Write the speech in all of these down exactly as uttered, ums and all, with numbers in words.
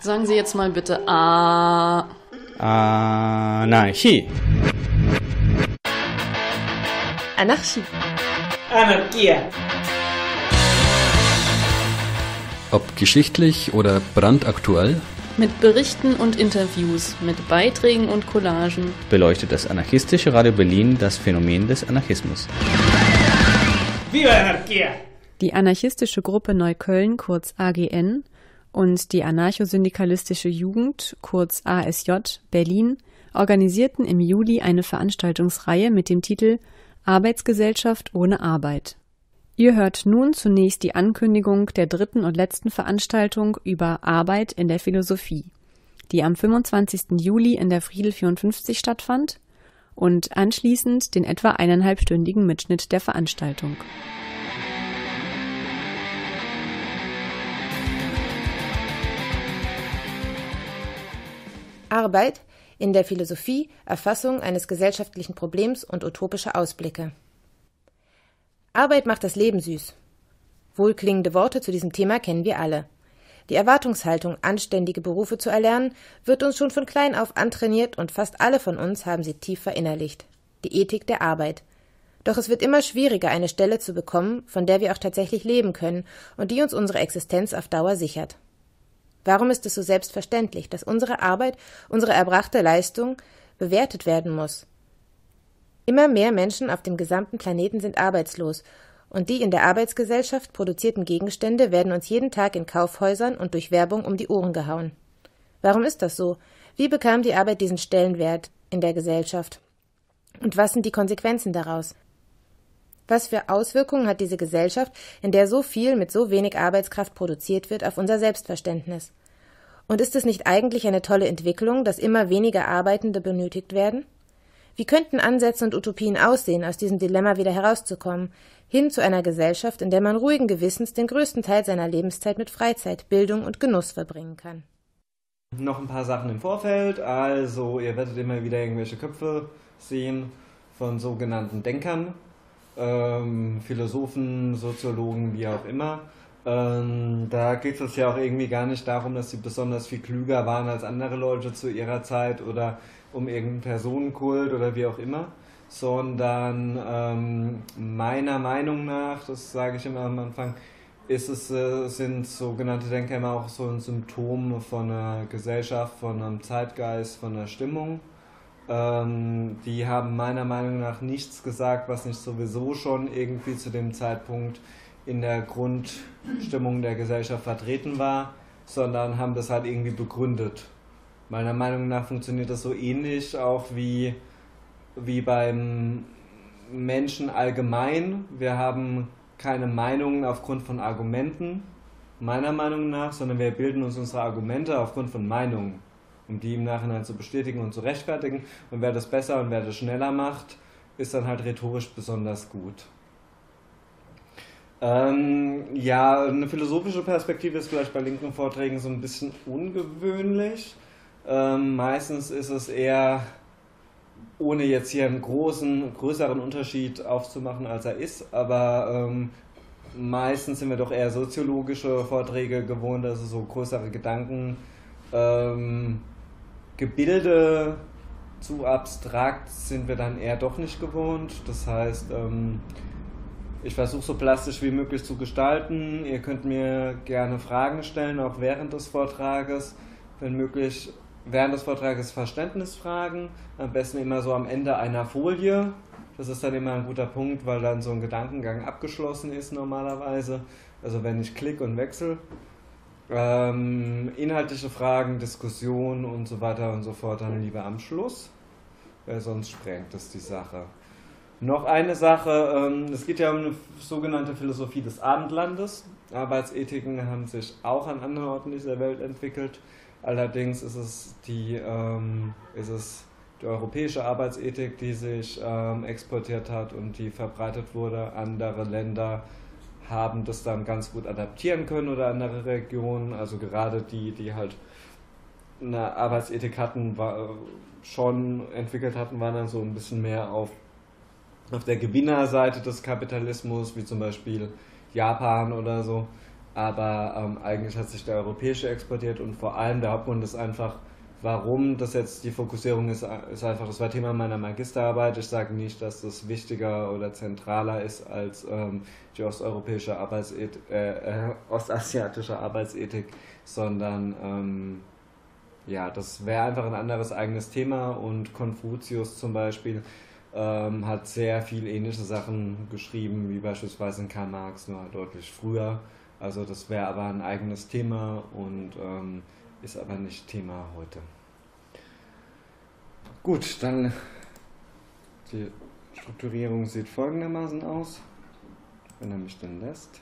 Sagen Sie jetzt mal bitte A. Anarchie. Anarchie. Anarchie. Ob geschichtlich oder brandaktuell, Mit Berichten und Interviews, mit Beiträgen und Collagen beleuchtet das anarchistische Radio Berlin das Phänomen des Anarchismus. Viva Anarchie! Die anarchistische Gruppe Neukölln, kurz A G N, und die anarchosyndikalistische Jugend, kurz A S J, Berlin, organisierten im Juli eine Veranstaltungsreihe mit dem Titel Arbeitsgesellschaft ohne Arbeit. Ihr hört nun zunächst die Ankündigung der dritten und letzten Veranstaltung über Arbeit in der Philosophie, die am fünfundzwanzigsten Juli in der Friedel vierundfünfzig stattfand, und anschließend den etwa eineinhalbstündigen Mitschnitt der Veranstaltung. Arbeit in der Philosophie, Erfassung eines gesellschaftlichen Problems und utopische Ausblicke. Arbeit macht das Leben süß. Wohlklingende Worte zu diesem Thema kennen wir alle. Die Erwartungshaltung, anständige Berufe zu erlernen, wird uns schon von klein auf antrainiert und fast alle von uns haben sie tief verinnerlicht. Die Ethik der Arbeit. Doch es wird immer schwieriger, eine Stelle zu bekommen, von der wir auch tatsächlich leben können und die uns unsere Existenz auf Dauer sichert. Warum ist es so selbstverständlich, dass unsere Arbeit, unsere erbrachte Leistung bewertet werden muss? Immer mehr Menschen auf dem gesamten Planeten sind arbeitslos, und die in der Arbeitsgesellschaft produzierten Gegenstände werden uns jeden Tag in Kaufhäusern und durch Werbung um die Ohren gehauen. Warum ist das so? Wie bekam die Arbeit diesen Stellenwert in der Gesellschaft? Und was sind die Konsequenzen daraus? Was für Auswirkungen hat diese Gesellschaft, in der so viel mit so wenig Arbeitskraft produziert wird, auf unser Selbstverständnis? Und ist es nicht eigentlich eine tolle Entwicklung, dass immer weniger Arbeitende benötigt werden? Wie könnten Ansätze und Utopien aussehen, aus diesem Dilemma wieder herauszukommen, hin zu einer Gesellschaft, in der man ruhigen Gewissens den größten Teil seiner Lebenszeit mit Freizeit, Bildung und Genuss verbringen kann? Noch ein paar Sachen im Vorfeld. Also, ihr werdet immer wieder irgendwelche Köpfe sehen von sogenannten Denkern, ähm, Philosophen, Soziologen, wie auch immer. Ähm, da geht es ja auch irgendwie gar nicht darum, dass sie besonders viel klüger waren als andere Leute zu ihrer Zeit oder um irgendeinen Personenkult oder wie auch immer, sondern ähm, meiner Meinung nach, das sage ich immer am Anfang, ist es, äh, sind sogenannte Denker immer auch so ein Symptom von einer Gesellschaft, von einem Zeitgeist, von einer Stimmung. Ähm, die haben meiner Meinung nach nichts gesagt, was nicht sowieso schon irgendwie zu dem Zeitpunkt in der Grundstimmung der Gesellschaft vertreten war, sondern haben das halt irgendwie begründet. Meiner Meinung nach funktioniert das so ähnlich auch wie, wie beim Menschen allgemein. Wir haben keine Meinungen aufgrund von Argumenten, meiner Meinung nach, sondern wir bilden uns unsere Argumente aufgrund von Meinungen, um die im Nachhinein zu bestätigen und zu rechtfertigen. Und wer das besser und wer das schneller macht, ist dann halt rhetorisch besonders gut. Ähm, ja, eine philosophische Perspektive ist vielleicht bei linken Vorträgen so ein bisschen ungewöhnlich. Ähm, meistens ist es eher, ohne jetzt hier einen großen, größeren Unterschied aufzumachen, als er ist, aber ähm, meistens sind wir doch eher soziologische Vorträge gewohnt, also so größere Gedanken, ähm, Gebilde zu abstrakt sind wir dann eher doch nicht gewohnt. Das heißt, ähm, ich versuche so plastisch wie möglich zu gestalten. Ihr könnt mir gerne Fragen stellen, auch während des Vortrages, wenn möglich. Während des Vortrages Verständnisfragen, am besten immer so am Ende einer Folie. Das ist dann immer ein guter Punkt, weil dann so ein Gedankengang abgeschlossen ist normalerweise. Also wenn ich klick und wechsle. Ähm, inhaltliche Fragen, Diskussionen und so weiter und so fort dann lieber am Schluss, weil sonst sprengt es die Sache. Noch eine Sache, ähm, es geht ja um eine sogenannte Philosophie des Abendlandes. Arbeitsethiken haben sich auch an anderen Orten dieser Welt entwickelt. Allerdings ist es die, ähm, ist es die europäische Arbeitsethik, die sich ähm, exportiert hat und die verbreitet wurde. Andere Länder haben das dann ganz gut adaptieren können oder andere Regionen. Also gerade die, die halt eine Arbeitsethik hatten, war, schon entwickelt hatten, waren dann so ein bisschen mehr auf, auf der Gewinnerseite des Kapitalismus, wie zum Beispiel Japan oder so. aber ähm, eigentlich hat sich der europäische exportiert und vor allem der Hauptgrund ist einfach, warum das jetzt die Fokussierung ist, ist einfach, das war Thema meiner Magisterarbeit. Ich sage nicht, dass das wichtiger oder zentraler ist als ähm, die osteuropäische Arbeitsethik, äh, äh, ostasiatische Arbeitsethik, sondern ähm, ja, das wäre einfach ein anderes eigenes Thema und Konfuzius zum Beispiel ähm, hat sehr viel ähnliche Sachen geschrieben, wie beispielsweise in Karl Marx, nur deutlich früher. Also das wäre aber ein eigenes Thema und ähm, ist aber nicht Thema heute. Gut, dann die Strukturierung sieht folgendermaßen aus, wenn er mich denn lässt.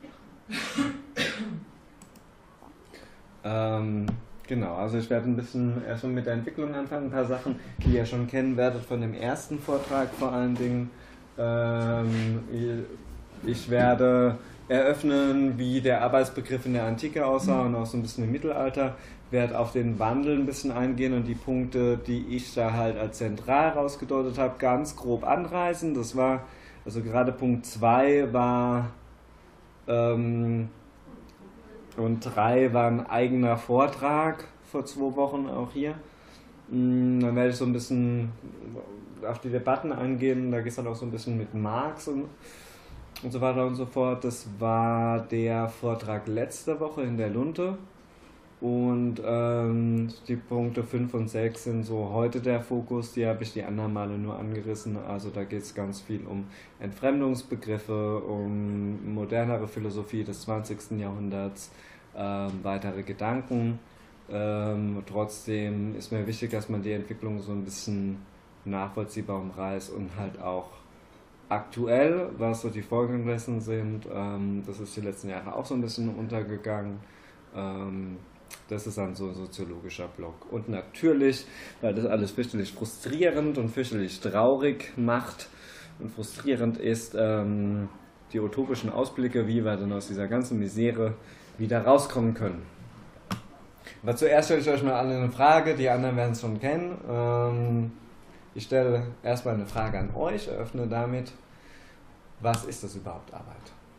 ähm, genau, also ich werde ein bisschen erstmal mit der Entwicklung anfangen, ein paar Sachen, die ihr schon kennen werdet von dem ersten Vortrag vor allen Dingen. Ähm, ich werde eröffnen, wie der Arbeitsbegriff in der Antike aussah und auch so ein bisschen im Mittelalter, werde auf den Wandel ein bisschen eingehen und die Punkte, die ich da halt als zentral rausgedeutet habe, ganz grob anreißen. Das war, also gerade Punkt zwei war ähm, und drei war ein eigener Vortrag vor zwei Wochen auch hier. Dann werde ich so ein bisschen auf die Debatten eingehen, da geht es dann auch so ein bisschen mit Marx und und so weiter und so fort. Das war der Vortrag letzte Woche in der Lunte und ähm, die Punkte fünf und sechs sind so heute der Fokus, die habe ich die anderen Male nur angerissen, also da geht es ganz viel um Entfremdungsbegriffe, um modernere Philosophie des zwanzigsten Jahrhunderts, ähm, weitere Gedanken. Ähm, trotzdem ist mir wichtig, dass man die Entwicklung so ein bisschen nachvollziehbar umreißt und halt auch aktuell, was so die Folgen dessen sind, ähm, das ist die letzten Jahre auch so ein bisschen untergegangen. Ähm, das ist dann so ein soziologischer Block. Und natürlich, weil das alles fürchterlich frustrierend und fürchterlich traurig macht und frustrierend ist, ähm, die utopischen Ausblicke, wie wir dann aus dieser ganzen Misere wieder rauskommen können. Aber zuerst stelle ich euch mal alle eine Frage, die anderen werden es schon kennen. Ähm, ich stelle erstmal eine Frage an euch, eröffne damit, was ist das überhaupt Arbeit?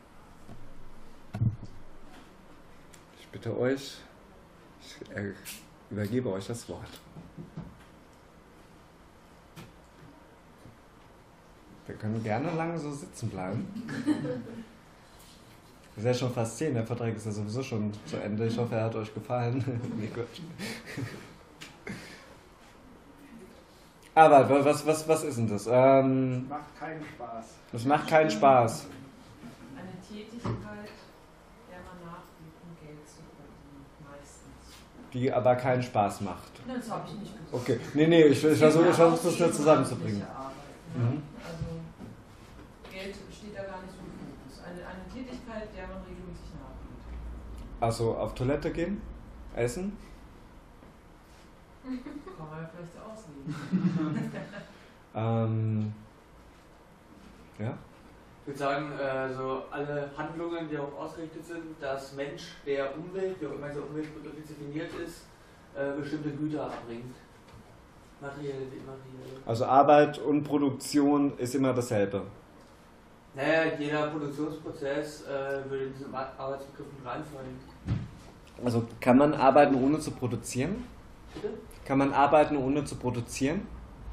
Ich bitte euch, ich äh, übergebe euch das Wort. Wir können gerne lange so sitzen bleiben. Wir sind ja schon fast zehn, der Vertrag ist ja sowieso schon zu Ende. Ich hoffe, er hat euch gefallen. Nee, gut. Aber was, was, was ist denn das? Ähm, Macht keinen Spaß. Das macht keinen Spaß. Eine Tätigkeit, der man nachgeht, um Geld zu verdienen, meistens. Die aber keinen Spaß macht. Nein, das habe ich nicht gesagt. Okay, nee, nee, ich, ich versuche ich versuch das nur zusammenzubringen. Arbeit, Mhm. ja. Also Geld steht da gar nicht so im Fokus. Eine, eine Tätigkeit, der man regelmäßig nachgeht. Also auf Toilette gehen? Essen? Kann man ja vielleicht auslegen. ähm, ja? Ich würde sagen, äh, so alle Handlungen, die darauf ausgerichtet sind, dass Mensch der Umwelt, wie auch immer dieser Umweltbegriff definiert ist, äh, bestimmte Güter erbringt. Materielle, immaterielle. Also Arbeit und Produktion ist immer dasselbe. Naja, jeder Produktionsprozess äh, würde in diesen Arbeitsbegriff mit reinfallen. Also kann man arbeiten ohne zu produzieren? Bitte? Kann man arbeiten ohne zu produzieren?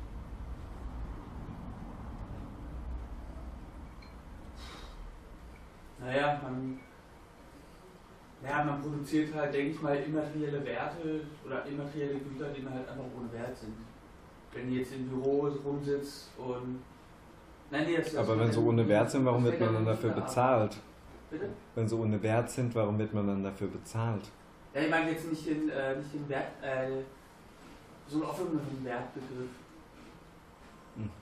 Naja, man, naja, man produziert halt, denke ich mal, immaterielle Werte oder immaterielle Güter, die halt einfach ohne Wert sind. Wenn ihr jetzt im Büro rumsitzt und... Nein, nee, das, das Aber wenn sie ohne Wert sind, warum wird man dann dafür bezahlt? Bitte? Wenn sie ohne Wert sind, warum wird man dann dafür bezahlt? Ja, ich meine jetzt nicht den, äh, nicht den Wert, äh, so einen offenen Wertbegriff. Hm.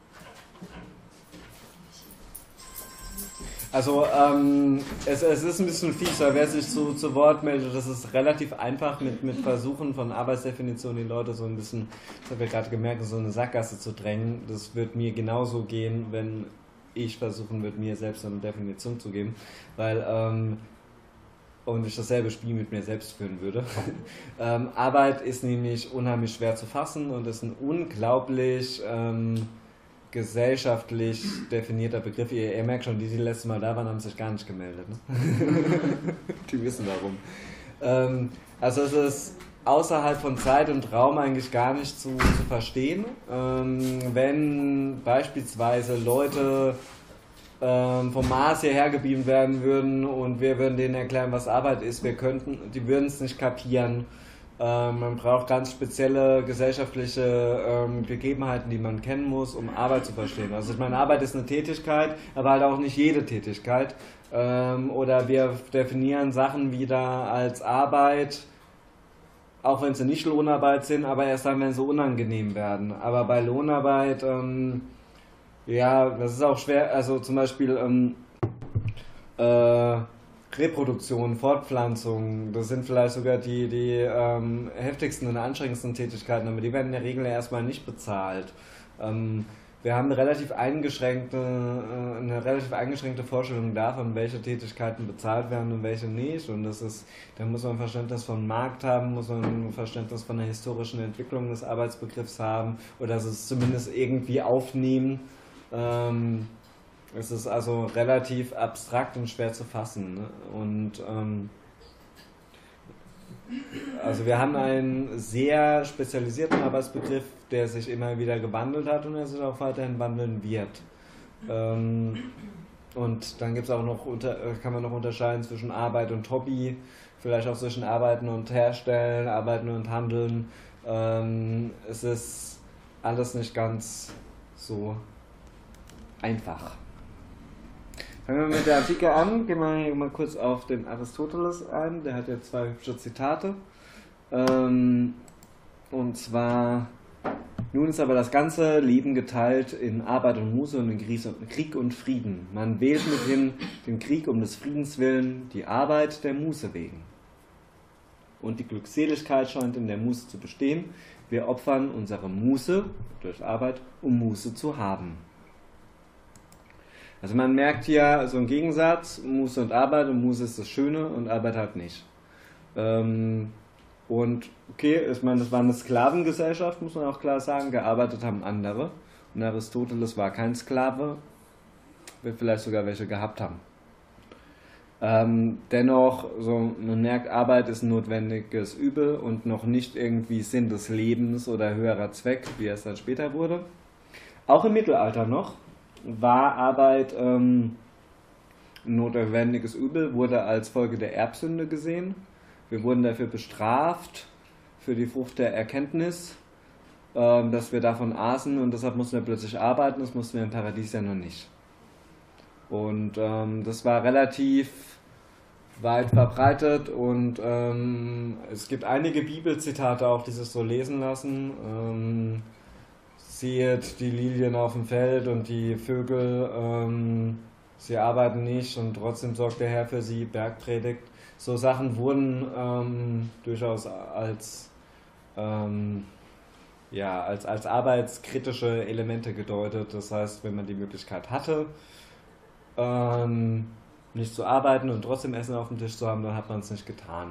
Also ähm, es, es ist ein bisschen fies, weil wer sich zu, zu Wort meldet, das ist relativ einfach mit, mit Versuchen von Arbeitsdefinitionen die Leute so ein bisschen, das habe ich gerade gemerkt, so eine Sackgasse zu drängen. Das wird mir genauso gehen, wenn ich versuchen würde, mir selbst eine Definition zu geben, weil ähm, und ich dasselbe Spiel mit mir selbst führen würde. ähm, Arbeit ist nämlich unheimlich schwer zu fassen und ist ein unglaublich ähm, gesellschaftlich definierter Begriff. Ihr, ihr merkt schon, die, die letztes Mal da waren, haben sich gar nicht gemeldet. Ne? Die wissen warum. Ähm, also es ist außerhalb von Zeit und Raum eigentlich gar nicht zu, zu verstehen. Ähm, wenn beispielsweise Leute ähm, vom Mars hierher gebeamt werden würden und wir würden denen erklären, was Arbeit ist, wir könnten, die würden es nicht kapieren. Ähm, man braucht ganz spezielle gesellschaftliche ähm, Gegebenheiten, die man kennen muss, um Arbeit zu verstehen. Also ich meine, Arbeit ist eine Tätigkeit, aber halt auch nicht jede Tätigkeit. Ähm, oder wir definieren Sachen wieder als Arbeit, auch wenn sie nicht Lohnarbeit sind, aber erst dann, wenn sie unangenehm werden. Aber bei Lohnarbeit, ähm, ja, das ist auch schwer, also zum Beispiel ähm, äh, Reproduktion, Fortpflanzung, das sind vielleicht sogar die, die ähm, heftigsten und anstrengendsten Tätigkeiten, aber die werden in der Regel erstmal nicht bezahlt. Ähm, wir haben eine relativ eingeschränkte, äh, eine relativ eingeschränkte Vorstellung davon, welche Tätigkeiten bezahlt werden und welche nicht. Und das ist, da muss man ein Verständnis von Markt haben, muss man ein Verständnis von der historischen Entwicklung des Arbeitsbegriffs haben oder es zumindest irgendwie aufnehmen. Ähm, Es ist also relativ abstrakt und schwer zu fassen. Ne? Und ähm, also wir haben einen sehr spezialisierten Arbeitsbegriff, der sich immer wieder gewandelt hat und der sich auch weiterhin wandeln wird. Ähm, und dann gibt's auch noch unter, kann man noch unterscheiden zwischen Arbeit und Hobby, vielleicht auch zwischen Arbeiten und Herstellen, Arbeiten und Handeln. Ähm, es ist alles nicht ganz so einfach. Fangen wir mit der Antike an, gehen wir hier mal kurz auf den Aristoteles ein, der hat ja zwei hübsche Zitate. Ähm, und zwar, nun ist aber das ganze Leben geteilt in Arbeit und Muße und in Krieg und Frieden. Man wählt mithin den Krieg um des Friedens willen, die Arbeit der Muße wegen. Und die Glückseligkeit scheint in der Muße zu bestehen. Wir opfern unsere Muße durch Arbeit, um Muße zu haben. Also man merkt hier so einen Gegensatz, Muße und Arbeit, und Muße ist das Schöne und Arbeit halt nicht. Ähm, und okay, ich meine, das war eine Sklavengesellschaft, muss man auch klar sagen, gearbeitet haben andere. Und Aristoteles war kein Sklave, wird vielleicht sogar welche gehabt haben. Ähm, dennoch, so, man merkt, Arbeit ist ein notwendiges Übel und noch nicht irgendwie Sinn des Lebens oder höherer Zweck, wie es dann später wurde. Auch im Mittelalter noch war Arbeit ähm, ein notwendiges Übel, wurde als Folge der Erbsünde gesehen. Wir wurden dafür bestraft, für die Frucht der Erkenntnis, ähm, dass wir davon aßen und deshalb mussten wir plötzlich arbeiten, das mussten wir im Paradies ja noch nicht. Und ähm, das war relativ weit verbreitet und ähm, es gibt einige Bibelzitate auch, die sich so lesen lassen. Ähm, Sehet die Lilien auf dem Feld und die Vögel, ähm, sie arbeiten nicht und trotzdem sorgt der Herr für sie, Bergpredigt. So Sachen wurden ähm, durchaus als, ähm, ja, als, als arbeitskritische Elemente gedeutet. Das heißt, wenn man die Möglichkeit hatte, ähm, nicht zu arbeiten und trotzdem Essen auf dem Tisch zu haben, dann hat man es nicht getan.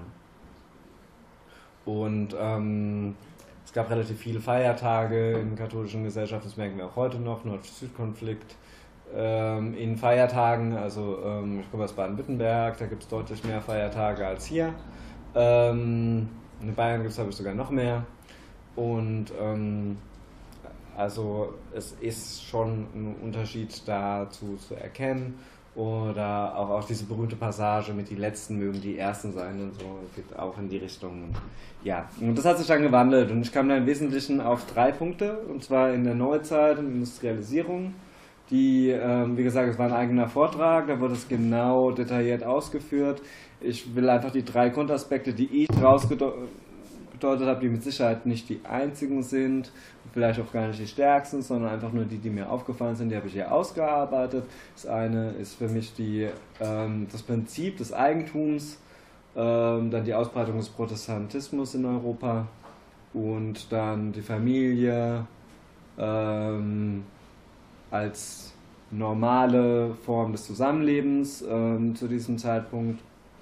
Und ähm, es gab relativ viele Feiertage in katholischen Gesellschaften, das merken wir auch heute noch, Nord-Süd-Konflikt. Ähm, in Feiertagen, also ähm, ich komme aus Baden-Württemberg, da gibt es deutlich mehr Feiertage als hier. Ähm, in Bayern gibt es, glaube ich, sogar noch mehr. Und ähm, also es ist schon ein Unterschied dazu zu erkennen. Oder auch, auch diese berühmte Passage mit die Letzten mögen die Ersten sein und so, geht auch in die Richtung. Ja, und das hat sich dann gewandelt und ich kam da im Wesentlichen auf drei Punkte, und zwar in der Neuzeit und Industrialisierung. Die, ähm, wie gesagt, es war ein eigener Vortrag, da wurde es genau detailliert ausgeführt. Ich will einfach die drei Grundaspekte, die ich rausgedeutet habe, die mit Sicherheit nicht die einzigen sind, vielleicht auch gar nicht die stärksten, sondern einfach nur die, die mir aufgefallen sind, die habe ich hier ausgearbeitet. Das eine ist für mich die, ähm, das Prinzip des Eigentums, ähm, dann die Ausbreitung des Protestantismus in Europa und dann die Familie ähm, als normale Form des Zusammenlebens ähm, zu diesem Zeitpunkt.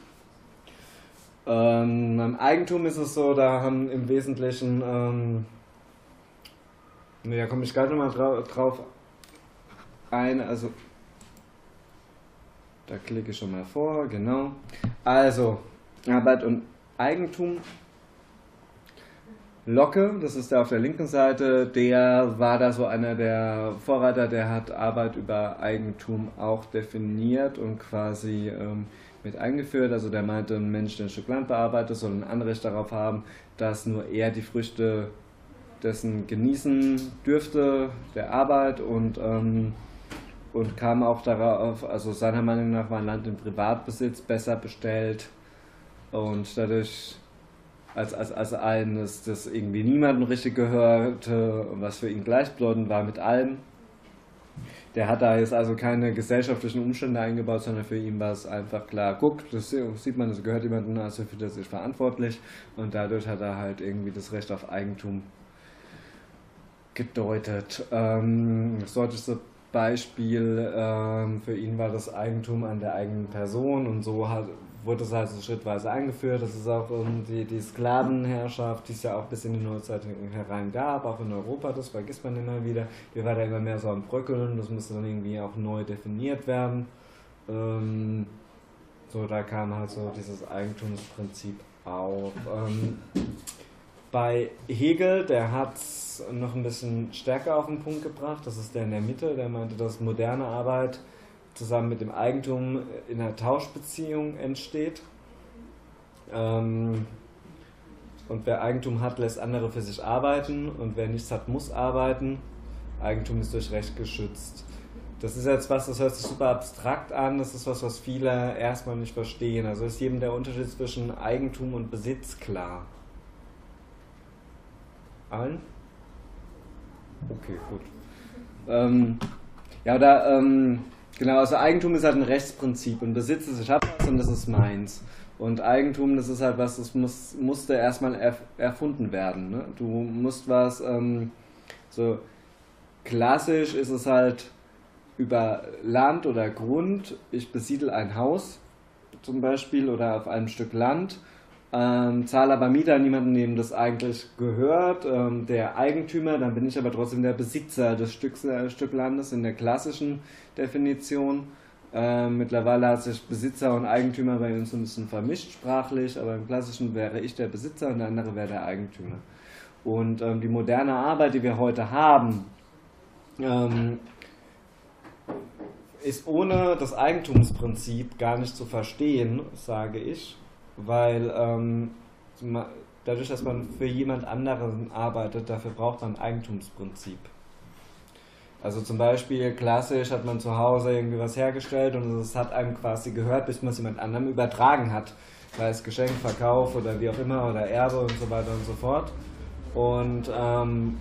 Ähm, beim Eigentum ist es so, da haben im Wesentlichen, ähm, da komme ich gleich nochmal drauf, eine, also da klicke ich schon mal vor, genau. Also, Arbeit und Eigentum. Locke, das ist der auf der linken Seite, der war da so einer der Vorreiter, der hat Arbeit über Eigentum auch definiert und quasi ähm, mit eingeführt. Also der meinte, ein Mensch, der ein Stück Land bearbeitet, soll ein Anrecht darauf haben, dass nur er die Früchte dessen genießen dürfte, der Arbeit, und, ähm, und kam auch darauf, also seiner Meinung nach war ein Land im Privatbesitz besser bestellt und dadurch als, als, als eines, das irgendwie niemandem richtig gehörte, was für ihn gleichbedeutend war mit allem. Der hat da jetzt also keine gesellschaftlichen Umstände eingebaut, sondern für ihn war es einfach klar, guck, das sieht man, das gehört jemandem, also für das ist verantwortlich, und dadurch hat er halt irgendwie das Recht auf Eigentum gedeutet. Ähm, das deutlichste Beispiel ähm, für ihn war das Eigentum an der eigenen Person, und so hat, wurde es also schrittweise eingeführt. Das ist auch um, die, die Sklavenherrschaft, die es ja auch bis in die Neuzeit herein gab, auch in Europa, das vergisst man immer wieder. Die war da immer mehr so am Bröckeln, das musste dann irgendwie auch neu definiert werden. Ähm, so, da kam halt so dieses Eigentumsprinzip auf. Ähm, bei Hegel, der hat es noch ein bisschen stärker auf den Punkt gebracht, das ist der in der Mitte, der meinte, dass moderne Arbeit zusammen mit dem Eigentum in einer Tauschbeziehung entsteht. Ähm, und wer Eigentum hat, lässt andere für sich arbeiten, und wer nichts hat, muss arbeiten. Eigentum ist durch Recht geschützt. Das ist jetzt was, das hört sich super abstrakt an, das ist was, was viele erstmal nicht verstehen. Also ist jedem der Unterschied zwischen Eigentum und Besitz klar? Allen? Okay, gut. Ähm, ja, da, ähm, genau, also Eigentum ist halt ein Rechtsprinzip, und Besitz ist, ich habe was und das ist meins. Und Eigentum, das ist halt was, das muss, musste erstmal erf erfunden werden. Ne? Du musst was, ähm, so klassisch ist es halt über Land oder Grund, ich besiedle ein Haus zum Beispiel oder auf einem Stück Land, ähm, zahle aber Miete an jemanden, dem das eigentlich gehört, ähm, der Eigentümer, dann bin ich aber trotzdem der Besitzer des Stücks, äh, Stück Landes in der klassischen Definition. Ähm, mittlerweile hat sich Besitzer und Eigentümer bei uns ein bisschen vermischt sprachlich, aber im Klassischen wäre ich der Besitzer und der andere wäre der Eigentümer. Und ähm, die moderne Arbeit, die wir heute haben, ähm, ist ohne das Eigentumsprinzip gar nicht zu verstehen, sage ich, weil ähm, dadurch, dass man für jemand anderen arbeitet, dafür braucht man ein Eigentumsprinzip. Also zum Beispiel klassisch hat man zu Hause irgendwie was hergestellt und es hat einem quasi gehört, bis man es jemand anderem übertragen hat. Sei es Geschenk, Verkauf oder wie auch immer oder Erbe und so weiter und so fort. Und, ähm,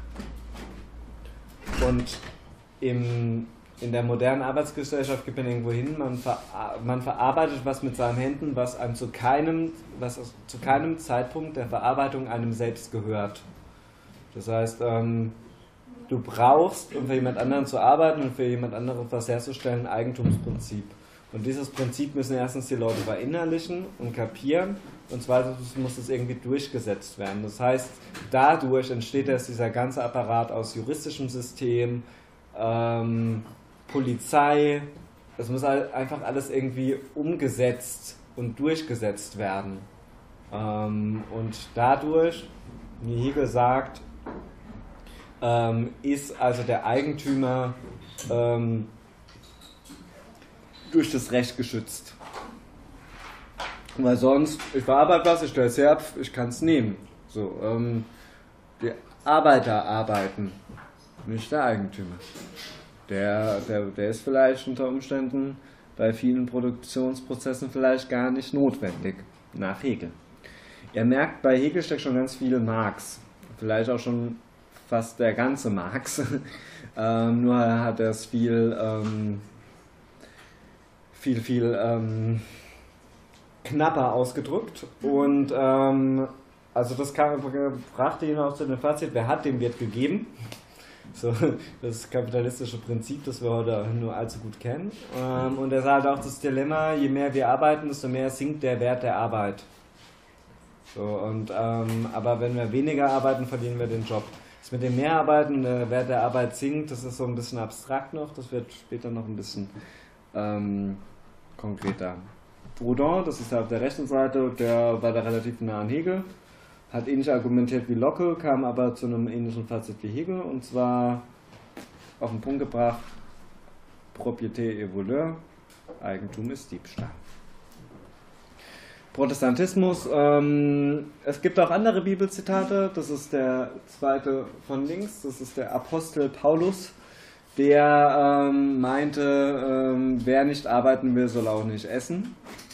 und im, in der modernen Arbeitsgesellschaft geht man irgendwo hin, man, ver, man verarbeitet was mit seinen Händen, was einem zu keinem, was zu keinem Zeitpunkt der Verarbeitung einem selbst gehört. Das heißt, ähm, du brauchst, um für jemand anderen zu arbeiten und für jemand anderen was herzustellen, ein Eigentumsprinzip. Und dieses Prinzip müssen erstens die Leute verinnerlichen und kapieren, und zweitens muss es irgendwie durchgesetzt werden. Das heißt, dadurch entsteht erst dieser ganze Apparat aus juristischem System, ähm, Polizei, es muss einfach alles irgendwie umgesetzt und durchgesetzt werden. Ähm, und dadurch, wie Hegel sagt, ähm, ist also der Eigentümer ähm, durch das Recht geschützt. Weil sonst, ich verarbeite was, ich stelle es her, ich kann es nehmen. So, ähm, die Arbeiter arbeiten, nicht der Eigentümer. Der, der, der ist vielleicht unter Umständen bei vielen Produktionsprozessen vielleicht gar nicht notwendig, nach Hegel. Ihr merkt, bei Hegel steckt schon ganz viel Marx, vielleicht auch schon fast der ganze Marx, ähm, nur hat er es viel, ähm, viel, viel ähm, knapper ausgedrückt, und ähm, also das kam, brachte ihn auch zu dem Fazit, wer hat, dem wird gegeben. So, das kapitalistische Prinzip, das wir heute nur allzu gut kennen. Ähm, und er sagt auch das Dilemma, je mehr wir arbeiten, desto mehr sinkt der Wert der Arbeit. So, und, ähm, aber wenn wir weniger arbeiten, verlieren wir den Job. Das mit dem Mehrarbeiten und der Wert der Arbeit sinkt, das ist so ein bisschen abstrakt noch, das wird später noch ein bisschen ähm, konkreter. Proudhon, das ist ja auf der rechten Seite, der war da relativ nah an Hegel, hat ähnlich argumentiert wie Locke, kam aber zu einem ähnlichen Fazit wie Hegel, und zwar auf den Punkt gebracht: Propriété et voleur, Eigentum ist Diebstahl. Protestantismus, ähm, es gibt auch andere Bibelzitate, das ist der zweite von links, das ist der Apostel Paulus, der ähm, meinte, ähm, wer nicht arbeiten will, soll auch nicht essen.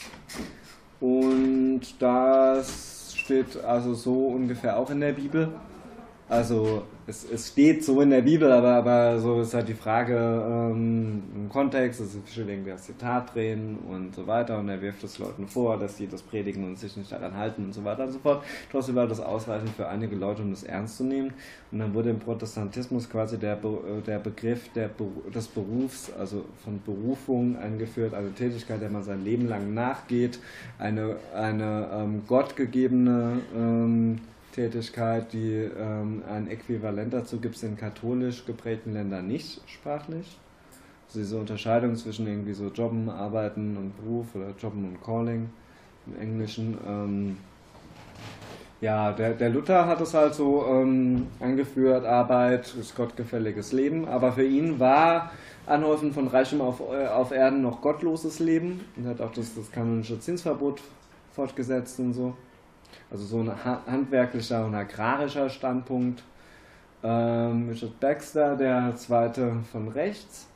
Und das steht also so ungefähr auch in der Bibel. Also es, es steht so in der Bibel, aber, aber so ist halt die Frage ähm, im Kontext, es steht irgendwie das Zitat drin und so weiter, und er wirft es Leuten vor, dass sie das predigen und sich nicht daran halten und so weiter und so fort. Trotzdem war das ausreichend für einige Leute, um das ernst zu nehmen, und dann wurde im Protestantismus quasi der, Be der Begriff der Be des Berufs, also von Berufung eingeführt, eine Tätigkeit, der man sein Leben lang nachgeht, eine, eine ähm, gottgegebene ähm, Tätigkeit, die ähm, ein Äquivalent dazu gibt es in katholisch geprägten Ländern nicht sprachlich. Also diese Unterscheidung zwischen irgendwie so Jobben, Arbeiten und Beruf oder Jobben und Calling im Englischen. Ähm, ja, der, der Luther hat es halt so ähm, angeführt, Arbeit ist gottgefälliges Leben, aber für ihn war Anhäufen von Reichtum auf, äh, auf Erden noch gottloses Leben, und hat auch das, das kanonische Zinsverbot fortgesetzt und so. Also so ein handwerklicher und agrarischer Standpunkt. Ähm, Richard Baxter, der zweite von rechts,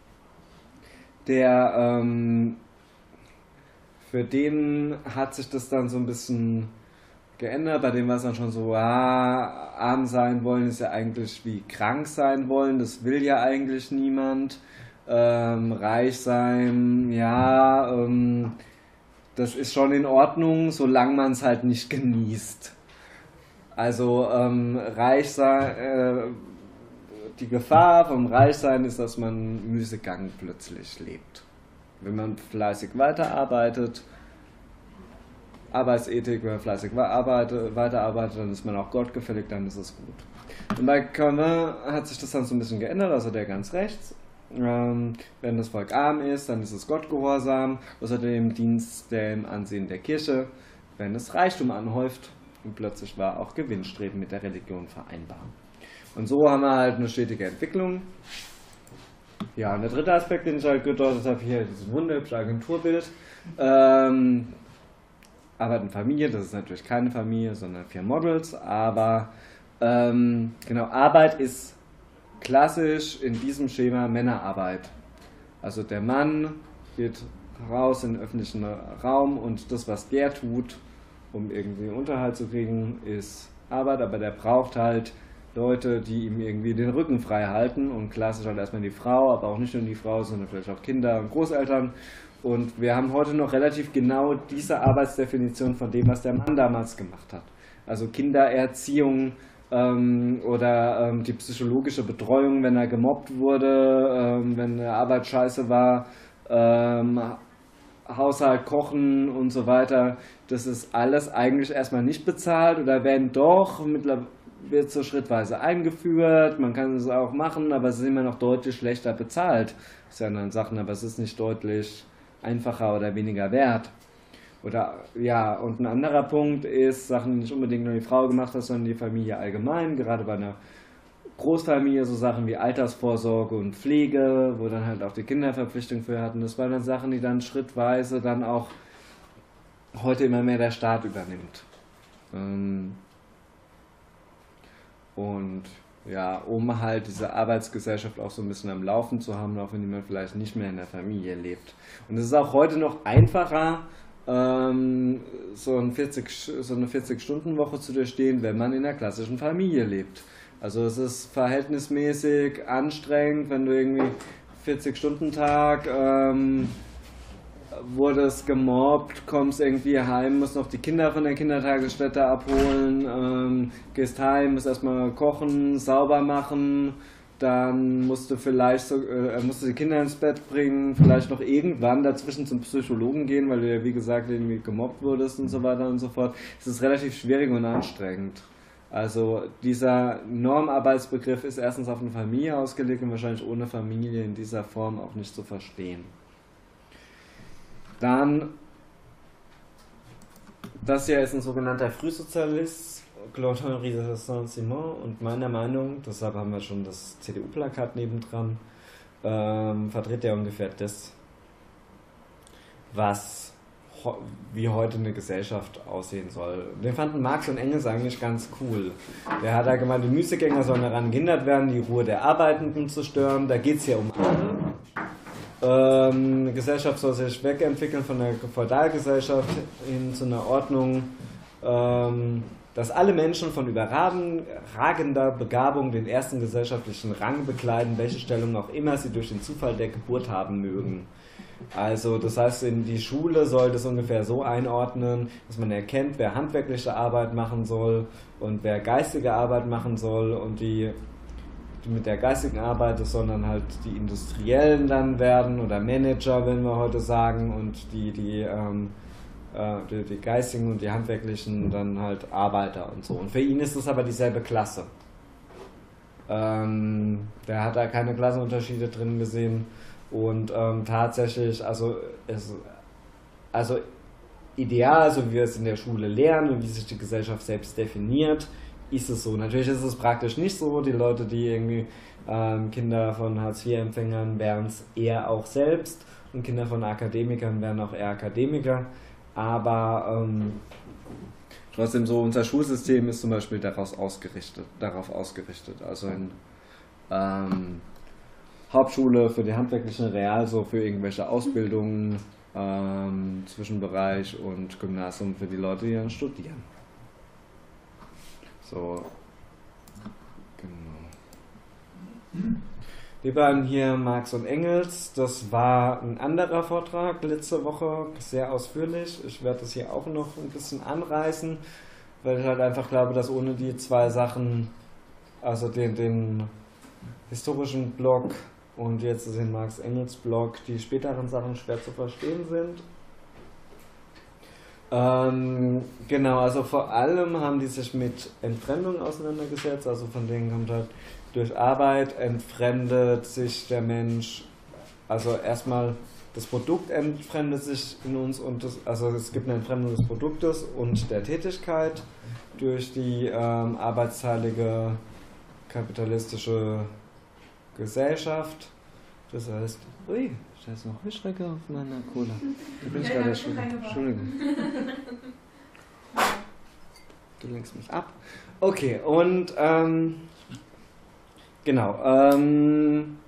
der ähm, für den hat sich das dann so ein bisschen geändert. Bei dem war es dann schon so, ah, arm sein wollen ist ja eigentlich wie krank sein wollen, das will ja eigentlich niemand. Ähm, reich sein, ja, ähm, das ist schon in Ordnung, solange man es halt nicht genießt. Also ähm, reich sein, äh, die Gefahr vom Reichsein ist, dass man Müßiggang plötzlich lebt. Wenn man fleißig weiterarbeitet, Arbeitsethik, wenn man fleißig weiterarbeitet, dann ist man auch gottgefällig, dann ist es gut. Und bei Calvin hat sich das dann so ein bisschen geändert, also der ganz rechts. Ähm, wenn das Volk arm ist, dann ist es Gottgehorsam, außerdem Dienst dem Ansehen der Kirche, wenn es Reichtum anhäuft, und plötzlich war auch Gewinnstreben mit der Religion vereinbar. Und so haben wir halt eine stetige Entwicklung. Ja, und der dritte Aspekt, den ich halt gedeutet habe, hier dieses wunderhübsche Agenturbild. Ähm, Arbeit und Familie, das ist natürlich keine Familie, sondern vier Models, aber ähm, genau, Arbeit ist klassisch in diesem Schema Männerarbeit. Also der Mann geht raus in den öffentlichen Raum und das, was der tut, um irgendwie Unterhalt zu kriegen, ist Arbeit, aber der braucht halt Leute, die ihm irgendwie den Rücken frei halten, und klassisch halt erstmal die Frau, aber auch nicht nur die Frau, sondern vielleicht auch Kinder und Großeltern. Und wir haben heute noch relativ genau diese Arbeitsdefinition von dem, was der Mann damals gemacht hat. Also Kindererziehung, Ähm, oder ähm, die psychologische Betreuung, wenn er gemobbt wurde, ähm, wenn die Arbeit scheiße war, ähm, Haushalt, Kochen und so weiter, das ist alles eigentlich erstmal nicht bezahlt, oder wenn doch, mittlerweile wird so schrittweise eingeführt, man kann es auch machen, aber es ist immer noch deutlich schlechter bezahlt. Das ist ja dann Sachen, aber es ist nicht deutlich einfacher oder weniger wert. Oder ja, und ein anderer Punkt ist, Sachen, die nicht unbedingt nur die Frau gemacht hat, sondern die Familie allgemein, gerade bei einer Großfamilie, so Sachen wie Altersvorsorge und Pflege, wo dann halt auch die Kinder Verpflichtung für hatten. Das waren dann Sachen, die dann schrittweise dann auch heute immer mehr der Staat übernimmt. Und ja, um halt diese Arbeitsgesellschaft auch so ein bisschen am Laufen zu haben, auch wenn man vielleicht nicht mehr in der Familie lebt. Und es ist auch heute noch einfacher, ähm, so, ein vierzig, so eine vierzig-Stunden-Woche zu durchstehen, wenn man in einer klassischen Familie lebt. Also es ist verhältnismäßig anstrengend, wenn du irgendwie vierzig-Stunden-Tag ähm, wurdest gemobbt, kommst irgendwie heim, musst noch die Kinder von der Kindertagesstätte abholen, ähm, gehst heim, musst erstmal kochen, sauber machen, dann musst du vielleicht so, äh, musst du die Kinder ins Bett bringen, vielleicht noch irgendwann dazwischen zum Psychologen gehen, weil du ja wie gesagt irgendwie gemobbt wurdest und so weiter und so fort. Es ist relativ schwierig und anstrengend. Also dieser Normarbeitsbegriff ist erstens auf eine Familie ausgelegt und wahrscheinlich ohne Familie in dieser Form auch nicht zu verstehen. Dann, das hier ist ein sogenannter Frühsozialist, Claude-Henri de Saint-Simon, und meiner Meinung, deshalb haben wir schon das C D U-Plakat nebendran, ähm, vertritt er ungefähr das, was wie heute eine Gesellschaft aussehen soll. Den fanden Marx und Engels eigentlich ganz cool. Der hat da gemeint, die Müßiggänger sollen daran gehindert werden, die Ruhe der Arbeitenden zu stören. Da geht es ja um alle. Ähm, eine Gesellschaft soll sich wegentwickeln von der Feudalgesellschaft hin zu einer Ordnung, ähm, dass alle Menschen von überragender Begabung den ersten gesellschaftlichen Rang bekleiden, welche Stellung auch immer sie durch den Zufall der Geburt haben mögen. Also das heißt, in die Schule soll das ungefähr so einordnen, dass man erkennt, wer handwerkliche Arbeit machen soll und wer geistige Arbeit machen soll, und die, die mit der geistigen Arbeit, das sollen dann halt die Industriellen dann werden oder Manager, wenn wir heute sagen, und die, die, ähm, äh, die, die geistigen und die handwerklichen dann halt Arbeiter und so. Und für ihn ist das aber dieselbe Klasse. Ähm, der hat da keine Klassenunterschiede drin gesehen. Und ähm, tatsächlich, also, es, also ideal, so wie wir es in der Schule lernen und wie sich die Gesellschaft selbst definiert, ist es so. Natürlich ist es praktisch nicht so. Die Leute, die irgendwie ähm, Kinder von Hartz vier Empfängern wären es eher auch selbst, und Kinder von Akademikern wären auch eher Akademiker. Aber ähm, trotzdem so, unser Schulsystem ist zum Beispiel daraus ausgerichtet, darauf ausgerichtet. Also in ähm, Hauptschule für die handwerklichen Real, so für irgendwelche Ausbildungen, ähm, Zwischenbereich, und Gymnasium für die Leute, die dann studieren. So, genau. Die beiden hier, Marx und Engels, das war ein anderer Vortrag letzte Woche, sehr ausführlich. Ich werde das hier auch noch ein bisschen anreißen, weil ich halt einfach glaube, dass ohne die zwei Sachen, also den, den historischen Block und jetzt den Marx-Engels-Block, die späteren Sachen schwer zu verstehen sind. Ähm, genau, also vor allem haben die sich mit Entfremdung auseinandergesetzt, also von denen kommt halt, durch Arbeit entfremdet sich der Mensch, also erstmal das Produkt entfremdet sich in uns, und das, also es gibt eine Entfremdung des Produktes und der Tätigkeit durch die ähm, arbeitsteilige kapitalistische Gesellschaft. Das heißt, ui, da ist noch Heuschrecke auf meiner Cola. Da bin ich gerade schon. Entschuldigung. Du lenkst mich ab. Okay, und ähm, genau. Ähm,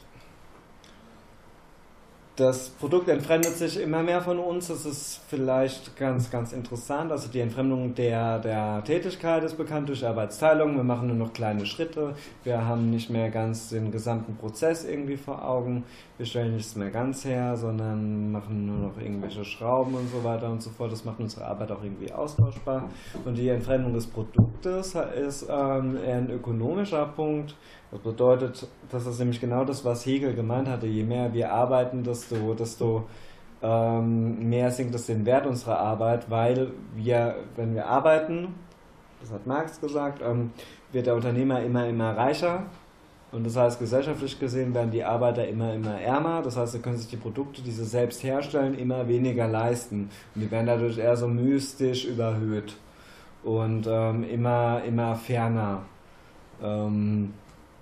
Das Produkt entfremdet sich immer mehr von uns. Das ist vielleicht ganz, ganz interessant. Also die Entfremdung der, der Tätigkeit ist bekannt durch Arbeitsteilung. Wir machen nur noch kleine Schritte. Wir haben nicht mehr ganz den gesamten Prozess irgendwie vor Augen. Wir stellen nichts mehr ganz her, sondern machen nur noch irgendwelche Schrauben und so weiter und so fort. Das macht unsere Arbeit auch irgendwie austauschbar. Und die Entfremdung des Produktes ist ähm, eher ein ökonomischer Punkt. Das bedeutet, das ist nämlich genau das, was Hegel gemeint hatte. Je mehr wir arbeiten, desto, desto ähm, mehr sinkt es den Wert unserer Arbeit, weil wir, wenn wir arbeiten, das hat Marx gesagt, ähm, wird der Unternehmer immer, immer reicher. Und das heißt, gesellschaftlich gesehen werden die Arbeiter immer, immer ärmer. Das heißt, sie können sich die Produkte, die sie selbst herstellen, immer weniger leisten. Und die werden dadurch eher so mystisch überhöht und ähm, immer, immer ferner. Ähm,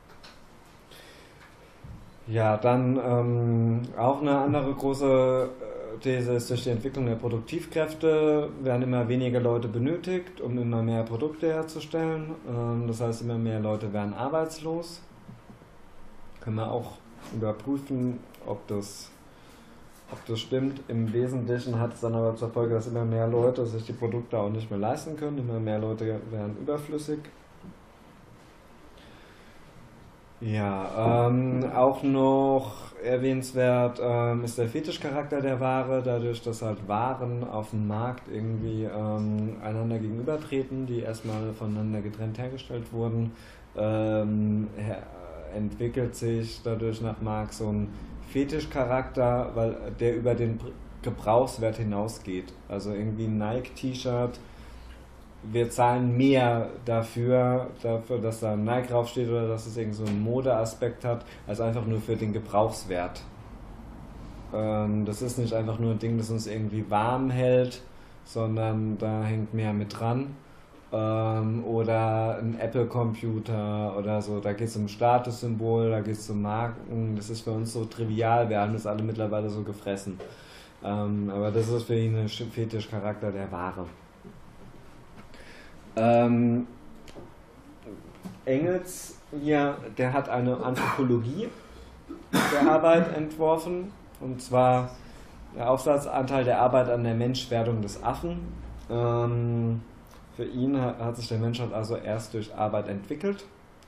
Ja, dann ähm, auch eine andere große These ist, durch die Entwicklung der Produktivkräfte werden immer weniger Leute benötigt, um immer mehr Produkte herzustellen. Ähm, das heißt, immer mehr Leute werden arbeitslos. Können wir auch überprüfen, ob das, ob das stimmt. Im Wesentlichen hat es dann aber zur Folge, dass immer mehr Leute sich die Produkte auch nicht mehr leisten können. Immer mehr Leute werden überflüssig. Ja, ähm, auch noch erwähnenswert ähm, ist der Fetischcharakter der Ware, dadurch, dass halt Waren auf dem Markt irgendwie ähm, einander gegenübertreten, die erstmal voneinander getrennt hergestellt wurden, ähm, her entwickelt sich dadurch nach Marx so ein Fetischcharakter, weil der über den Gebrauchswert hinausgeht. Also irgendwie ein Nike-T-Shirt wir zahlen mehr dafür, dafür, dass da ein Nike draufsteht oder dass es irgend so einen Modeaspekt hat, als einfach nur für den Gebrauchswert. Ähm, das ist nicht einfach nur ein Ding, das uns irgendwie warm hält, sondern da hängt mehr mit dran. Ähm, oder ein Apple-Computer oder so, da geht es um Statussymbol, da geht es um Marken, das ist für uns so trivial, wir haben das alle mittlerweile so gefressen. Ähm, aber das ist für ihn ein Fetischcharakter der Ware. Ähm, Engels hier, der hat eine Anthropologie der Arbeit entworfen, und zwar der Aufsatzanteil der Arbeit an der Menschwerdung des Affen. Ähm, für ihn hat, hat sich der Mensch halt also erst durch Arbeit entwickelt.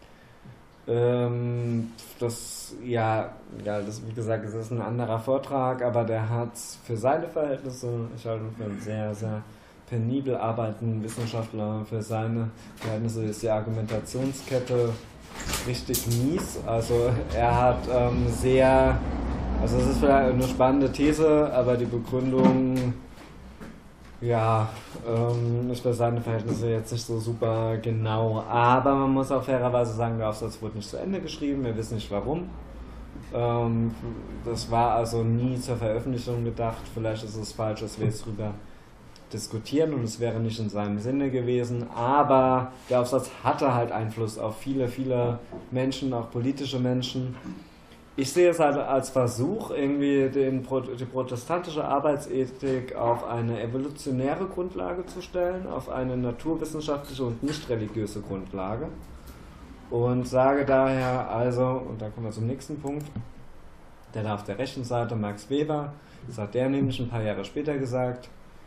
Ähm, das, ja, ja, das, wie gesagt, das ist ein anderer Vortrag, aber der hat für seine Verhältnisse, ich halte ihn für einen sehr, sehr penibel arbeitenden Wissenschaftler, für seine Verhältnisse ist die Argumentationskette richtig mies. Also er hat ähm, sehr, also es ist vielleicht eine spannende These, aber die Begründung, ja, ähm, ist für seine Verhältnisse jetzt nicht so super genau. Aber man muss auch fairerweise sagen, der Aufsatz wurde nicht zu Ende geschrieben, wir wissen nicht warum. Ähm, das war also nie zur Veröffentlichung gedacht, vielleicht ist es falsch, dass wir jetzt drüber diskutieren und es wäre nicht in seinem Sinne gewesen, aber der Aufsatz hatte halt Einfluss auf viele, viele Menschen, auch politische Menschen. Ich sehe es halt als Versuch, irgendwie den, die protestantische Arbeitsethik auf eine evolutionäre Grundlage zu stellen, auf eine naturwissenschaftliche und nicht religiöse Grundlage, und sage daher also, und da kommen wir zum nächsten Punkt, der da auf der rechten Seite, Max Weber, das hat der nämlich ein paar Jahre später gesagt,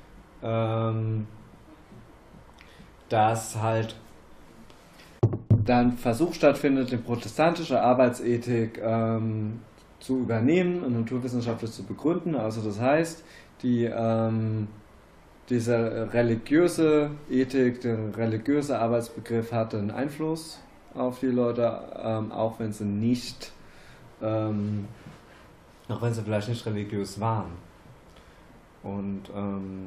dass halt dann Versuch stattfindet, die protestantische Arbeitsethik ähm, zu übernehmen und naturwissenschaftlich zu begründen. Also das heißt, die, ähm, diese religiöse Ethik, der religiöse Arbeitsbegriff hatte einen Einfluss auf die Leute, ähm, auch wenn sie nicht, ähm, auch wenn sie vielleicht nicht religiös waren. Und ähm,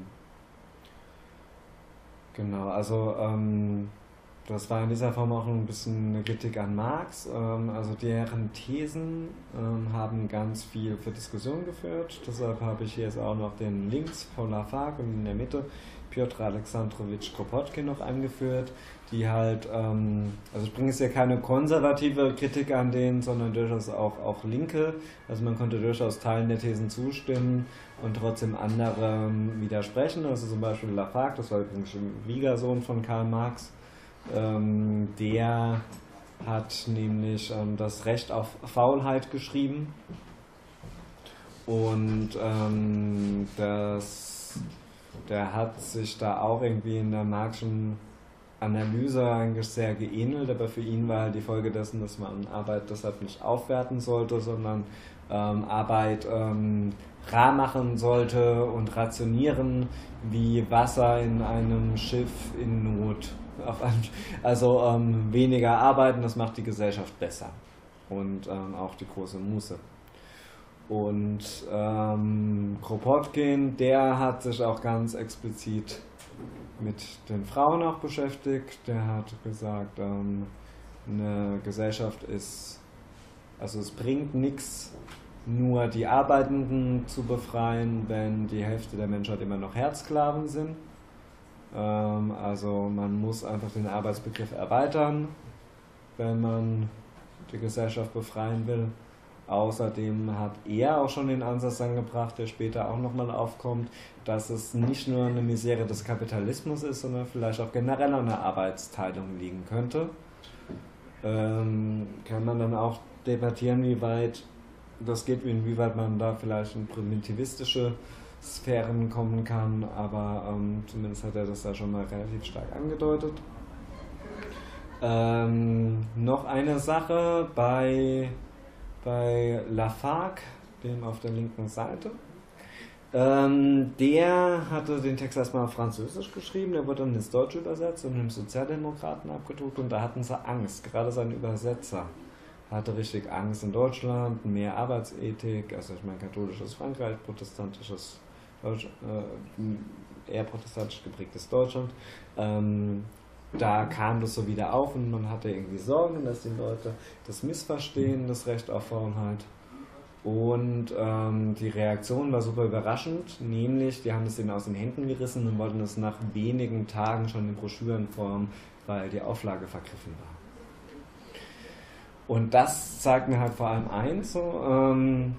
Genau, also ähm, das war in dieser Form auch ein bisschen eine Kritik an Marx. Ähm, also deren Thesen ähm, haben ganz viel für Diskussion geführt. Deshalb habe ich hier jetzt auch noch den Links von Lafargue und in der Mitte Piotr Alexandrowitsch Kropotkin noch angeführt, die halt, ähm, also ich bringe jetzt ja keine konservative Kritik an denen, sondern durchaus auch, auch linke. Also man konnte durchaus Teilen der Thesen zustimmen und trotzdem anderen widersprechen. Also zum Beispiel Lafargue, das war übrigens ein Schwiegersohn von Karl Marx, ähm, der hat nämlich ähm, das Recht auf Faulheit geschrieben, und ähm, das, der hat sich da auch irgendwie in der Marxischen Analyse eigentlich sehr geähnelt, aber für ihn war halt die Folge dessen, dass man Arbeit deshalb nicht aufwerten sollte, sondern ähm, Arbeit ähm, rar machen sollte und rationieren wie Wasser in einem Schiff in Not. Auf einem, also ähm, weniger arbeiten, das macht die Gesellschaft besser und ähm, auch die große Muße. Und ähm, Kropotkin, der hat sich auch ganz explizit mit den Frauen auch beschäftigt. Der hat gesagt, ähm, eine Gesellschaft ist, also es bringt nichts, nur die Arbeitenden zu befreien, wenn die Hälfte der Menschheit immer noch Herzsklaven sind. Ähm, also man muss einfach den Arbeitsbegriff erweitern, wenn man die Gesellschaft befreien will. Außerdem hat er auch schon den Ansatz angebracht, der später auch nochmal aufkommt, dass es nicht nur eine Misere des Kapitalismus ist, sondern vielleicht auch generell an der Arbeitsteilung liegen könnte. Ähm, kann man dann auch debattieren, wie weit das geht, inwieweit man da vielleicht in primitivistische Sphären kommen kann, aber ähm, zumindest hat er das da schon mal relativ stark angedeutet. Ähm, noch eine Sache bei bei Lafargue, dem auf der linken Seite. Ähm, der hatte den Text erstmal auf Französisch geschrieben, der wurde dann ins Deutsche übersetzt und im Sozialdemokraten abgedruckt, und da hatten sie Angst, gerade sein Übersetzer hatte richtig Angst in Deutschland, mehr Arbeitsethik, also ich meine katholisches Frankreich, protestantisches Deutsch, äh, eher protestantisch geprägtes Deutschland. Ähm, da kam das so wieder auf und man hatte irgendwie Sorgen, dass die Leute das missverstehen, das Recht auf Freiheit. Und ähm, die Reaktion war super überraschend, nämlich die haben es denen aus den Händen gerissen und wollten es nach wenigen Tagen schon in Broschürenform, weil die Auflage vergriffen war. Und das zeigt mir halt vor allem eins, so, ähm,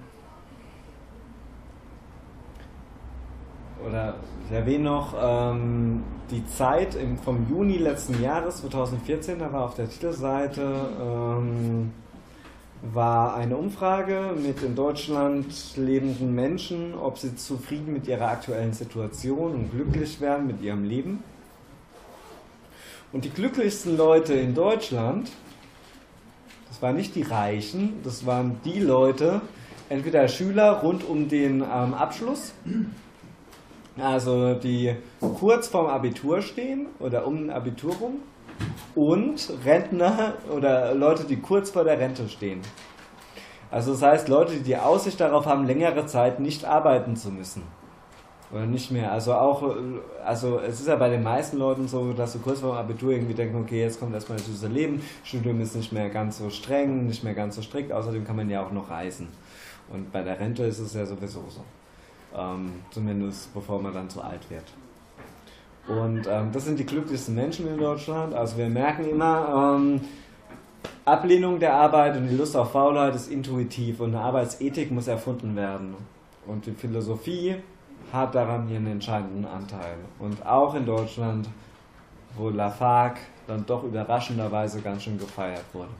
oder ich erwähne noch ähm, die Zeit im, vom Juni letzten Jahres, zweitausendvierzehn, da war auf der Titelseite, ähm, war eine Umfrage mit in Deutschland lebenden Menschen, ob sie zufrieden mit ihrer aktuellen Situation und glücklich wären mit ihrem Leben. Und die glücklichsten Leute in Deutschland, das waren nicht die Reichen, das waren die Leute, entweder Schüler rund um den ähm, Abschluss, also die kurz vorm Abitur stehen oder um ein Abitur rum, und Rentner oder Leute, die kurz vor der Rente stehen. Also das heißt Leute, die die Aussicht darauf haben, längere Zeit nicht arbeiten zu müssen. Oder nicht mehr. Also auch, also es ist ja bei den meisten Leuten so, dass sie kurz vor dem Abitur irgendwie denken, okay, jetzt kommt erstmal das süße Leben, Studium ist nicht mehr ganz so streng, nicht mehr ganz so strikt, außerdem kann man ja auch noch reisen. Und bei der Rente ist es ja sowieso so. Ähm, zumindest bevor man dann zu alt wird. Und ähm, das sind die glücklichsten Menschen in Deutschland. Also wir merken immer, ähm, Ablehnung der Arbeit und die Lust auf Faulheit ist intuitiv und eine Arbeitsethik muss erfunden werden. Und die Philosophie hat daran ihren entscheidenden Anteil. Und auch in Deutschland, wo Lafargue dann doch überraschenderweise ganz schön gefeiert wurde.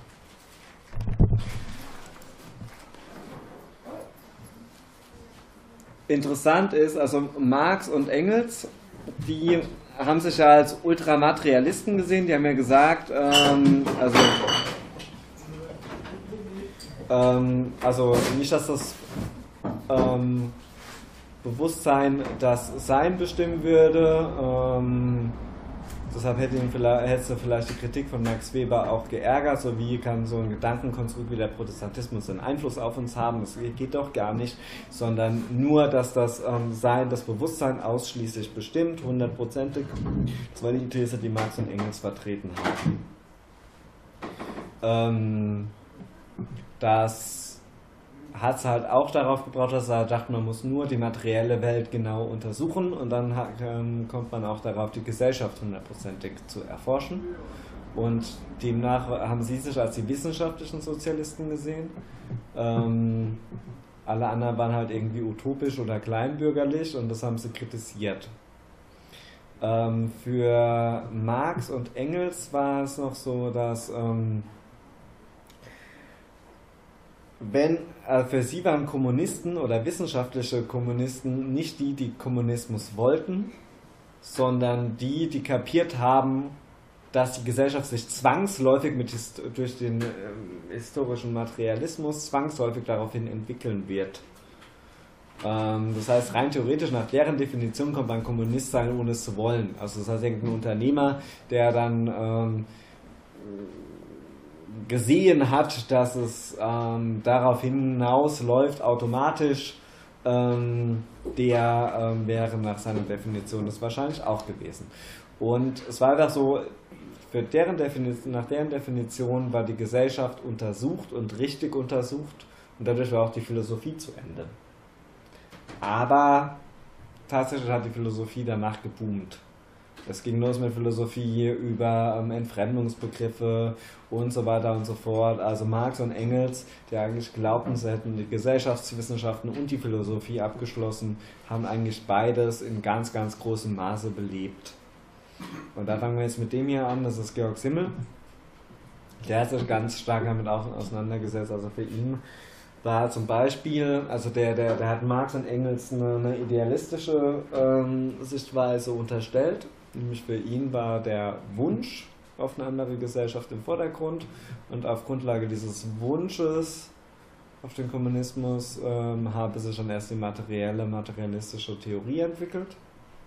Interessant ist, also Marx und Engels, die haben sich ja als Ultramaterialisten gesehen, die haben ja gesagt, ähm, also, ähm, also nicht, dass das ähm, Bewusstsein das Sein bestimmen würde, ähm, deshalb hätte ihn vielleicht, hätte vielleicht die Kritik von Max Weber auch geärgert, so wie kann so ein Gedankenkonstrukt wie der Protestantismus einen Einfluss auf uns haben, das geht doch gar nicht, sondern nur, dass das ähm, Sein, das Bewusstsein ausschließlich bestimmt, hundertprozentig. Das war die These, die Marx und Engels vertreten haben. Ähm, das hat es halt auch darauf gebraucht, dass er dachte, man muss nur die materielle Welt genau untersuchen und dann ähm, kommt man auch darauf, die Gesellschaft hundertprozentig zu erforschen. Und demnach haben sie sich als die wissenschaftlichen Sozialisten gesehen. Ähm, alle anderen waren halt irgendwie utopisch oder kleinbürgerlich und das haben sie kritisiert. Ähm, für Marx und Engels war es noch so, dass ähm, wenn äh, für sie waren Kommunisten oder wissenschaftliche Kommunisten nicht die, die Kommunismus wollten, sondern die, die kapiert haben, dass die Gesellschaft sich zwangsläufig mit hist- durch den äh, historischen Materialismus zwangsläufig daraufhin entwickeln wird. Ähm, das heißt, rein theoretisch nach deren Definition kommt man Kommunist sein, ohne es zu wollen. Also das heißt, irgendein Unternehmer, der dann ähm, gesehen hat, dass es ähm, darauf hinausläuft, automatisch, ähm, der ähm, wäre nach seiner Definition das wahrscheinlich auch gewesen. Und es war einfach so, für deren Definition, nach deren Definition war die Gesellschaft untersucht und richtig untersucht und dadurch war auch die Philosophie zu Ende. Aber tatsächlich hat die Philosophie danach geboomt. Es ging los mit Philosophie über ähm, Entfremdungsbegriffe und so weiter und so fort. Also Marx und Engels, die eigentlich glaubten, sie hätten die Gesellschaftswissenschaften und die Philosophie abgeschlossen, haben eigentlich beides in ganz, ganz großem Maße belebt. Und da fangen wir jetzt mit dem hier an, das ist Georg Simmel. Der hat sich ganz stark damit auseinandergesetzt. Also für ihn war zum Beispiel, also der, der, der hat Marx und Engels eine, eine idealistische ähm, Sichtweise unterstellt. Nämlich für ihn war der Wunsch auf eine andere Gesellschaft im Vordergrund und auf Grundlage dieses Wunsches auf den Kommunismus ähm, habe sich dann erst die materielle, materialistische Theorie entwickelt.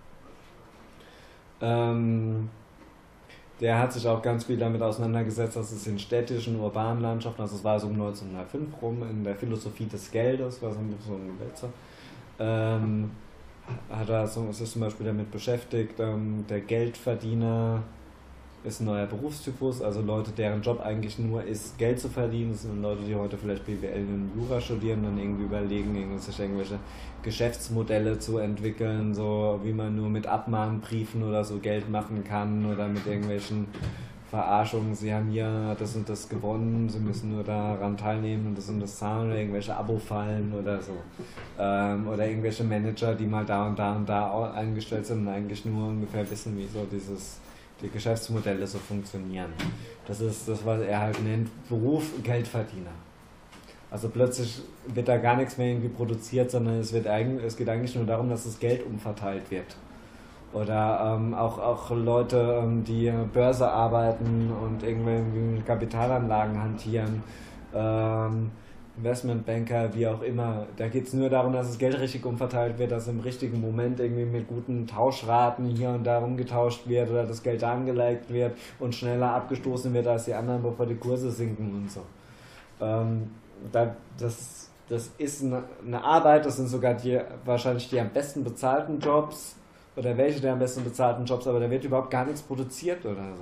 Ähm, der hat sich auch ganz viel damit auseinandergesetzt, dass es in städtischen, urbanen Landschaften, also es war so um neunzehnhundertfünf rum, in der Philosophie des Geldes, war so ein Wälzer, ähm, hat er so, ist zum Beispiel damit beschäftigt, ähm, der Geldverdiener ist ein neuer Berufstypus, also Leute, deren Job eigentlich nur ist, Geld zu verdienen. Das sind Leute, die heute vielleicht B W L und Jura studieren, dann irgendwie überlegen, irgendwie sich irgendwelche Geschäftsmodelle zu entwickeln, so wie man nur mit Abmahnbriefen oder so Geld machen kann oder mit irgendwelchen Verarschungen. Sie haben hier das und das gewonnen, sie müssen nur daran teilnehmen und das und das zahlen, oder irgendwelche Abo-Fallen oder so. Ähm, oder irgendwelche Manager, die mal da und da und da eingestellt sind und eigentlich nur ungefähr wissen, wie so dieses die Geschäftsmodelle so funktionieren. Das ist das, was er halt nennt, Beruf Geldverdiener. Also plötzlich wird da gar nichts mehr irgendwie produziert, sondern es, wird eigentlich, es geht eigentlich nur darum, dass das Geld umverteilt wird. Oder ähm, auch, auch Leute, ähm, die Börse arbeiten und irgendwie mit Kapitalanlagen hantieren, ähm, Investmentbanker, wie auch immer. Da geht es nur darum, dass das Geld richtig umverteilt wird, dass im richtigen Moment irgendwie mit guten Tauschraten hier und da rumgetauscht wird oder das Geld angelegt wird und schneller abgestoßen wird als die anderen, bevor die Kurse sinken und so. Ähm, da, das, das ist eine, eine Arbeit, das sind sogar die wahrscheinlich die am besten bezahlten Jobs oder welche der am besten bezahlten Jobs, aber da wird überhaupt gar nichts produziert oder so.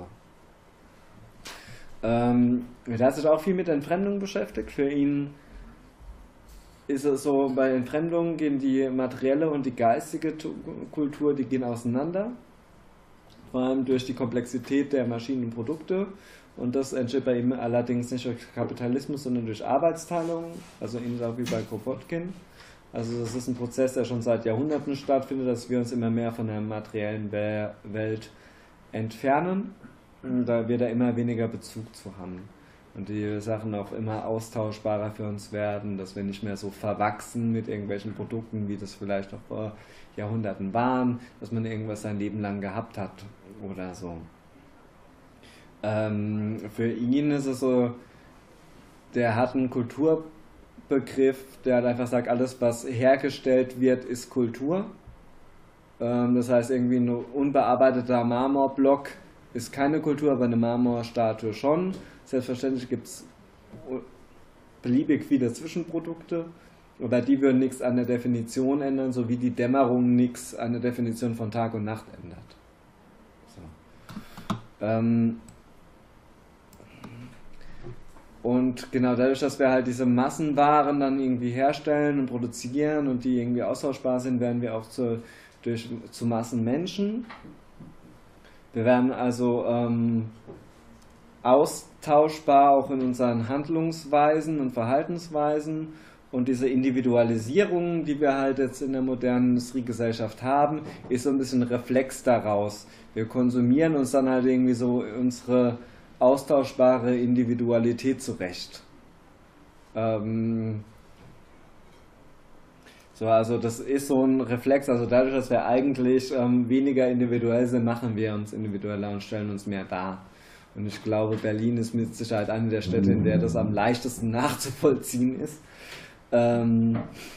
Ähm, der hat sich auch viel mit Entfremdung beschäftigt. Für ihn ist es so, bei Entfremdung gehen die materielle und die geistige Kultur, die gehen auseinander, vor allem durch die Komplexität der Maschinen und Produkte, und das entsteht bei ihm allerdings nicht durch Kapitalismus, sondern durch Arbeitsteilung, also ähnlich auch wie bei Kropotkin. Also das ist ein Prozess, der schon seit Jahrhunderten stattfindet, dass wir uns immer mehr von der materiellen Welt entfernen, da wir da immer weniger Bezug zu haben. Und die Sachen auch immer austauschbarer für uns werden, dass wir nicht mehr so verwachsen mit irgendwelchen Produkten, wie das vielleicht noch vor Jahrhunderten waren, dass man irgendwas sein Leben lang gehabt hat oder so. Ähm, für ihn ist es so, der hat einen Kulturbegriff, der halt einfach sagt, alles was hergestellt wird, ist Kultur. Ähm, das heißt, irgendwie ein unbearbeiteter Marmorblock ist keine Kultur, aber eine Marmorstatue schon. Selbstverständlich gibt es beliebig viele Zwischenprodukte, aber die würden nichts an der Definition ändern, so wie die Dämmerung nichts an der Definition von Tag und Nacht ändert. So. Ähm und genau dadurch, dass wir halt diese Massenwaren dann irgendwie herstellen und produzieren und die irgendwie austauschbar sind, werden wir auch zu, durch, zu Massenmenschen. Wir werden also ähm, austauschbar auch in unseren Handlungsweisen und Verhaltensweisen, und diese Individualisierung, die wir halt jetzt in der modernen Industriegesellschaft haben, ist so ein bisschen ein Reflex daraus. Wir konsumieren uns dann halt irgendwie so unsere austauschbare Individualität zurecht. Ähm so, also das ist so ein Reflex, also dadurch, dass wir eigentlich ähm, weniger individuell sind, machen wir uns individueller und stellen uns mehr dar. Und ich glaube, Berlin ist mit Sicherheit eine der Städte, in der das am leichtesten nachzuvollziehen ist, ähm,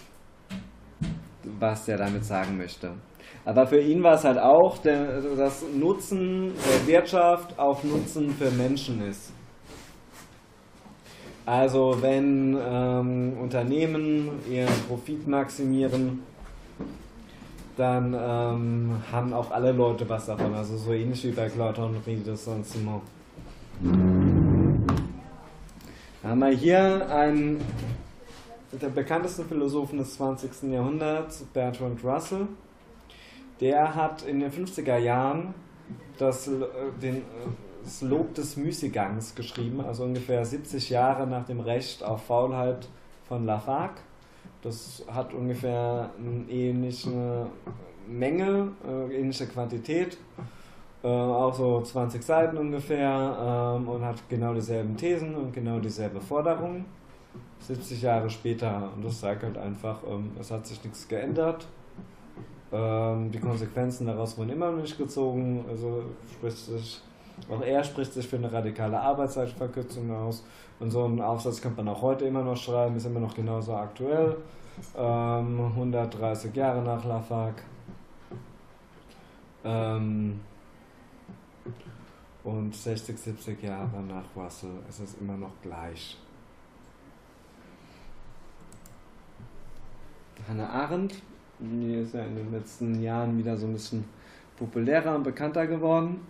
was er damit sagen möchte. Aber für ihn war es halt auch, der, das Nutzen der Wirtschaft auch Nutzen für Menschen ist. Also wenn ähm, Unternehmen ihren Profit maximieren, dann ähm, haben auch alle Leute was davon. Also so ähnlich wie bei Claude Henri de Saint-Simon. Da haben wir hier einen der bekanntesten Philosophen des zwanzigsten Jahrhunderts, Bertrand Russell. Der hat in den fünfziger Jahren das, den, das Lob des Müßiggangs geschrieben, also ungefähr siebzig Jahre nach dem Recht auf Faulheit von Lafargue. Das hat ungefähr eine ähnliche Menge, äh, ähnliche Quantität, äh, auch so zwanzig Seiten ungefähr, ähm, und hat genau dieselben Thesen und genau dieselbe Forderung. siebzig Jahre später, und das sagt halt einfach, ähm, es hat sich nichts geändert. Ähm, die Konsequenzen daraus wurden immer noch nicht gezogen, also spricht sich, auch er spricht sich für eine radikale Arbeitszeitverkürzung aus, und so einen Aufsatz könnte man auch heute immer noch schreiben, ist immer noch genauso aktuell, ähm, hundertdreißig Jahre nach Lafargue, ähm, und sechzig, siebzig Jahre nach Russell ist es immer noch gleich. Hannah Arendt die ist ja in den letzten Jahren wieder so ein bisschen populärer und bekannter geworden.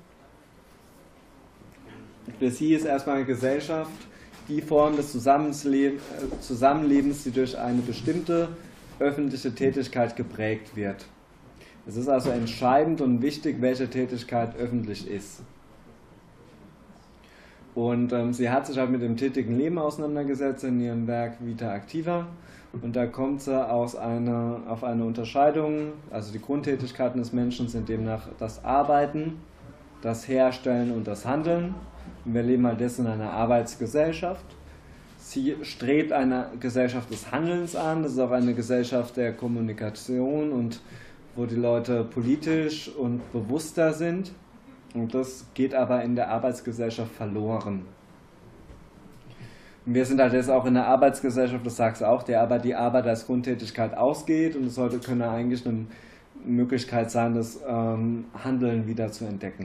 Für sie ist erstmal eine Gesellschaft die Form des Zusammenlebens, die durch eine bestimmte öffentliche Tätigkeit geprägt wird. Es ist also entscheidend und wichtig, welche Tätigkeit öffentlich ist. Und ähm, sie hat sich halt mit dem tätigen Leben auseinandergesetzt in ihrem Werk Vita Activa. Und da kommt sie aus einer, auf eine Unterscheidung, also die Grundtätigkeiten des Menschen sind demnach das Arbeiten, das Herstellen und das Handeln. Und wir leben halt jetzt in einer Arbeitsgesellschaft. Sie strebt eine Gesellschaft des Handelns an, das ist auch eine Gesellschaft der Kommunikation und wo die Leute politisch und bewusster sind. Und das geht aber in der Arbeitsgesellschaft verloren. Und wir sind halt jetzt auch in der Arbeitsgesellschaft, das sagst du auch, die Arbeit, die Arbeit als Grundtätigkeit ausgeht und es sollte können eigentlich eine Möglichkeit sein, das ähm, Handeln wieder zu entdecken.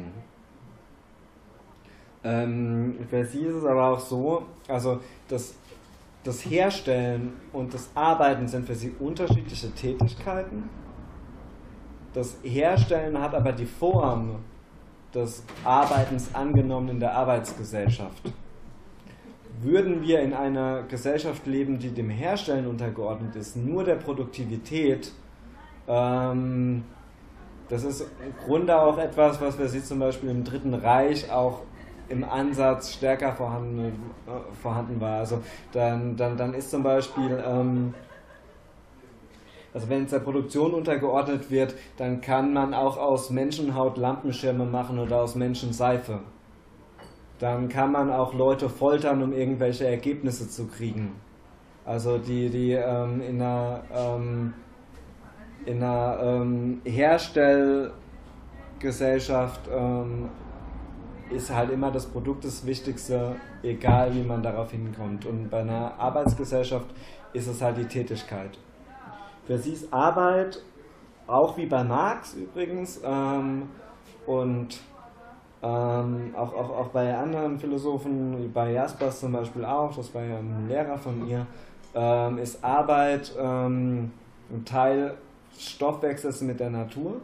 Ähm, für sie ist es aber auch so, also das, das Herstellen und das Arbeiten sind für sie unterschiedliche Tätigkeiten. Das Herstellen hat aber die Form des Arbeitens angenommen in der Arbeitsgesellschaft. Würden wir in einer Gesellschaft leben, die dem Herstellen untergeordnet ist, nur der Produktivität, ähm, das ist im Grunde auch etwas, was wir sie zum Beispiel im Dritten Reich auch im Ansatz stärker vorhanden, äh, vorhanden war. Also dann, dann, dann ist zum Beispiel, ähm, also wenn es der Produktion untergeordnet wird, dann kann man auch aus Menschenhaut Lampenschirme machen oder aus Menschenseife. Dann kann man auch Leute foltern, um irgendwelche Ergebnisse zu kriegen. Also die, die ähm, in einer, ähm, in einer ähm, Herstellgesellschaft ähm, ist halt immer das Produkt das Wichtigste, egal wie man darauf hinkommt. Und bei einer Arbeitsgesellschaft ist es halt die Tätigkeit. Für sie ist Arbeit, auch wie bei Marx übrigens, ähm, und ähm, auch, auch, auch bei anderen Philosophen, bei Jaspers zum Beispiel auch, das war ja ein Lehrer von ihr, ähm, ist Arbeit ähm, ein Teil Stoffwechsels mit der Natur.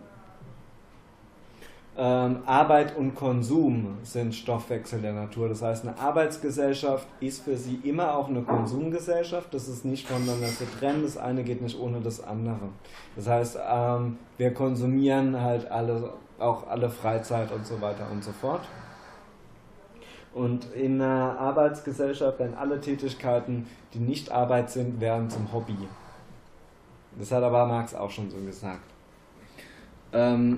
Ähm, Arbeit und Konsum sind Stoffwechsel der Natur. Das heißt, eine Arbeitsgesellschaft ist für sie immer auch eine Konsumgesellschaft. Das ist nicht voneinander zu trennen. Das eine geht nicht ohne das andere. Das heißt, ähm, wir konsumieren halt alle, auch alle Freizeit und so weiter und so fort. Und in einer Arbeitsgesellschaft werden alle Tätigkeiten, die nicht Arbeit sind, werden zum Hobby. Das hat aber Marx auch schon so gesagt. Ähm,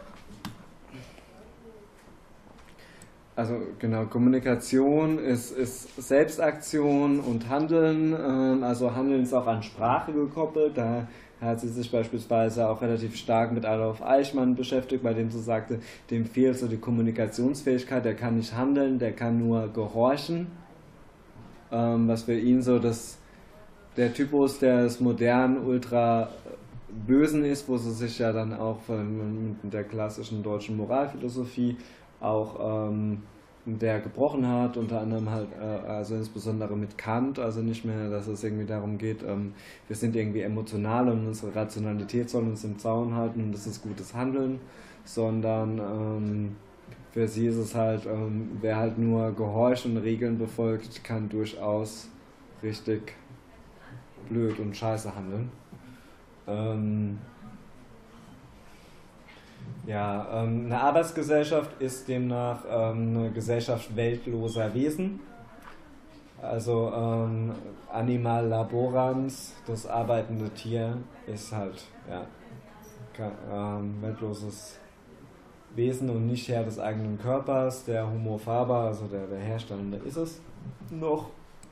Also genau, Kommunikation ist, ist Selbstaktion und Handeln, ähm, also Handeln ist auch an Sprache gekoppelt, da hat sie sich beispielsweise auch relativ stark mit Adolf Eichmann beschäftigt, bei dem sie sagte, dem fehlt so die Kommunikationsfähigkeit, der kann nicht handeln, der kann nur gehorchen, ähm, was für ihn so das, der Typus des modernen Ultra Bösen ist, wo sie sich ja dann auch von, mit der klassischen deutschen Moralphilosophie auch ähm, der gebrochen hat, unter anderem halt, äh, also insbesondere mit Kant, also nicht mehr, dass es irgendwie darum geht, ähm, wir sind irgendwie emotional und unsere Rationalität soll uns im Zaun halten und das ist gutes Handeln, sondern ähm, für sie ist es halt, ähm, wer halt nur gehorcht und Regeln befolgt, kann durchaus richtig blöd und scheiße handeln. Ähm, Ja, ähm, eine Arbeitsgesellschaft ist demnach ähm, eine Gesellschaft weltloser Wesen. Also ähm, Animal laborans, das arbeitende Tier, ist halt ja, kein, ähm, weltloses Wesen und nicht Herr des eigenen Körpers. Der Homo faber, also der, der Herstellende, ist es noch.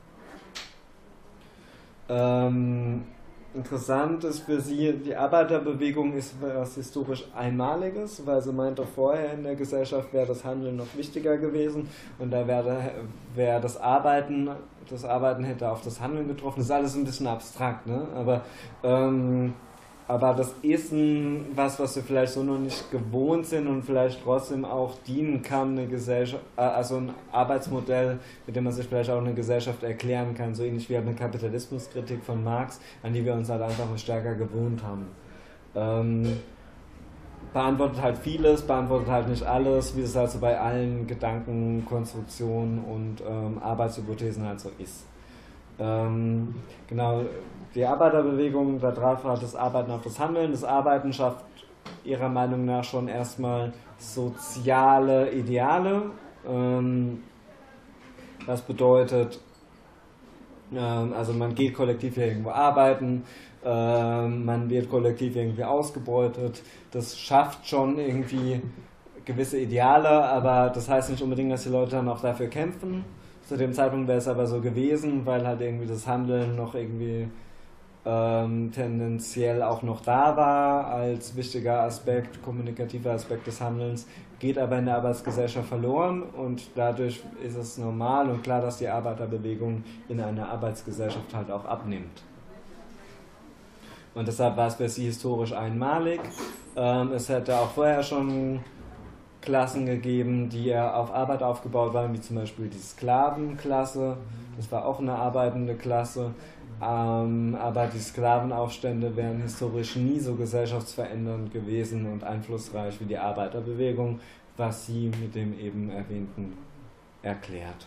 Ähm, Interessant ist für sie, die Arbeiterbewegung ist was historisch Einmaliges, weil sie meinte, vorher in der Gesellschaft wäre das Handeln noch wichtiger gewesen und da wäre, wäre das Arbeiten, das Arbeiten hätte auf das Handeln getroffen. Das ist alles ein bisschen abstrakt, ne? Aber, ähm, aber das ist ein, was, was wir vielleicht so noch nicht gewohnt sind und vielleicht trotzdem auch dienen kann, eine Gesellschaft, also ein Arbeitsmodell, mit dem man sich vielleicht auch eine Gesellschaft erklären kann, so ähnlich wie eine Kapitalismuskritik von Marx, an die wir uns halt einfach stärker gewohnt haben. Ähm, beantwortet halt vieles, beantwortet halt nicht alles, wie es halt so bei allen Gedanken, Konstruktionen und ähm, Arbeitshypothesen halt so ist. Ähm, genau, die Arbeiterbewegung, da drauf hat das Arbeiten auf das Handeln. Das Arbeiten schafft ihrer Meinung nach schon erstmal soziale Ideale. Ähm, das bedeutet, ähm, also man geht kollektiv irgendwo arbeiten, ähm, man wird kollektiv irgendwie ausgebeutet. Das schafft schon irgendwie gewisse Ideale, aber das heißt nicht unbedingt, dass die Leute dann auch dafür kämpfen. Zu dem Zeitpunkt wäre es aber so gewesen, weil halt irgendwie das Handeln noch irgendwie ähm, tendenziell auch noch da war als wichtiger Aspekt, kommunikativer Aspekt des Handelns, geht aber in der Arbeitsgesellschaft verloren und dadurch ist es normal und klar, dass die Arbeiterbewegung in einer Arbeitsgesellschaft halt auch abnimmt. Und deshalb war es für sie historisch einmalig. Ähm, es hätte auch vorher schon Klassen gegeben, die ja auf Arbeit aufgebaut waren, wie zum Beispiel die Sklavenklasse. Das war auch eine arbeitende Klasse. Ähm, aber die Sklavenaufstände wären historisch nie so gesellschaftsverändernd gewesen und einflussreich wie die Arbeiterbewegung, was sie mit dem eben Erwähnten erklärt.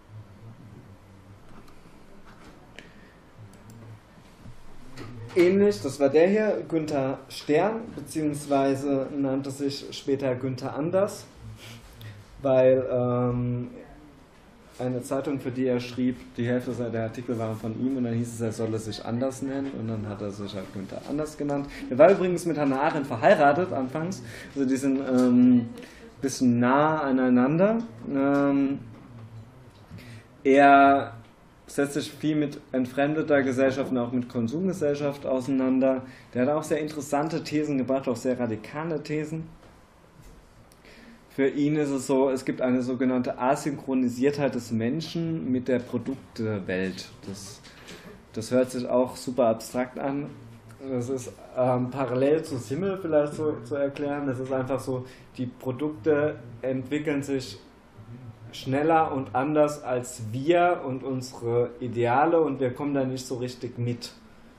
Ähnlich, das war der hier, Günther Stern, beziehungsweise nannte sich später Günther Anders, weil ähm, eine Zeitung, für die er schrieb, die Hälfte der Artikel waren von ihm und dann hieß es, er solle sich anders nennen und dann hat er sich halt Günther Anders genannt. Er war übrigens mit Hannah Arendt verheiratet anfangs, also die sind ein ähm, bisschen nah aneinander. Ähm, er setzt sich viel mit entfremdeter Gesellschaft und auch mit Konsumgesellschaft auseinander. Der hat auch sehr interessante Thesen gebracht, auch sehr radikale Thesen. Für ihn ist es so, es gibt eine sogenannte Asynchronisiertheit des Menschen mit der Produktewelt. Das, das hört sich auch super abstrakt an. Das ist ähm, parallel zu Simmel vielleicht so zu erklären. Das ist einfach so, die Produkte entwickeln sich schneller und anders als wir und unsere Ideale und wir kommen da nicht so richtig mit.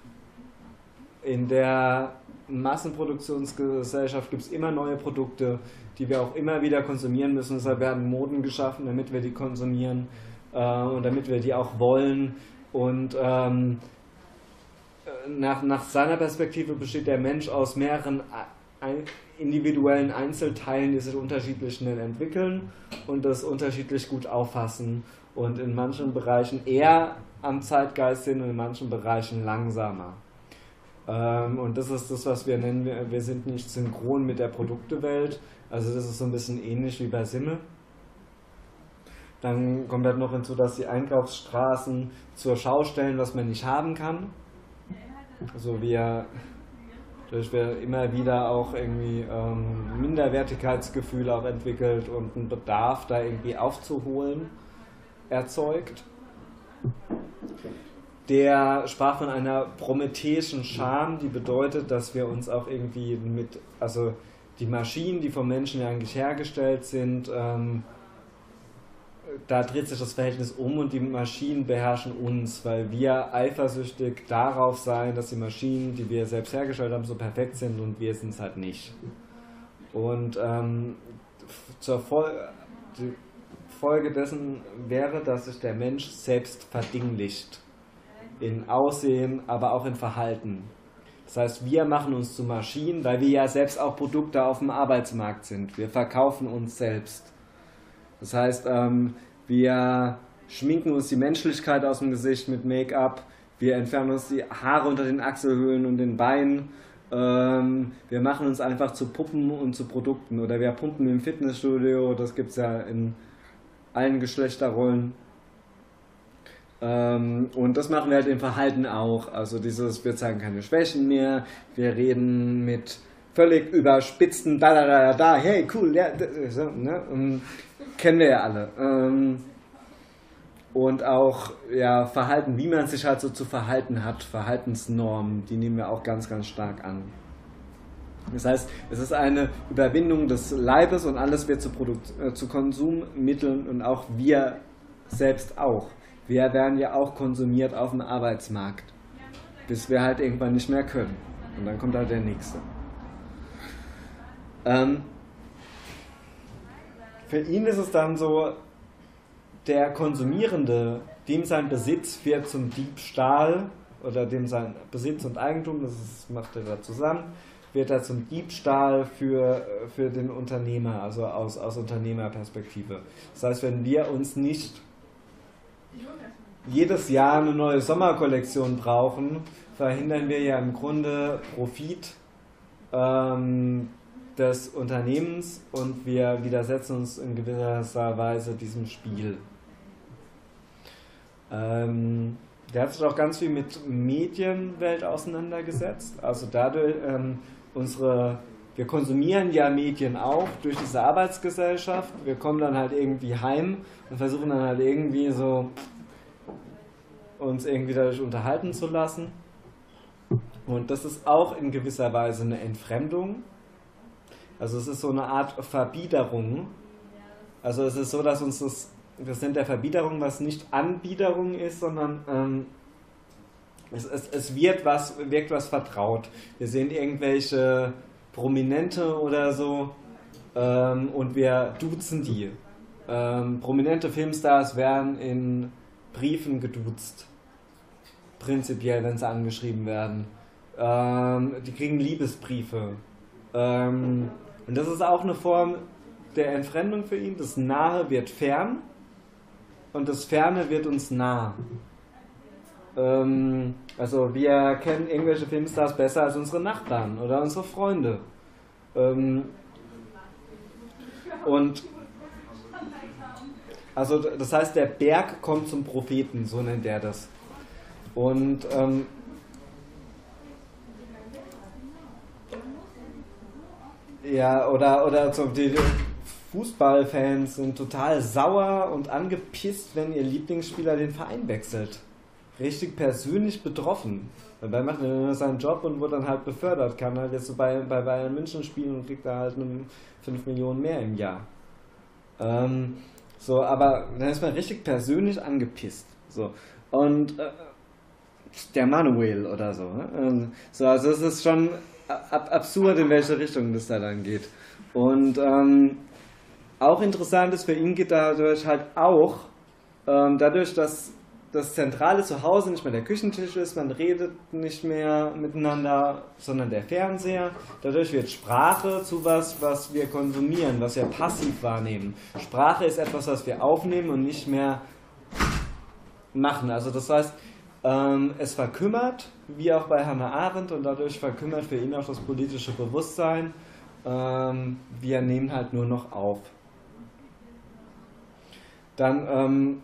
In der Massenproduktionsgesellschaft gibt es immer neue Produkte, die wir auch immer wieder konsumieren müssen. Deshalb werden Moden geschaffen, damit wir die konsumieren äh, und damit wir die auch wollen. Und ähm, nach, nach seiner Perspektive besteht der Mensch aus mehreren ein, individuellen Einzelteilen, die sich unterschiedlich schnell entwickeln und das unterschiedlich gut auffassen und in manchen Bereichen eher am Zeitgeist sind und in manchen Bereichen langsamer. Ähm, und das ist das, was wir nennen, wir, wir sind nicht synchron mit der Produktewelt, also das ist so ein bisschen ähnlich wie bei Simmel. Dann kommt halt noch hinzu, dass die Einkaufsstraßen zur Schau stellen, was man nicht haben kann. Also wir Dadurch wird immer wieder auch irgendwie ähm, Minderwertigkeitsgefühle auch entwickelt und ein Bedarf da irgendwie aufzuholen erzeugt. Der sprach von einer prometheischen Scham, die bedeutet, dass wir uns auch irgendwie mit, also die Maschinen, die vom Menschen ja eigentlich hergestellt sind, ähm, da dreht sich das Verhältnis um und die Maschinen beherrschen uns, weil wir eifersüchtig darauf sein, dass die Maschinen, die wir selbst hergestellt haben, so perfekt sind und wir sind es halt nicht. Und ähm, zur Fol- die Folge dessen wäre, dass sich der Mensch selbst verdinglicht. In Aussehen, aber auch in Verhalten. Das heißt, wir machen uns zu Maschinen, weil wir ja selbst auch Produkte auf dem Arbeitsmarkt sind. Wir verkaufen uns selbst. Das heißt, ähm, wir schminken uns die Menschlichkeit aus dem Gesicht mit Make-up, wir entfernen uns die Haare unter den Achselhöhlen und den Beinen, ähm, wir machen uns einfach zu Puppen und zu Produkten oder wir pumpen im Fitnessstudio, das gibt es ja in allen Geschlechterrollen. Ähm, und das machen wir halt im Verhalten auch, also dieses, wir zeigen keine Schwächen mehr, wir reden mit völlig überspitzten da da da da, hey cool, ja, so, ne? Und kennen wir ja alle. Ähm, und auch ja, Verhalten, wie man sich halt so zu verhalten hat, Verhaltensnormen, die nehmen wir auch ganz, ganz stark an. Das heißt, es ist eine Überwindung des Leibes und alles wird zu, Produkt, äh, zu Konsummitteln und auch wir selbst auch. Wir werden ja auch konsumiert auf dem Arbeitsmarkt, bis wir halt irgendwann nicht mehr können. Und dann kommt halt der nächste. Ähm, für ihn ist es dann so, der Konsumierende, dem sein Besitz wird zum Diebstahl, oder dem sein Besitz und Eigentum, das ist, macht er da zusammen, wird er zum Diebstahl für, für den Unternehmer, also aus, aus Unternehmerperspektive. Das heißt, wenn wir uns nicht jedes Jahr eine neue Sommerkollektion brauchen, verhindern wir ja im Grunde Profit ähm, des Unternehmens und wir widersetzen uns in gewisser Weise diesem Spiel. Ähm, der hat sich auch ganz viel mit Medienwelt auseinandergesetzt. Also dadurch, ähm, unsere, wir konsumieren ja Medien auch durch diese Arbeitsgesellschaft. Wir kommen dann halt irgendwie heim und versuchen dann halt irgendwie so uns irgendwie dadurch unterhalten zu lassen. Und das ist auch in gewisser Weise eine Entfremdung. Also es ist so eine Art Verbiederung. Also es ist so, dass uns das, das nennt der Verbiederung, was nicht Anbiederung ist, sondern ähm, es, es, es wird was, wirkt was vertraut. Wir sehen irgendwelche Prominente oder so ähm, und wir duzen die. Ähm, prominente Filmstars werden in Briefen geduzt. Prinzipiell, wenn sie angeschrieben werden. Ähm, die kriegen Liebesbriefe. Ähm, und das ist auch eine Form der Entfremdung für ihn. Das Nahe wird fern und das Ferne wird uns nah. Ähm, also wir kennen irgendwelche Filmstars besser als unsere Nachbarn oder unsere Freunde. Ähm, und also das heißt, der Berg kommt zum Propheten, so nennt er das. Und ähm, ja, oder, oder so, die Fußballfans sind total sauer und angepisst, wenn ihr Lieblingsspieler den Verein wechselt. Richtig persönlich betroffen. Dabei macht er seinen Job und wird dann halt befördert. Kann halt jetzt so bei, bei Bayern München spielen und kriegt da halt fünf Millionen mehr im Jahr. Ähm, so, aber dann ist man richtig persönlich angepisst. So. Und äh, der Manuel oder so. Ne? So, also es ist schon ab absurd, in welche Richtung das da dann geht. Und ähm, auch interessant ist, für ihn geht dadurch halt auch, ähm, dadurch, dass das zentrale Zuhause nicht mehr der Küchentisch ist, man redet nicht mehr miteinander, sondern der Fernseher. Dadurch wird Sprache zu was, was wir konsumieren, was wir passiv wahrnehmen. Sprache ist etwas, was wir aufnehmen und nicht mehr machen. Also das heißt, ähm, es verkümmert, wie auch bei Hannah Arendt, und dadurch verkümmert für ihn auch das politische Bewusstsein. Ähm, wir nehmen halt nur noch auf. Dann, ähm,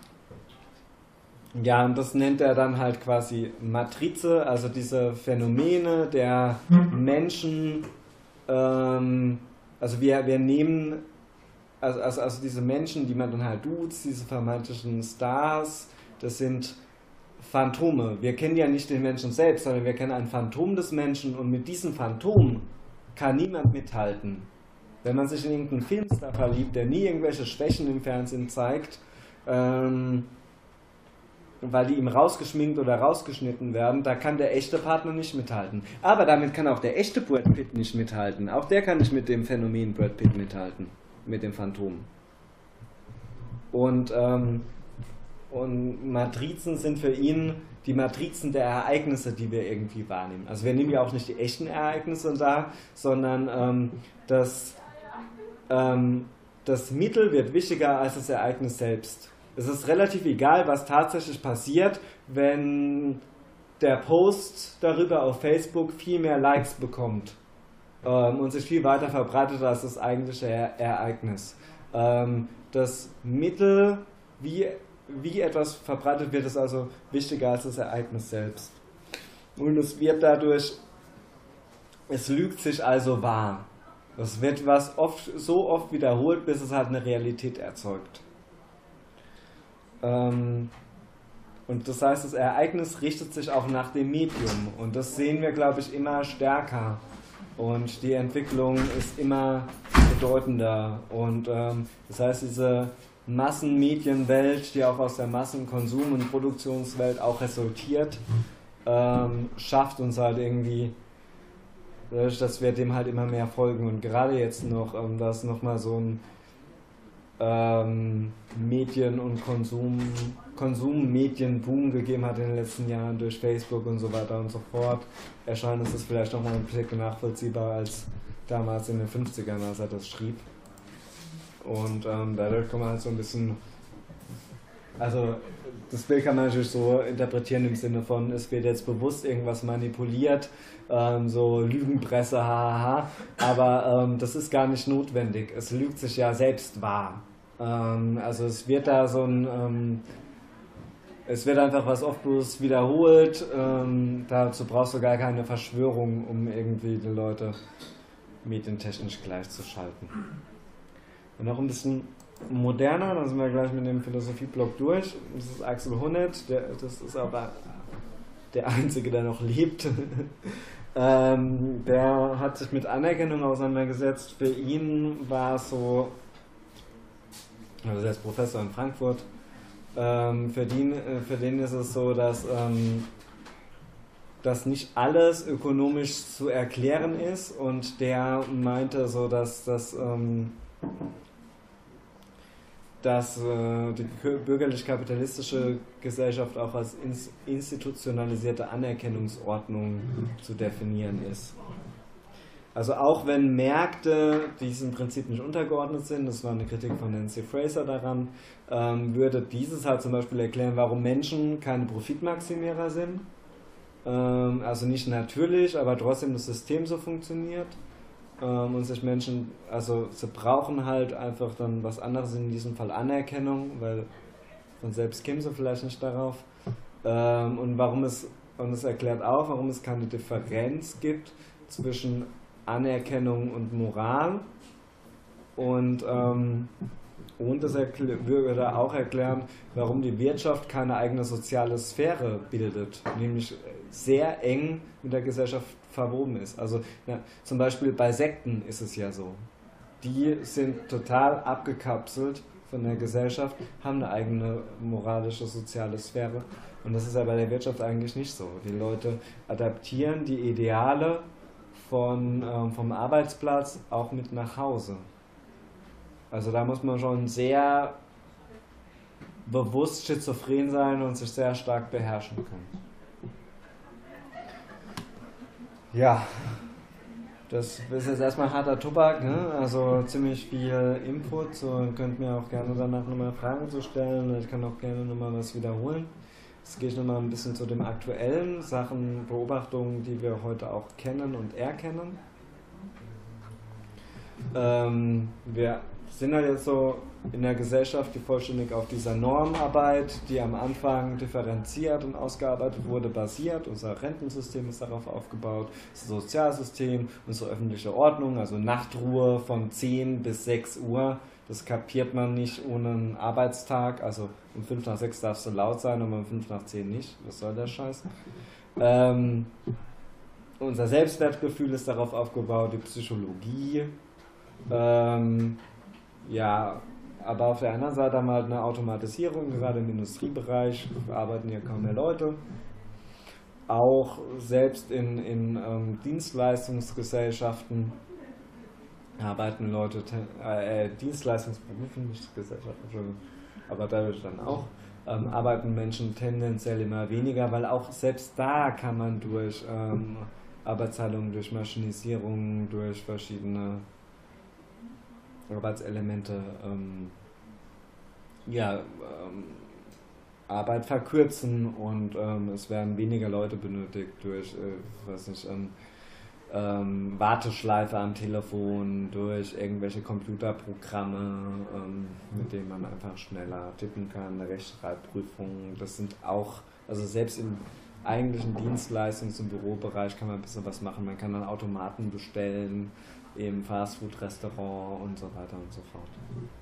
ja, und das nennt er dann halt quasi Matrize, also diese Phänomene der Menschen, ähm, also wir, wir nehmen, also, also, also diese Menschen, die man dann halt duzt, diese vermeintlichen Stars, das sind Phantome. Wir kennen ja nicht den Menschen selbst, sondern wir kennen ein Phantom des Menschen, und mit diesem Phantom kann niemand mithalten. Wenn man sich in irgendeinen Filmstar verliebt, der nie irgendwelche Schwächen im Fernsehen zeigt, ähm, weil die ihm rausgeschminkt oder rausgeschnitten werden, da kann der echte Partner nicht mithalten. Aber damit kann auch der echte Brad Pitt nicht mithalten. Auch der kann nicht mit dem Phänomen Brad Pitt mithalten, mit dem Phantom. Und, ähm, und Matrizen sind für ihn die Matrizen der Ereignisse, die wir irgendwie wahrnehmen. Also wir nehmen ja auch nicht die echten Ereignisse da, sondern ähm, das, ähm, das Mittel wird wichtiger als das Ereignis selbst. Es ist relativ egal, was tatsächlich passiert, wenn der Post darüber auf Facebook viel mehr Likes bekommt ähm, und sich viel weiter verbreitet als das eigentliche er Ereignis. Ähm, das Mittel, wie, wie etwas verbreitet wird, ist also wichtiger als das Ereignis selbst. Und es wird dadurch, es lügt sich also wahr. Es wird was oft, so oft wiederholt, bis es halt eine Realität erzeugt. Und das heißt, das Ereignis richtet sich auch nach dem Medium, und das sehen wir, glaube ich, immer stärker, und die Entwicklung ist immer bedeutender, und ähm, das heißt, diese Massenmedienwelt, die auch aus der Massenkonsum- und Produktionswelt auch resultiert, ähm, schafft uns halt irgendwie dadurch, dass wir dem halt immer mehr folgen und gerade jetzt noch, ähm, da ist nochmal so ein ähm, Medien- und Konsum, Konsum-Medienboom gegeben hat in den letzten Jahren durch Facebook und so weiter und so fort, erscheint es vielleicht nochmal ein bisschen nachvollziehbar als damals in den fünfzigern, als er das schrieb. Und ähm, dadurch kann man halt so ein bisschen, also das Bild kann man natürlich so interpretieren im Sinne von, es wird jetzt bewusst irgendwas manipuliert, ähm, so Lügenpresse, hahaha, aber ähm, das ist gar nicht notwendig, es lügt sich ja selbst wahr. Ähm, also es wird da so ein, ähm, es wird einfach was oft bloß wiederholt, ähm, dazu brauchst du gar keine Verschwörung, um irgendwie die Leute medientechnisch gleichzuschalten. Und noch ein bisschen moderner, dann sind wir gleich mit dem Philosophieblock durch. Das ist Axel Honneth, der, das ist aber der Einzige, der noch lebt. ähm, der hat sich mit Anerkennung auseinandergesetzt. Für ihn war es so, also er ist Professor in Frankfurt, ähm, für, den, für den ist es so, dass, ähm, dass nicht alles ökonomisch zu erklären ist und der meinte so, dass das ähm, dass äh, die bürgerlich-kapitalistische Gesellschaft auch als ins institutionalisierte Anerkennungsordnung zu definieren ist. Also auch wenn Märkte diesem Prinzip nicht untergeordnet sind, das war eine Kritik von Nancy Fraser daran, ähm, würde dieses halt zum Beispiel erklären, warum Menschen keine Profitmaximierer sind. Ähm, also nicht natürlich, aber trotzdem das System so funktioniert. Und sich Menschen, also sie brauchen halt einfach dann was anderes, in diesem Fall Anerkennung, weil von selbst kämen sie vielleicht nicht darauf. Und warum es, und es erklärt auch, warum es keine Differenz gibt zwischen Anerkennung und Moral. Und, ähm, und es würde auch erklären, warum die Wirtschaft keine eigene soziale Sphäre bildet, nämlich sehr eng mit der Gesellschaft verwoben ist. Also ja, zum Beispiel bei Sekten ist es ja so. Die sind total abgekapselt von der Gesellschaft, haben eine eigene moralische, soziale Sphäre. Und das ist ja bei der Wirtschaft eigentlich nicht so. Die Leute adaptieren die Ideale von, ähm, vom Arbeitsplatz auch mit nach Hause. Also da muss man schon sehr bewusst schizophren sein und sich sehr stark beherrschen können. Ja, das ist jetzt erstmal harter Tobak, ne? Also ziemlich viel Input, so ihr könnt mir auch gerne danach nochmal Fragen zu stellen, ich kann auch gerne nochmal was wiederholen. Jetzt gehe ich nochmal ein bisschen zu den aktuellen Sachen, Beobachtungen, die wir heute auch kennen und erkennen. Ähm, wir sind halt jetzt so in der Gesellschaft, die vollständig auf dieser Normarbeit, die am Anfang differenziert und ausgearbeitet wurde, basiert. Unser Rentensystem ist darauf aufgebaut, das Sozialsystem, unsere öffentliche Ordnung, also Nachtruhe von zehn bis sechs Uhr. Das kapiert man nicht ohne einen Arbeitstag. Also um fünf nach sechs darfst du laut sein, aber um fünf nach zehn nicht. Was soll der Scheiß? Ähm, unser Selbstwertgefühl ist darauf aufgebaut, die Psychologie. Ähm, ja, aber auf der anderen Seite haben wir halt eine Automatisierung, gerade im Industriebereich arbeiten hier kaum mehr Leute. Auch selbst in, in ähm, Dienstleistungsgesellschaften arbeiten Leute, äh, Dienstleistungsberufen, nicht Gesellschaften, aber dadurch dann auch, ähm, arbeiten Menschen tendenziell immer weniger, weil auch selbst da kann man durch ähm, Arbeitsteilung, durch Maschinisierung, durch verschiedene Arbeitselemente ähm, ja, ähm, Arbeit verkürzen und ähm, es werden weniger Leute benötigt durch, äh, weiß nicht, ähm, ähm, Warteschleife am Telefon, durch irgendwelche Computerprogramme, ähm, mit denen man einfach schneller tippen kann, Rechtschreibprüfungen, das sind auch, also selbst im eigentlichen Dienstleistungs- und Bürobereich kann man ein bisschen was machen, man kann dann Automaten bestellen, im Fastfood-Restaurant und so weiter und so fort.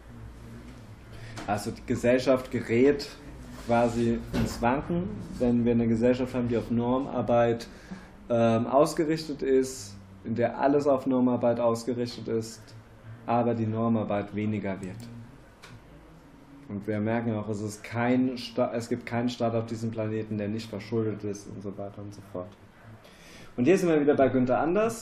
Also die Gesellschaft gerät quasi ins Wanken, wenn wir eine Gesellschaft haben, die auf Normarbeit ähm, ausgerichtet ist, in der alles auf Normarbeit ausgerichtet ist, aber die Normarbeit weniger wird. Und wir merken auch, es, ist kein Sta- es gibt keinen Staat auf diesem Planeten, der nicht verschuldet ist und so weiter und so fort. Und hier sind wir wieder bei Günther Anders.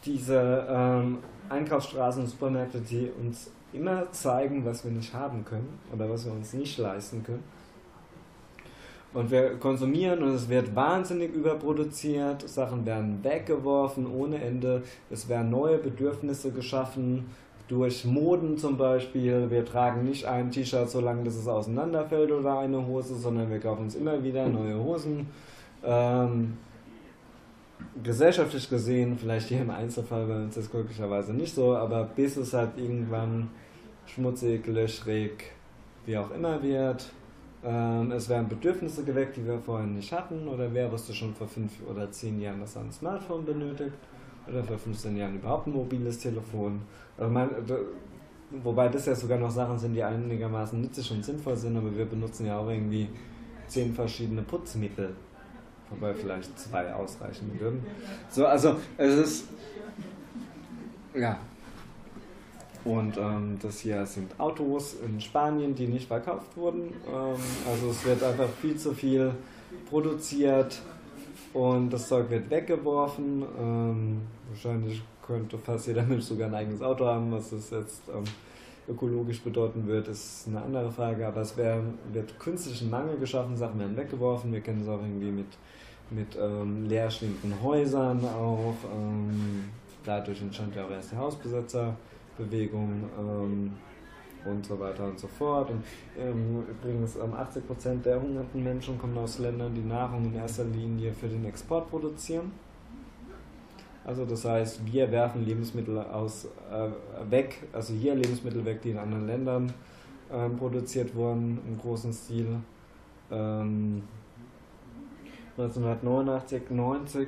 diese ähm, Einkaufsstraßen und Supermärkte, die uns immer zeigen, was wir nicht haben können oder was wir uns nicht leisten können. Und wir konsumieren und es wird wahnsinnig überproduziert, Sachen werden weggeworfen ohne Ende, es werden neue Bedürfnisse geschaffen, durch Moden zum Beispiel. Wir tragen nicht ein T-Shirt so lange, bis es auseinanderfällt oder eine Hose, sondern wir kaufen uns immer wieder neue Hosen. Ähm, gesellschaftlich gesehen, vielleicht hier im Einzelfall bei uns ist glücklicherweise nicht so, aber bis es halt irgendwann schmutzig, löchrig, wie auch immer wird. Ähm, es werden Bedürfnisse geweckt, die wir vorher nicht hatten, oder wer wusste schon vor fünf oder zehn Jahren, dass er ein Smartphone benötigt, oder vor fünfzehn Jahren überhaupt ein mobiles Telefon. Also man, wobei das ja sogar noch Sachen sind, die einigermaßen nützlich und sinnvoll sind, aber wir benutzen ja auch irgendwie zehn verschiedene Putzmittel, wobei vielleicht zwei ausreichen würden. So, also es ist, ja. Und ähm, das hier sind Autos in Spanien, die nicht verkauft wurden. Ähm, also es wird einfach viel zu viel produziert und das Zeug wird weggeworfen. Ähm, wahrscheinlich könnte fast jeder Mensch sogar ein eigenes Auto haben. Was das jetzt ähm, ökologisch bedeuten wird, ist eine andere Frage. Aber es wär, wird künstlichen Mangel geschaffen, Sachen werden weggeworfen. Wir kennen es auch irgendwie mit, mit ähm, leerstehenden Häusern auch. Ähm, dadurch entstand ja auch erst die Hausbesetzerbewegung ähm, und so weiter und so fort. Und ähm, übrigens ähm, achtzig Prozent der hungernden Menschen kommen aus Ländern, die Nahrung in erster Linie für den Export produzieren. Also das heißt, wir werfen Lebensmittel aus, äh, weg, also hier Lebensmittel weg, die in anderen Ländern ähm, produziert wurden, im großen Stil. Ähm, neunzehnhundertneunundachtzig, neunzig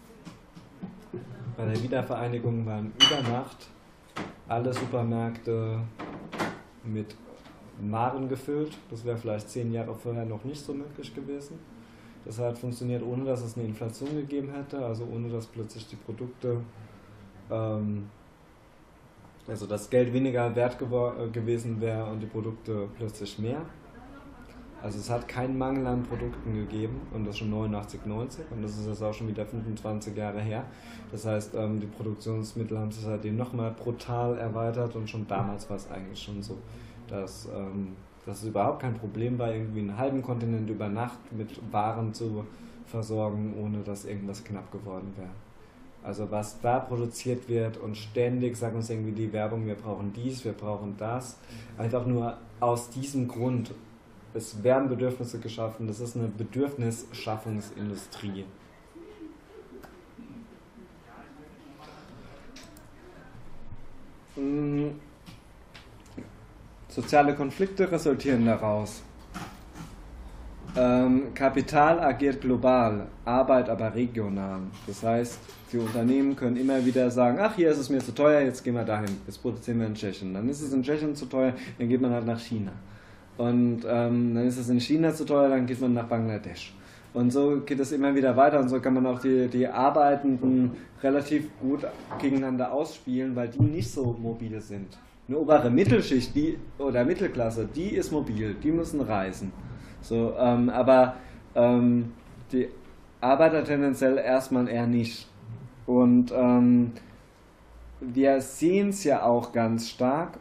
bei der Wiedervereinigung waren über Nacht alle Supermärkte mit Waren gefüllt. Das wäre vielleicht zehn Jahre vorher noch nicht so möglich gewesen. Das hat funktioniert, ohne dass es eine Inflation gegeben hätte, also ohne dass plötzlich die Produkte, ähm, also das Geld weniger wert gewor- gewesen wäre und die Produkte plötzlich mehr. Also es hat keinen Mangel an Produkten gegeben und das schon neunundachtzig, neunzig und das ist jetzt auch schon wieder fünfundzwanzig Jahre her. Das heißt, ähm, die Produktionsmittel haben sich seitdem nochmal brutal erweitert und schon damals war es eigentlich schon so, dass, ähm, dass es überhaupt kein Problem war, irgendwie einen halben Kontinent über Nacht mit Waren zu versorgen, ohne dass irgendwas knapp geworden wäre. Also was da produziert wird und ständig sagt uns irgendwie die Werbung, wir brauchen dies, wir brauchen das, einfach nur aus diesem Grund. Es werden Bedürfnisse geschaffen, das ist eine Bedürfnisschaffungsindustrie. Soziale Konflikte resultieren daraus. Ähm, Kapital agiert global, Arbeit aber regional. Das heißt, die Unternehmen können immer wieder sagen, ach, hier ist es mir zu teuer, jetzt gehen wir dahin, jetzt produzieren wir in Tschechien. Dann ist es in Tschechien zu teuer, dann geht man halt nach China. Und ähm, dann ist es in China zu teuer, dann geht man nach Bangladesch. Und so geht es immer wieder weiter und so kann man auch die, die Arbeitenden relativ gut gegeneinander ausspielen, weil die nicht so mobil sind. Eine obere Mittelschicht die, oder Mittelklasse, die ist mobil, die müssen reisen. So, ähm, aber ähm, die Arbeiter tendenziell erstmal eher nicht. Und ähm, wir sehen es ja auch ganz stark.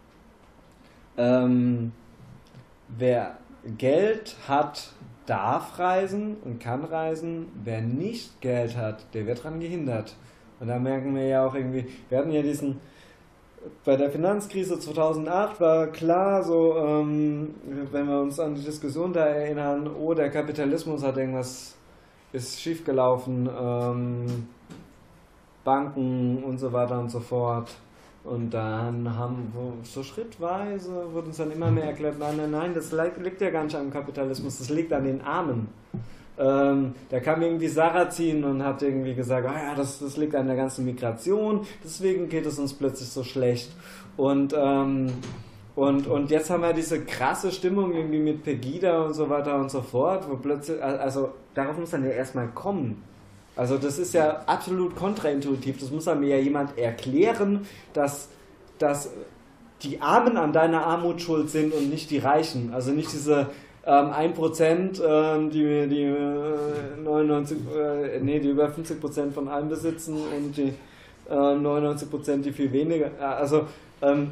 Ähm, wer Geld hat, darf reisen und kann reisen. Wer nicht Geld hat, der wird daran gehindert. Und da merken wir ja auch irgendwie, wir hatten ja diesen, bei der Finanzkrise zweitausendacht war klar, so, ähm, wenn wir uns an die Diskussion da erinnern, oh, der Kapitalismus hat irgendwas, ist schiefgelaufen, ähm, Banken und so weiter und so fort. Und dann haben wir so schrittweise, wurde uns dann immer mehr erklärt, nein, nein, nein, das liegt ja gar nicht am Kapitalismus, das liegt an den Armen. Ähm, da kam irgendwie Sarrazin und hat irgendwie gesagt, oh ja, das, das liegt an der ganzen Migration, deswegen geht es uns plötzlich so schlecht. Und, ähm, und, und jetzt haben wir diese krasse Stimmung irgendwie mit Pegida und so weiter und so fort, wo plötzlich, also darauf muss dann ja erstmal kommen. Also das ist ja absolut kontraintuitiv, das muss mir ja jemand erklären, dass, dass die Armen an deiner Armut schuld sind und nicht die Reichen. Also nicht diese ähm, ein Prozent, ähm, die, die, äh, neunundneunzig, äh, nee, die über fünfzig Prozent von allem besitzen und die äh, neunundneunzig Prozent, die viel weniger. Also, ähm,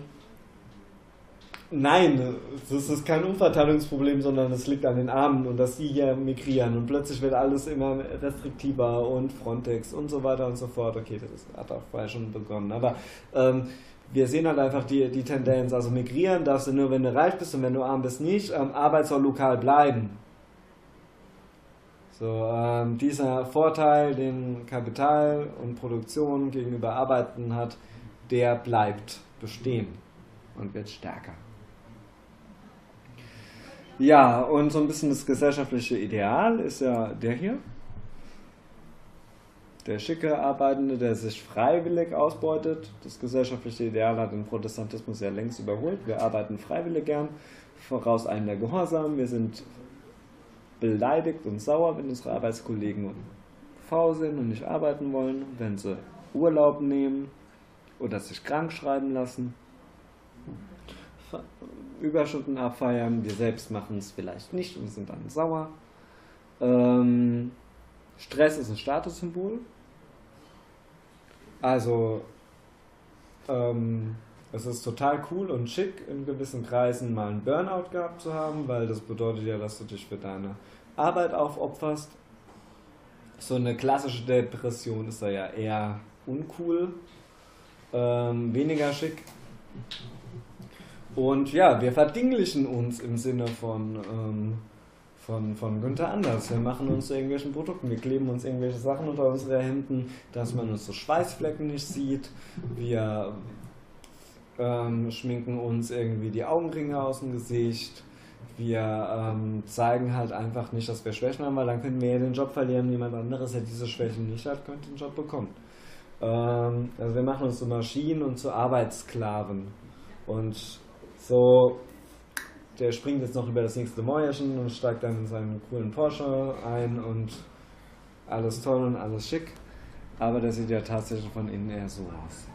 nein, das ist kein Umverteilungsproblem, sondern es liegt an den Armen und dass sie hier migrieren und plötzlich wird alles immer restriktiver und Frontex und so weiter und so fort. Okay, das hat auch vorher schon begonnen, aber ähm, wir sehen halt einfach die, die Tendenz, also migrieren darfst du nur, wenn du reich bist und wenn du arm bist nicht, ähm, Arbeit soll lokal bleiben. So, ähm, dieser Vorteil, den Kapital und Produktion gegenüber Arbeiten hat, der bleibt bestehen und wird stärker. Ja, und so ein bisschen das gesellschaftliche Ideal ist ja der hier. Der schicke Arbeitende, der sich freiwillig ausbeutet. Das gesellschaftliche Ideal hat den Protestantismus ja längst überholt. Wir arbeiten freiwillig gern, voraus einem der Gehorsam. Wir sind beleidigt und sauer, wenn unsere Arbeitskollegen faul sind und nicht arbeiten wollen, wenn sie Urlaub nehmen oder sich krank schreiben lassen. Überstunden abfeiern, wir selbst machen es vielleicht nicht und sind dann sauer. Ähm, Stress ist ein Statussymbol. Also ähm, es ist total cool und schick, in gewissen Kreisen mal einen Burnout gehabt zu haben, weil das bedeutet ja, dass du dich für deine Arbeit aufopferst. So eine klassische Depression ist da ja eher uncool, ähm, weniger schick. Und ja, wir verdinglichen uns im Sinne von, ähm, von, von Günther Anders. Wir machen uns zu irgendwelchen Produkten, wir kleben uns irgendwelche Sachen unter unsere Hemden, dass man uns so Schweißflecken nicht sieht. Wir ähm, schminken uns irgendwie die Augenringe aus dem Gesicht. Wir ähm, zeigen halt einfach nicht, dass wir Schwächen haben, weil dann könnten wir ja den Job verlieren. Jemand anderes, der diese Schwächen nicht hat, könnte den Job bekommen. Ähm, also wir machen uns zu Maschinen und zu Arbeitssklaven. Und so, der springt jetzt noch über das nächste Mäuerchen und steigt dann in seinen coolen Porsche ein und alles toll und alles schick. Aber der sieht ja tatsächlich von innen eher so aus.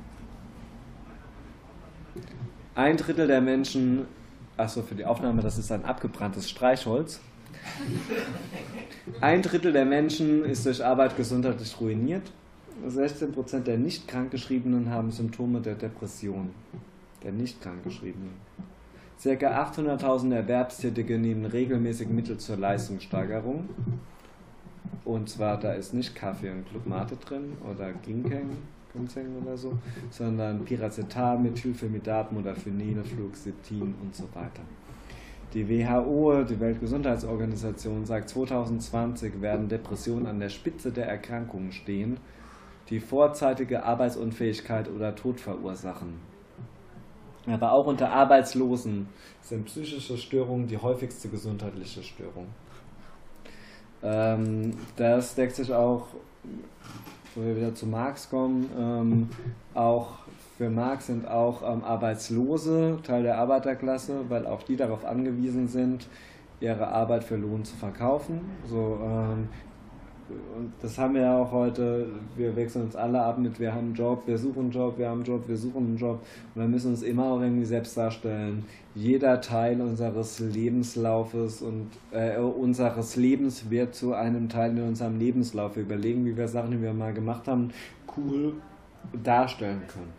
Ein Drittel der Menschen, achso, für die Aufnahme, das ist ein abgebranntes Streichholz. Ein Drittel der Menschen ist durch Arbeit gesundheitlich ruiniert. sechzehn Prozent der nicht krankgeschriebenen haben Symptome der Depression. Der nicht krankgeschriebenen. Circa achthunderttausend Erwerbstätige nehmen regelmäßig Mittel zur Leistungssteigerung. Und zwar, da ist nicht Kaffee und Club Mate drin oder Ginkgo, Ginseng oder so, sondern Piracetam, Methylphenidat, Modafinil, Fluoxetin und so weiter. Die W H O, die Weltgesundheitsorganisation, sagt, zweitausendzwanzig werden Depressionen an der Spitze der Erkrankungen stehen, die vorzeitige Arbeitsunfähigkeit oder Tod verursachen. Aber auch unter Arbeitslosen sind psychische Störungen die häufigste gesundheitliche Störung. Ähm, das deckt sich auch, wo wir wieder zu Marx kommen, ähm, auch für Marx sind auch ähm, Arbeitslose Teil der Arbeiterklasse, weil auch die darauf angewiesen sind, ihre Arbeit für Lohn zu verkaufen. So, ähm, und das haben wir ja auch heute, wir wechseln uns alle ab mit, wir haben einen Job, wir suchen einen Job, wir haben einen Job, wir suchen einen Job und wir müssen uns immer auch irgendwie selbst darstellen. Jeder Teil unseres Lebenslaufes und äh, unseres Lebens wird zu einem Teil in unserem Lebenslauf. Wir überlegen, wie wir Sachen, die wir mal gemacht haben, cool darstellen können.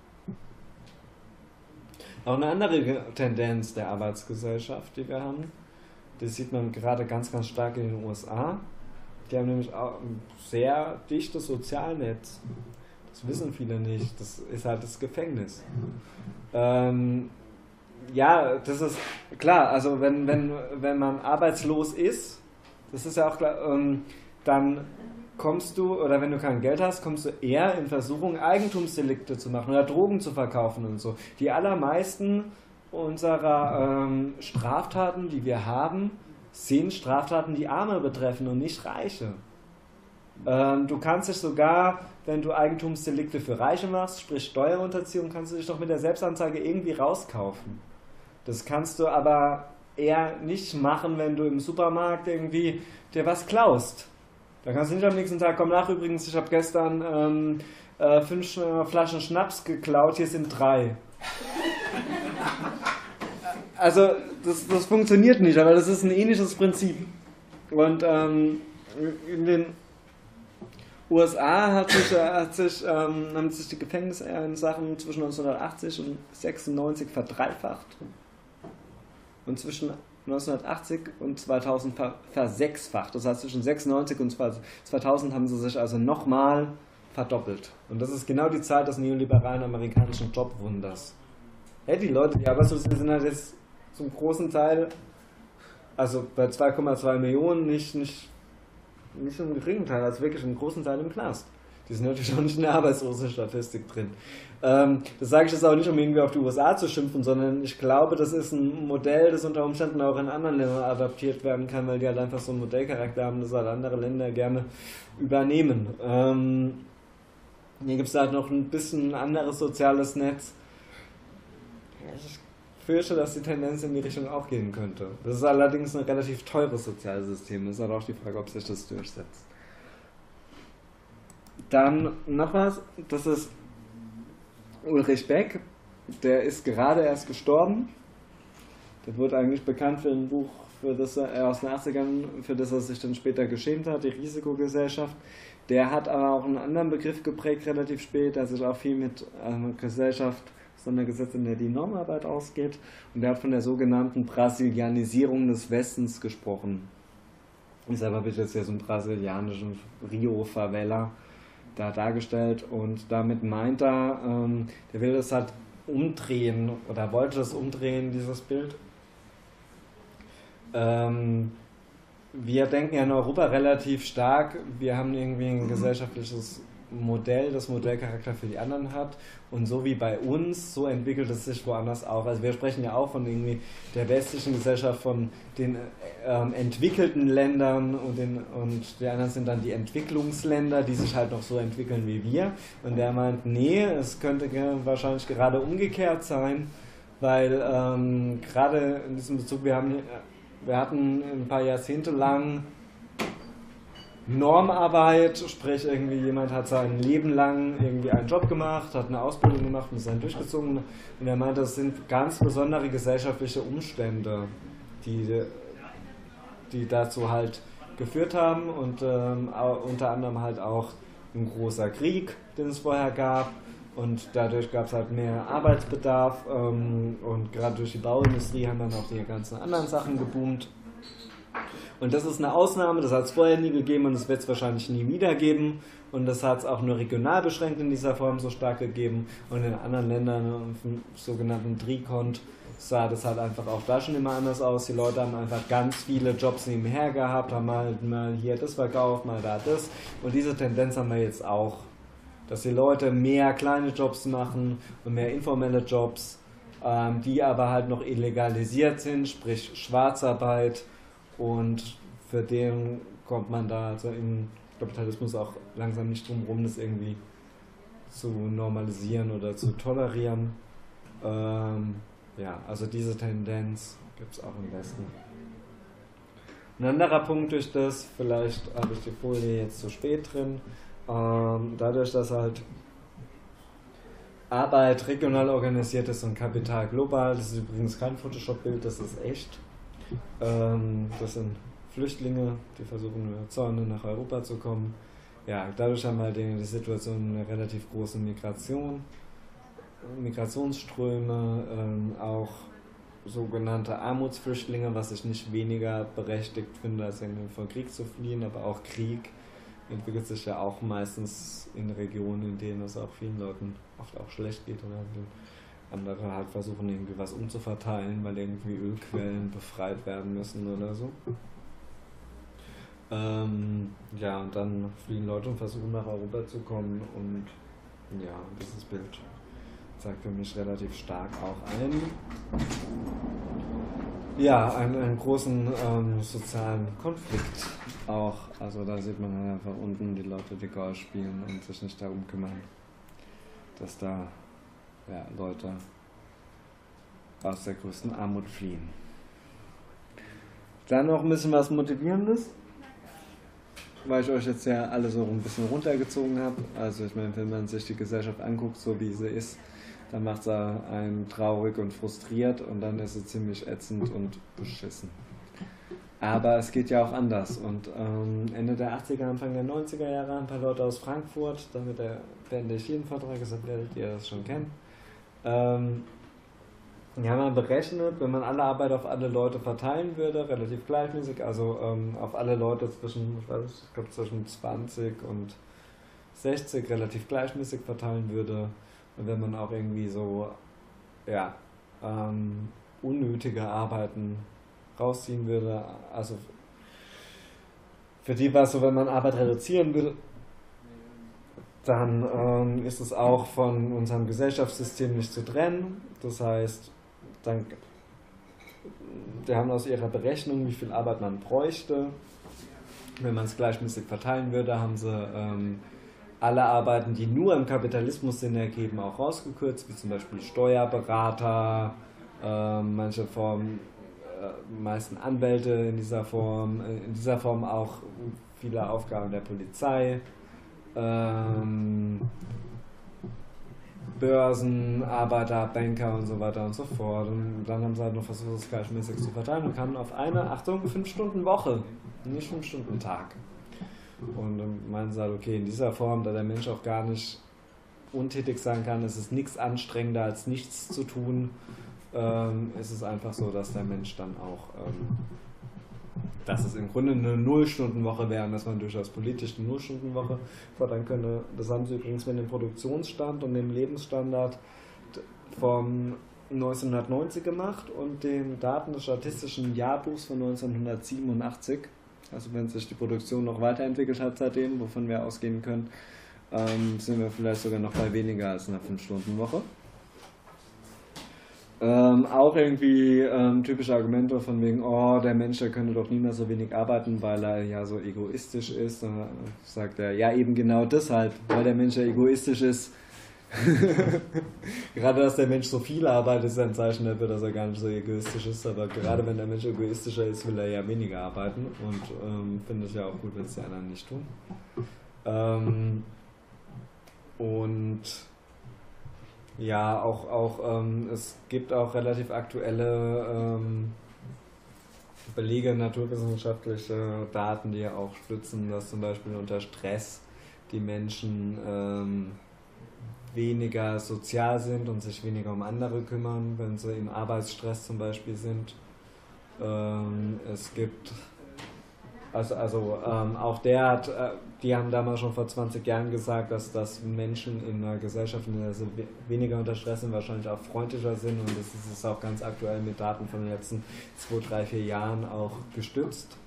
Auch eine andere Tendenz der Arbeitsgesellschaft, die wir haben, das sieht man gerade ganz, ganz stark in den U S A. Die haben nämlich auch ein sehr dichtes Sozialnetz. Das wissen viele nicht. Das ist halt das Gefängnis. Ähm, ja, das ist klar. Also wenn, wenn, wenn man arbeitslos ist, das ist ja auch klar, ähm, dann kommst du, oder wenn du kein Geld hast, kommst du eher in Versuchung, Eigentumsdelikte zu machen oder Drogen zu verkaufen und so. Die allermeisten unserer ähm, Straftaten, die wir haben, sind Straftaten, die Arme betreffen und nicht Reiche. Ähm, du kannst dich sogar, wenn du Eigentumsdelikte für Reiche machst, sprich Steuerunterziehung, kannst du dich doch mit der Selbstanzeige irgendwie rauskaufen. Das kannst du aber eher nicht machen, wenn du im Supermarkt irgendwie dir was klaust. Da kannst du nicht am nächsten Tag, komm nach übrigens, ich habe gestern ähm, äh, fünf Flaschen Schnaps geklaut, hier sind drei. Also das, das funktioniert nicht, aber das ist ein ähnliches Prinzip. Und ähm, in den U S A hat sich, hat sich, ähm, haben sich die Gefängnissachen zwischen neunzehnhundertachtzig und sechsundneunzig verdreifacht und zwischen neunzehnhundertachtzig und zweitausend versechsfacht. Das heißt, zwischen sechsundneunzig und zweitausend haben sie sich also nochmal verdoppelt. Und das ist genau die Zeit des neoliberalen amerikanischen Jobwunders. Ja, die Leute, die arbeitslos sind, halt jetzt zum großen Teil, also bei zwei Komma zwei Millionen, nicht, nicht, nicht im geringen Teil, also wirklich im großen Teil im Knast. Die sind natürlich auch nicht in der Arbeitslosenstatistik drin. Ähm, das sage ich jetzt auch nicht, um irgendwie auf die U S A zu schimpfen, sondern ich glaube, das ist ein Modell, das unter Umständen auch in anderen Ländern adaptiert werden kann, weil die halt einfach so einen Modellcharakter haben, das halt andere Länder gerne übernehmen. Ähm, hier gibt es halt noch ein bisschen ein anderes soziales Netz. Ich fürchte, dass die Tendenz in die Richtung auch gehen könnte. Das ist allerdings ein relativ teures soziales System. Das ist halt auch die Frage, ob sich das durchsetzt. Dann noch was, das ist Ulrich Beck, der ist gerade erst gestorben. Der wurde eigentlich bekannt für ein Buch, für das er aus den achtzigern, für das er sich dann später geschämt hat, die Risikogesellschaft. Der hat aber auch einen anderen Begriff geprägt, relativ spät, der sich auch viel mit einer Gesellschaft auseinandergesetzt, in der die Normarbeit ausgeht. Und der hat von der sogenannten Brasilianisierung des Westens gesprochen. Ich selber bin jetzt ja so ein brasilianischen Rio-Favela da dargestellt und damit meint er, ähm, der will das halt umdrehen oder wollte das umdrehen, dieses Bild. Ähm, wir denken ja in Europa relativ stark, wir haben irgendwie ein gesellschaftliches Modell, das Modellcharakter für die anderen hat und so wie bei uns, so entwickelt es sich woanders auch. Also wir sprechen ja auch von irgendwie der westlichen Gesellschaft, von den ähm, entwickelten Ländern und, den, und die anderen sind dann die Entwicklungsländer, die sich halt noch so entwickeln wie wir und der meint, nee, es könnte wahrscheinlich gerade umgekehrt sein, weil ähm, gerade in diesem Bezug, wir, haben, wir hatten ein paar Jahrzehnte lang Normarbeit, sprich irgendwie jemand hat sein Leben lang irgendwie einen Job gemacht, hat eine Ausbildung gemacht und ist dann durchgezogen und er meint, das sind ganz besondere gesellschaftliche Umstände, die, die dazu halt geführt haben und ähm, unter anderem halt auch ein großer Krieg, den es vorher gab und dadurch gab es halt mehr Arbeitsbedarf ähm, und gerade durch die Bauindustrie haben dann auch die ganzen anderen Sachen geboomt. Und das ist eine Ausnahme, das hat es vorher nie gegeben und das wird es wahrscheinlich nie wieder geben. Und das hat es auch nur regional beschränkt in dieser Form so stark gegeben. Und in anderen Ländern, im sogenannten Trikont, sah das halt einfach auch da schon immer anders aus. Die Leute haben einfach ganz viele Jobs nebenher gehabt, haben mal, mal hier das verkauft, mal da das. Und diese Tendenz haben wir jetzt auch, dass die Leute mehr kleine Jobs machen und mehr informelle Jobs, ähm, die aber halt noch illegalisiert sind, sprich Schwarzarbeit. Und für den kommt man da also im Kapitalismus auch langsam nicht drum rum, das irgendwie zu normalisieren oder zu tolerieren. Ähm, ja, also diese Tendenz gibt es auch im Westen. Ein anderer Punkt durch das, vielleicht habe ich die Folie jetzt zu spät drin, ähm, dadurch, dass halt Arbeit regional organisiert ist und Kapital global, das ist übrigens kein Photoshop-Bild, das ist echt. Ähm, das sind Flüchtlinge, die versuchen über Zäune nach Europa zu kommen. Ja, dadurch haben wir halt die Situation einer relativ großen Migration, Migrationsströme, ähm, auch sogenannte Armutsflüchtlinge, was ich nicht weniger berechtigt finde, als irgendwie vor Krieg zu fliehen, aber auch Krieg entwickelt sich ja auch meistens in Regionen, in denen es auch vielen Leuten oft auch schlecht geht oder andere halt versuchen irgendwie was umzuverteilen, weil irgendwie Ölquellen befreit werden müssen oder so. Ähm, ja, und dann fliehen Leute und versuchen nach Europa zu kommen und ja, dieses Bild zeigt für mich relativ stark auch ein. Ja, einen, einen großen ähm, sozialen Konflikt auch. Also da sieht man halt einfach unten die Leute, die Golf spielen und sich nicht darum kümmern, dass da ja, Leute aus der größten Armut fliehen. Dann noch ein bisschen was Motivierendes, weil ich euch jetzt ja alle so ein bisschen runtergezogen habe. Also ich meine, wenn man sich die Gesellschaft anguckt, so wie sie ist, dann macht sie einen traurig und frustriert und dann ist sie ziemlich ätzend und beschissen. Aber es geht ja auch anders. Und ähm, Ende der achtziger, Anfang der neunziger Jahre ein paar Leute aus Frankfurt, damit beende ich jeden Vortrag, deshalb werdet ihr das schon kennen. Ähm, die haben mal berechnet, wenn man alle Arbeit auf alle Leute verteilen würde, relativ gleichmäßig, also ähm, auf alle Leute zwischen, ich weiß nicht, ich glaube zwischen zwanzig und sechzig relativ gleichmäßig verteilen würde, und wenn man auch irgendwie so, ja, ähm, unnötige Arbeiten rausziehen würde, also für die war es so, wenn man Arbeit reduzieren will, dann ähm, ist es auch von unserem Gesellschaftssystem nicht zu trennen. Das heißt, dann, wir haben aus ihrer Berechnung, wie viel Arbeit man bräuchte. Wenn man es gleichmäßig verteilen würde, haben sie ähm, alle Arbeiten, die nur im Kapitalismus Sinn ergeben, auch rausgekürzt, wie zum Beispiel Steuerberater, äh, manche Formen, äh, meisten Anwälte in dieser Form, in dieser Form auch viele Aufgaben der Polizei, ähm, Börsen, Arbeiter, Banker und so weiter und so fort. Und dann haben sie halt noch versucht, das gleichmäßig zu verteilen und kamen auf eine, Achtung, fünf Stunden Woche, nicht fünf Stunden Tag. Und dann meinen sie halt, okay, in dieser Form, da der Mensch auch gar nicht untätig sein kann, ist es nichts anstrengender als nichts zu tun, ähm, ist es einfach so, dass der Mensch dann auch, ähm, dass es im Grunde eine Null-Stunden-Woche wäre und dass man durchaus politisch eine Null-Stunden-Woche fordern könnte. Das haben sie übrigens mit dem Produktionsstand und dem Lebensstandard vom neunzehnhundertneunzig gemacht und den Daten des Statistischen Jahrbuchs von neunzehnhundertsiebenundachtzig. Also wenn sich die Produktion noch weiterentwickelt hat seitdem, wovon wir ausgehen können, ähm, sind wir vielleicht sogar noch bei weniger als einer fünf Stunden Woche. Ähm, auch irgendwie ähm, typische Argumente von wegen, oh, der Mensch, der könnte doch nie mehr so wenig arbeiten, weil er ja so egoistisch ist. Und dann sagt er, ja eben genau deshalb, weil der Mensch ja egoistisch ist. Gerade, dass der Mensch so viel arbeitet, ist ein Zeichen dafür, dass er gar nicht so egoistisch ist. Aber gerade wenn der Mensch egoistischer ist, will er ja weniger arbeiten. Und ähm, finde ich ja auch gut, wenn es die anderen nicht tun. Ähm, und ja, auch, auch ähm, es gibt auch relativ aktuelle ähm, Belege, naturwissenschaftliche Daten, die ja auch stützen, dass zum Beispiel unter Stress die Menschen ähm, weniger sozial sind und sich weniger um andere kümmern, wenn sie im Arbeitsstress zum Beispiel sind. Ähm, es gibt, also, also ähm, auch der hat, äh, die haben damals schon vor zwanzig Jahren gesagt, dass, dass Menschen in einer Gesellschaft, in der sie weniger unter Stress sind, wahrscheinlich auch freundlicher sind, und das ist es auch ganz aktuell mit Daten von den letzten zwei, drei, vier Jahren auch gestützt.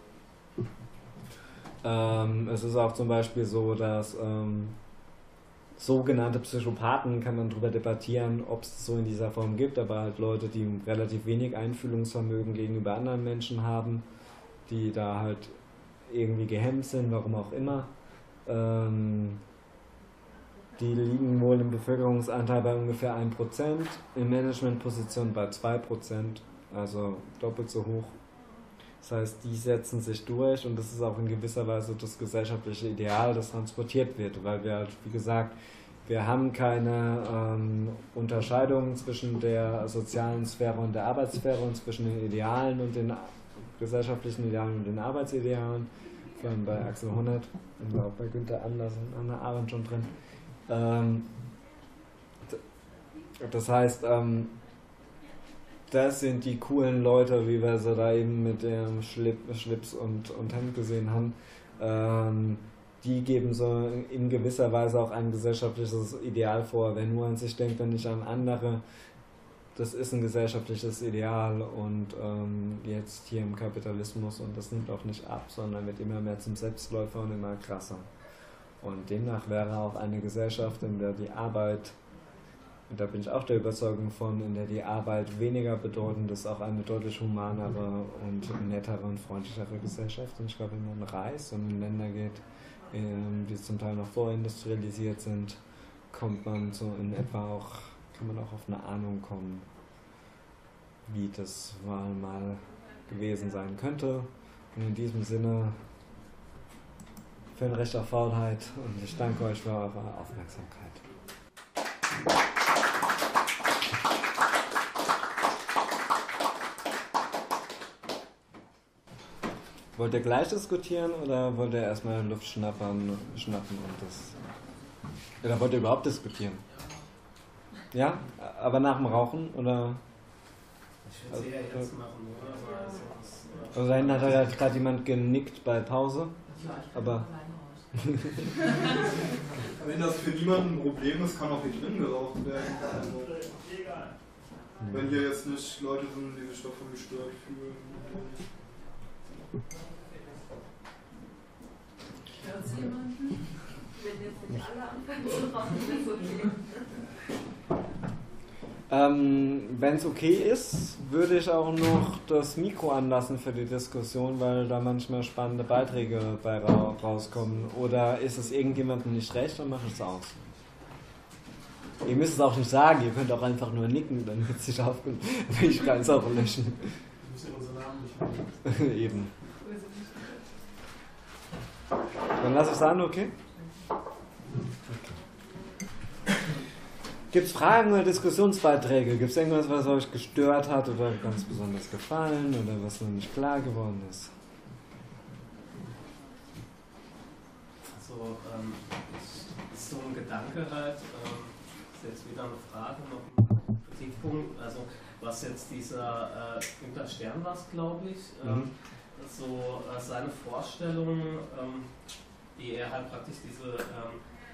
Ähm, es ist auch zum Beispiel so, dass ähm, sogenannte Psychopathen, kann man darüber debattieren, ob es so in dieser Form gibt, aber halt Leute, die relativ wenig Einfühlungsvermögen gegenüber anderen Menschen haben, die da halt irgendwie gehemmt sind, warum auch immer. Ähm, die liegen wohl im Bevölkerungsanteil bei ungefähr ein Prozent, in Managementpositionen bei zwei Prozent, also doppelt so hoch. Das heißt, die setzen sich durch, und das ist auch in gewisser Weise das gesellschaftliche Ideal, das transportiert wird, weil wir halt, wie gesagt, wir haben keine ähm, Unterscheidung zwischen der sozialen Sphäre und der Arbeitssphäre und zwischen den Idealen und den gesellschaftlichen Idealen und den Arbeitsidealen, vor allem bei Axel Honneth und auch bei Günther Anders und Anna Arendt schon drin. Ähm, das heißt, ähm, das sind die coolen Leute, wie wir sie da eben mit dem Schlip, Schlips und, und Hemd gesehen haben. Ähm, die geben so in gewisser Weise auch ein gesellschaftliches Ideal vor. Wer nur an sich denkt und nicht an andere, das ist ein gesellschaftliches Ideal, und ähm, jetzt hier im Kapitalismus, und das nimmt auch nicht ab, sondern wird immer mehr zum Selbstläufer und immer krasser. Und demnach wäre auch eine Gesellschaft, in der die Arbeit, und da bin ich auch der Überzeugung von, in der die Arbeit weniger bedeutend ist, auch eine deutlich humanere und nettere und freundlichere Gesellschaft. Und ich glaube, wenn man reist und in Länder geht, die zum Teil noch vorindustrialisiert sind, kommt man so in etwa auch, kann man auch auf eine Ahnung kommen, wie das mal, mal gewesen sein könnte. Und in diesem Sinne, für ein Recht auf Faulheit, und ich danke euch für eure Aufmerksamkeit. Wollt ihr gleich diskutieren oder wollt ihr erstmal Luft schnappern, schnappen und das... Oder wollt ihr überhaupt diskutieren? Ja? Aber nach dem Rauchen oder... Ich würde es eher jetzt machen, oder? Also, das, also da hinten hat halt gerade jemand genickt bei Pause. Aber... Wenn das für niemanden ein Problem ist, kann auch hier drin geraucht werden. Also, wenn hier jetzt nicht Leute sind, die sich davon gestört fühlen. Hört es jemanden? Wenn jetzt nicht alle anfangen zu rauchen, ist es okay. Ähm, wenn es okay ist, würde ich auch noch das Mikro anlassen für die Diskussion, weil da manchmal spannende Beiträge bei ra rauskommen. Oder ist es irgendjemandem nicht recht, dann mache ich es aus. Ihr müsst es auch nicht sagen, ihr könnt auch einfach nur nicken, dann wird es sich aufgenommen. Ich kann es auch löschen. Wir müssen unseren Namen nicht machen. Eben. Dann lasse ich es an, okay? Gibt es Fragen oder Diskussionsbeiträge? Gibt es irgendwas, was euch gestört hat oder ganz besonders gefallen oder was noch nicht klar geworden ist? Also, ähm, ist so ein Gedanke halt, ähm, ist jetzt wieder eine Frage, noch ein Kritikpunkt, also was jetzt dieser äh, Günter Stern war, glaube ich, ähm, mhm. so äh, seine Vorstellung, ähm, die er halt praktisch diese ähm,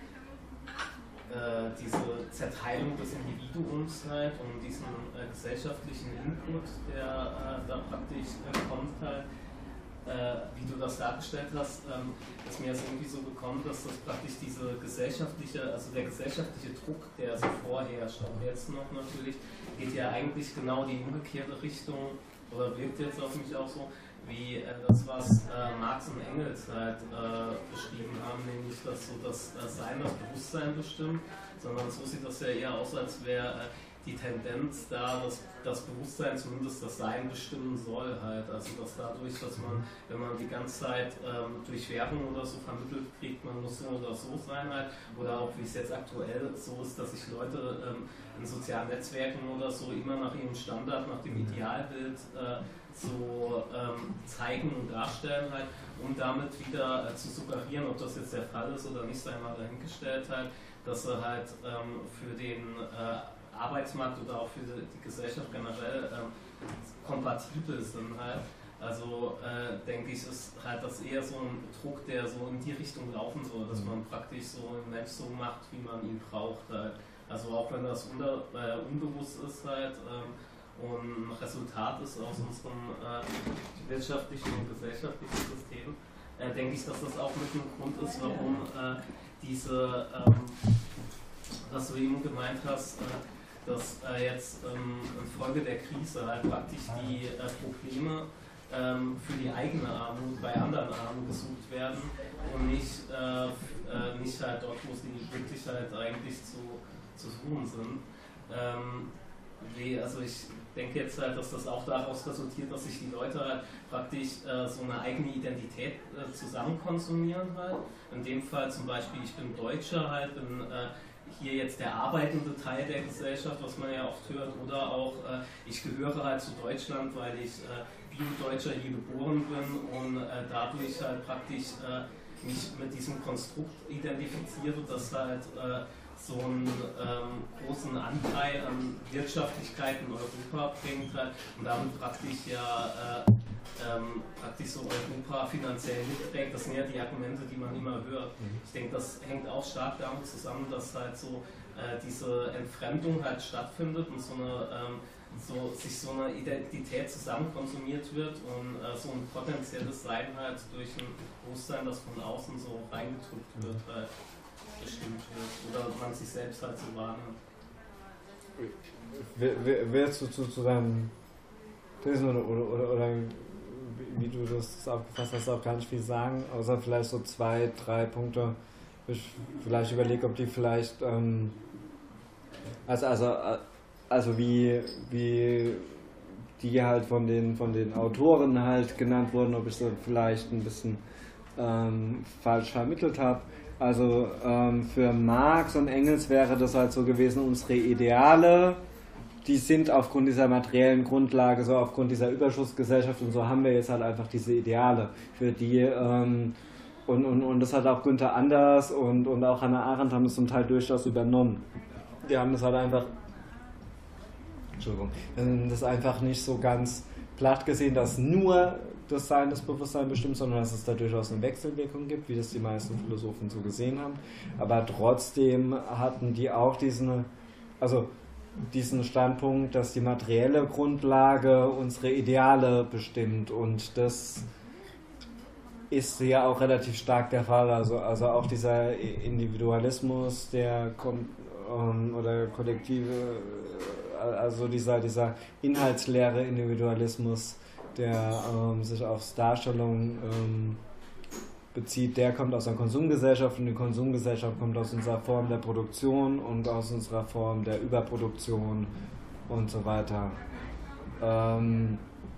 Äh, diese Zerteilung des Individuums halt und diesen äh, gesellschaftlichen Input, der äh, da praktisch äh, kommt halt, äh, wie du das dargestellt hast, ähm, ist mir jetzt irgendwie so gekommen, dass das praktisch diese gesellschaftliche, also der gesellschaftliche Druck, der so vorherrscht, auch jetzt noch natürlich, geht ja eigentlich genau die umgekehrte Richtung oder wirkt jetzt auf mich auch so, wie äh, das, was äh, Marx und Engels halt äh, beschrieben haben, nämlich dass so das äh, Sein, das Bewusstsein bestimmt, sondern so sieht das ja eher aus, als wäre äh, die Tendenz da, dass das Bewusstsein zumindest das Sein bestimmen soll halt, also dass dadurch, dass man, wenn man die ganze Zeit ähm, durch Werbung oder so vermittelt kriegt, man muss so oder so sein halt, oder auch wie es jetzt aktuell so ist, dass sich Leute ähm, in sozialen Netzwerken oder so immer nach ihrem Standard, nach dem Idealbild äh, so ähm, zeigen und darstellen halt, um damit wieder äh, zu suggerieren, ob das jetzt der Fall ist oder nicht, sei mal dahingestellt halt, dass sie halt ähm, für den äh, Arbeitsmarkt oder auch für die, die Gesellschaft generell ähm, kompatibel sind halt. Also äh, denke ich, ist halt das eher so ein Druck, der so in die Richtung laufen soll, dass man praktisch so einen Mensch so macht, wie man ihn braucht halt. Also auch wenn das unter, äh, unbewusst ist halt, ähm, und ein Resultat ist aus unserem äh, wirtschaftlichen und gesellschaftlichen System, äh, denke ich, dass das auch mit einem Grund ist, warum äh, diese, ähm, was du eben gemeint hast, äh, dass äh, jetzt ähm, infolge der Krise halt praktisch die äh, Probleme ähm, für die eigene Armut bei anderen Armen gesucht werden und nicht, äh, äh, nicht halt dort, wo sie wirklich halt eigentlich zu, zu suchen sind. Ähm, wie, also ich denke jetzt halt, dass das auch daraus resultiert, dass sich die Leute halt praktisch äh, so eine eigene Identität äh, zusammen konsumieren halt. In dem Fall zum Beispiel, ich bin Deutscher halt, bin äh, hier jetzt der arbeitende Teil der Gesellschaft, was man ja oft hört, oder auch äh, ich gehöre halt zu Deutschland, weil ich äh, Bio-Deutscher hier geboren bin und äh, dadurch halt praktisch äh, mich mit diesem Konstrukt identifiziere, das halt äh, so einen ähm, großen Anteil an Wirtschaftlichkeit in Europa bringt halt, und damit praktisch ja äh, ähm, praktisch so Europa finanziell mitträgt. Das sind ja die Argumente, die man immer hört. Ich denke, das hängt auch stark damit zusammen, dass halt so äh, diese Entfremdung halt stattfindet und so eine ähm, so, sich so eine Identität zusammen konsumiert wird und äh, so ein potenzielles Sein halt durch ein Bewusstsein, das von außen so reingedrückt wird, halt bestimmt wird oder man sich selbst halt so wahrnimmt. Willst du zu, zu deinem Thesen oder, oder, oder, oder wie du das aufgefasst hast, auch gar nicht viel sagen, außer vielleicht so zwei, drei Punkte, wo ich vielleicht überlege, ob die vielleicht ähm, also, also, also wie, wie die halt von den, von den Autoren halt genannt wurden, ob ich sie vielleicht ein bisschen ähm, falsch vermittelt habe. Also ähm, für Marx und Engels wäre das halt so gewesen, unsere Ideale die sind aufgrund dieser materiellen Grundlage, so aufgrund dieser Überschussgesellschaft und so haben wir jetzt halt einfach diese Ideale, für die, ähm, und, und, und das hat auch Günther Anders und, und auch Hannah Arendt haben das zum Teil durchaus übernommen. Die haben das halt einfach, Entschuldigung, das einfach nicht so ganz platt gesehen, dass nur das Sein, das Bewusstsein bestimmt, sondern dass es da durchaus eine Wechselwirkung gibt, wie das die meisten Philosophen so gesehen haben. Aber trotzdem hatten die auch diesen, also diesen Standpunkt, dass die materielle Grundlage unsere Ideale bestimmt, und das ist ja auch relativ stark der Fall. Also, also auch dieser Individualismus, der kommt, ähm, oder kollektive, also dieser, dieser inhaltsleere Individualismus, der ähm, sich auf Darstellung ähm, bezieht, der kommt aus einer Konsumgesellschaft, und die Konsumgesellschaft kommt aus unserer Form der Produktion und aus unserer Form der Überproduktion und so weiter. Ähm,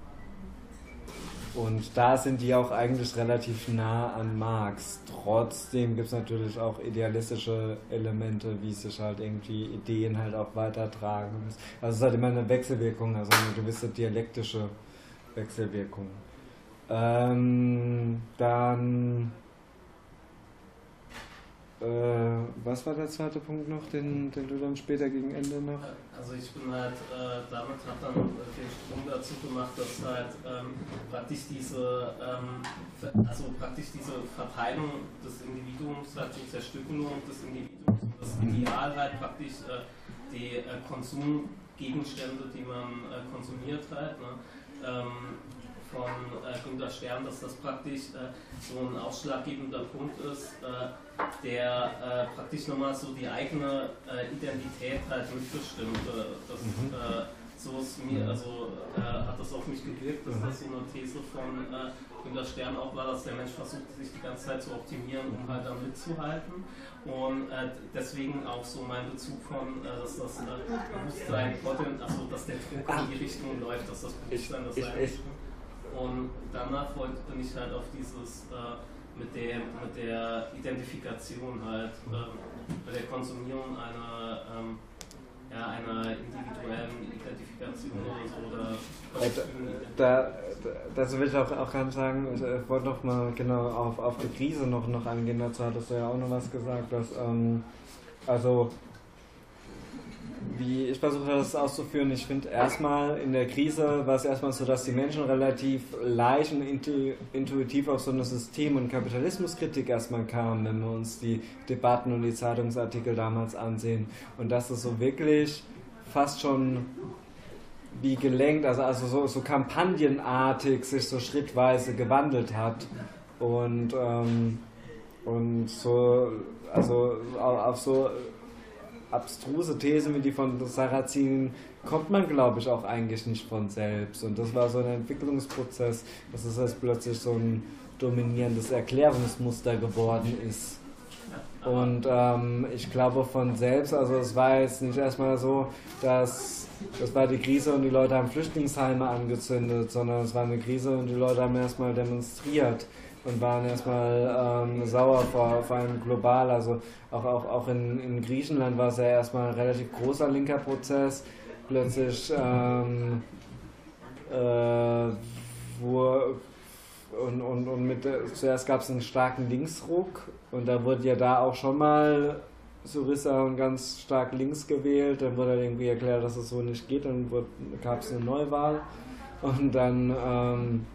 und da sind die auch eigentlich relativ nah an Marx. Trotzdem gibt es natürlich auch idealistische Elemente, wie sich halt irgendwie Ideen halt auch weitertragen. Also es ist halt immer eine Wechselwirkung, also eine gewisse dialektische Wechselwirkung. Ähm, dann, äh, was war der zweite Punkt noch, den, den du dann später gegen Ende noch? Also ich bin halt, äh, damit hat dann äh, den Sprung dazu gemacht, dass halt ähm, praktisch diese, ähm, also praktisch diese Verteilung des Individuums, halt die Zerstückelung des Individuums und das Ideal halt praktisch äh, die äh, Konsumgegenstände, die man äh, konsumiert halt, ne? ähm, von äh, Günter Stern, dass das praktisch äh, so ein ausschlaggebender Punkt ist, äh, der äh, praktisch nochmal so die eigene äh, Identität halt mitbestimmt. Äh, das, mhm. äh, so ist mir, also äh, hat das auf mich gewirkt, dass mhm. das so eine These von äh, Günter Stern auch war, dass der Mensch versucht, sich die ganze Zeit zu optimieren, um halt da mitzuhalten. Und äh, deswegen auch so mein Bezug von, äh, dass das äh, Bewusstsein, also dass der Druck in die Richtung läuft, dass das Bewusstsein das sein. Und danach bin ich halt auf dieses äh, mit, der, mit der Identifikation halt, äh, bei der Konsumierung einer, ähm, ja, einer individuellen Identifikation oder so. Oder da, da, dazu will ich auch, auch ganz sagen, ich äh, wollte noch mal genau auf, auf die Krise noch, noch angehen, dazu hattest du ja auch noch was gesagt, dass, ähm, also wie ich versuche das auszuführen, ich finde erstmal in der Krise war es erstmal so, dass die Menschen relativ leicht und intuitiv auf so eine System- und Kapitalismuskritik erstmal kamen, wenn wir uns die Debatten und die Zeitungsartikel damals ansehen, und dass es so wirklich fast schon wie gelenkt, also, also so, so kampagnenartig sich so schrittweise gewandelt hat, und, ähm, und so, also auf so abstruse Thesen wie die von Sarrazin kommt man, glaube ich, auch eigentlich nicht von selbst. Und das war so ein Entwicklungsprozess, dass es jetzt plötzlich so ein dominierendes Erklärungsmuster geworden ist. Und ähm, ich glaube von selbst, also es war jetzt nicht erstmal so, dass das war die Krise und die Leute haben Flüchtlingsheime angezündet, sondern es war eine Krise und die Leute haben erstmal demonstriert und waren erstmal ähm, sauer, vor, vor allem global. Also auch, auch, auch in, in Griechenland war es ja erstmal ein relativ großer linker Prozess. Plötzlich ähm, äh, wo, und, und, und mit, zuerst gab es einen starken Linksruck, und da wurde ja da auch schon mal Syriza ganz stark links gewählt. Dann wurde irgendwie erklärt, dass es so nicht geht, dann gab es eine Neuwahl, und dann ähm,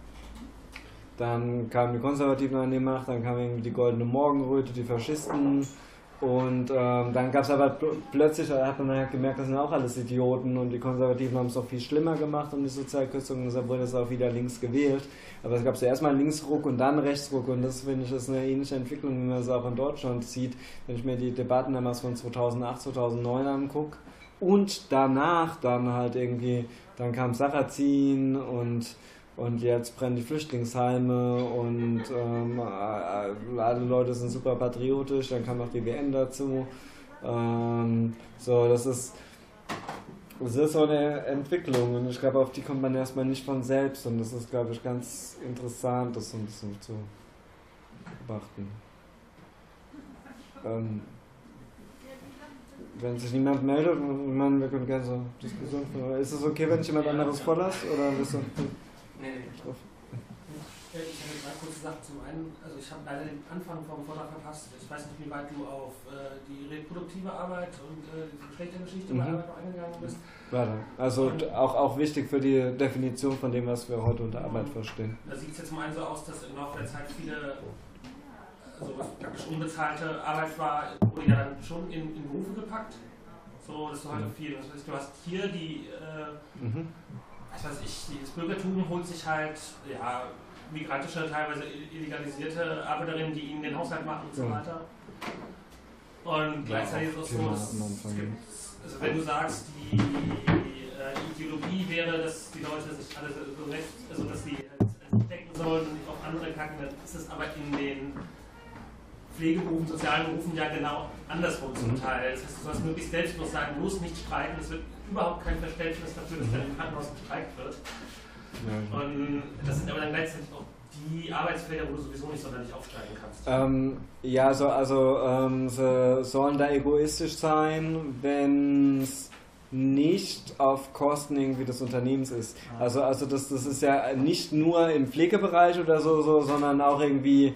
Dann kamen die Konservativen an die Macht, dann kam irgendwie die Goldene Morgenröte, die Faschisten, und ähm, dann gab es aber plötzlich, da hat man halt gemerkt, das sind auch alles Idioten, und die Konservativen haben es noch viel schlimmer gemacht um die Sozialkürzung, deshalb wurde es auch wieder links gewählt. Aber es gab zuerst mal Linksruck und dann Rechtsruck, und das finde ich ist eine ähnliche Entwicklung, wie man es auch in Deutschland sieht, wenn ich mir die Debatten damals von zweitausendacht, zweitausendneun angucke. Und danach dann halt irgendwie, dann kam Sarrazin und Und jetzt brennen die Flüchtlingsheime, und ähm, alle Leute sind super patriotisch, dann kam noch die W M dazu. Ähm, so, das ist, das ist so eine Entwicklung, und ich glaube, auf die kommt man erstmal nicht von selbst, und das ist, glaube ich, ganz interessant, das so ein bisschen zu beobachten. Ähm, wenn sich niemand meldet, ich meine, wir können gerne so Diskussion führen. Ist es okay, wenn ich jemand anderes vorlasse? Oder bist du. Nee, nee. Drauf? Ich habe drei kurze Sachen. Zum einen, also ich habe leider den Anfang vom Vortrag verpasst. Ich weiß nicht, wie weit du auf äh, die reproduktive Arbeit und äh, die Geschlechtergeschichte bei Mhm. Arbeit noch eingegangen bist. Warte, also Und- auch, auch wichtig für die Definition von dem, was wir heute unter Arbeit verstehen. Da sieht es jetzt zum einen so aus, dass im Laufe der Zeit viele, also was praktisch unbezahlte Arbeit war, wurde ja dann schon in, in Berufe gepackt. So, dass du halt Mhm. viel, das heißt, du hast hier die, äh, Mhm. was weiß ich, das Bürgertum holt sich halt, ja, migrantische, teilweise illegalisierte Arbeiterinnen, die ihnen den Haushalt machen und so Ja. weiter. Und gleichzeitig ist es auch so, Thema dass am Anfang. es gibt, also wenn du sagst, die äh, Ideologie wäre, dass die Leute sich alle so recht, also dass sie halt denken sollen und nicht auf andere kacken, dann ist es aber in den Pflegeberufen, sozialen Berufen ja genau andersrum zum Mhm. Teil. Das heißt, du sollst möglichst selbstlos sagen, bloß nicht streiken. Es wird überhaupt kein Verständnis dafür, dass dann im Krankenhaus gestreikt wird. Ja. Und das sind aber dann gleichzeitig auch die Arbeitsfelder, wo du sowieso nicht sonderlich aufsteigen kannst. Ähm, ja, so, also ähm, sie sollen da egoistisch sein, wenn es nicht auf Kosten irgendwie des Unternehmens ist. Also, also das, das ist ja nicht nur im Pflegebereich oder so, so sondern auch irgendwie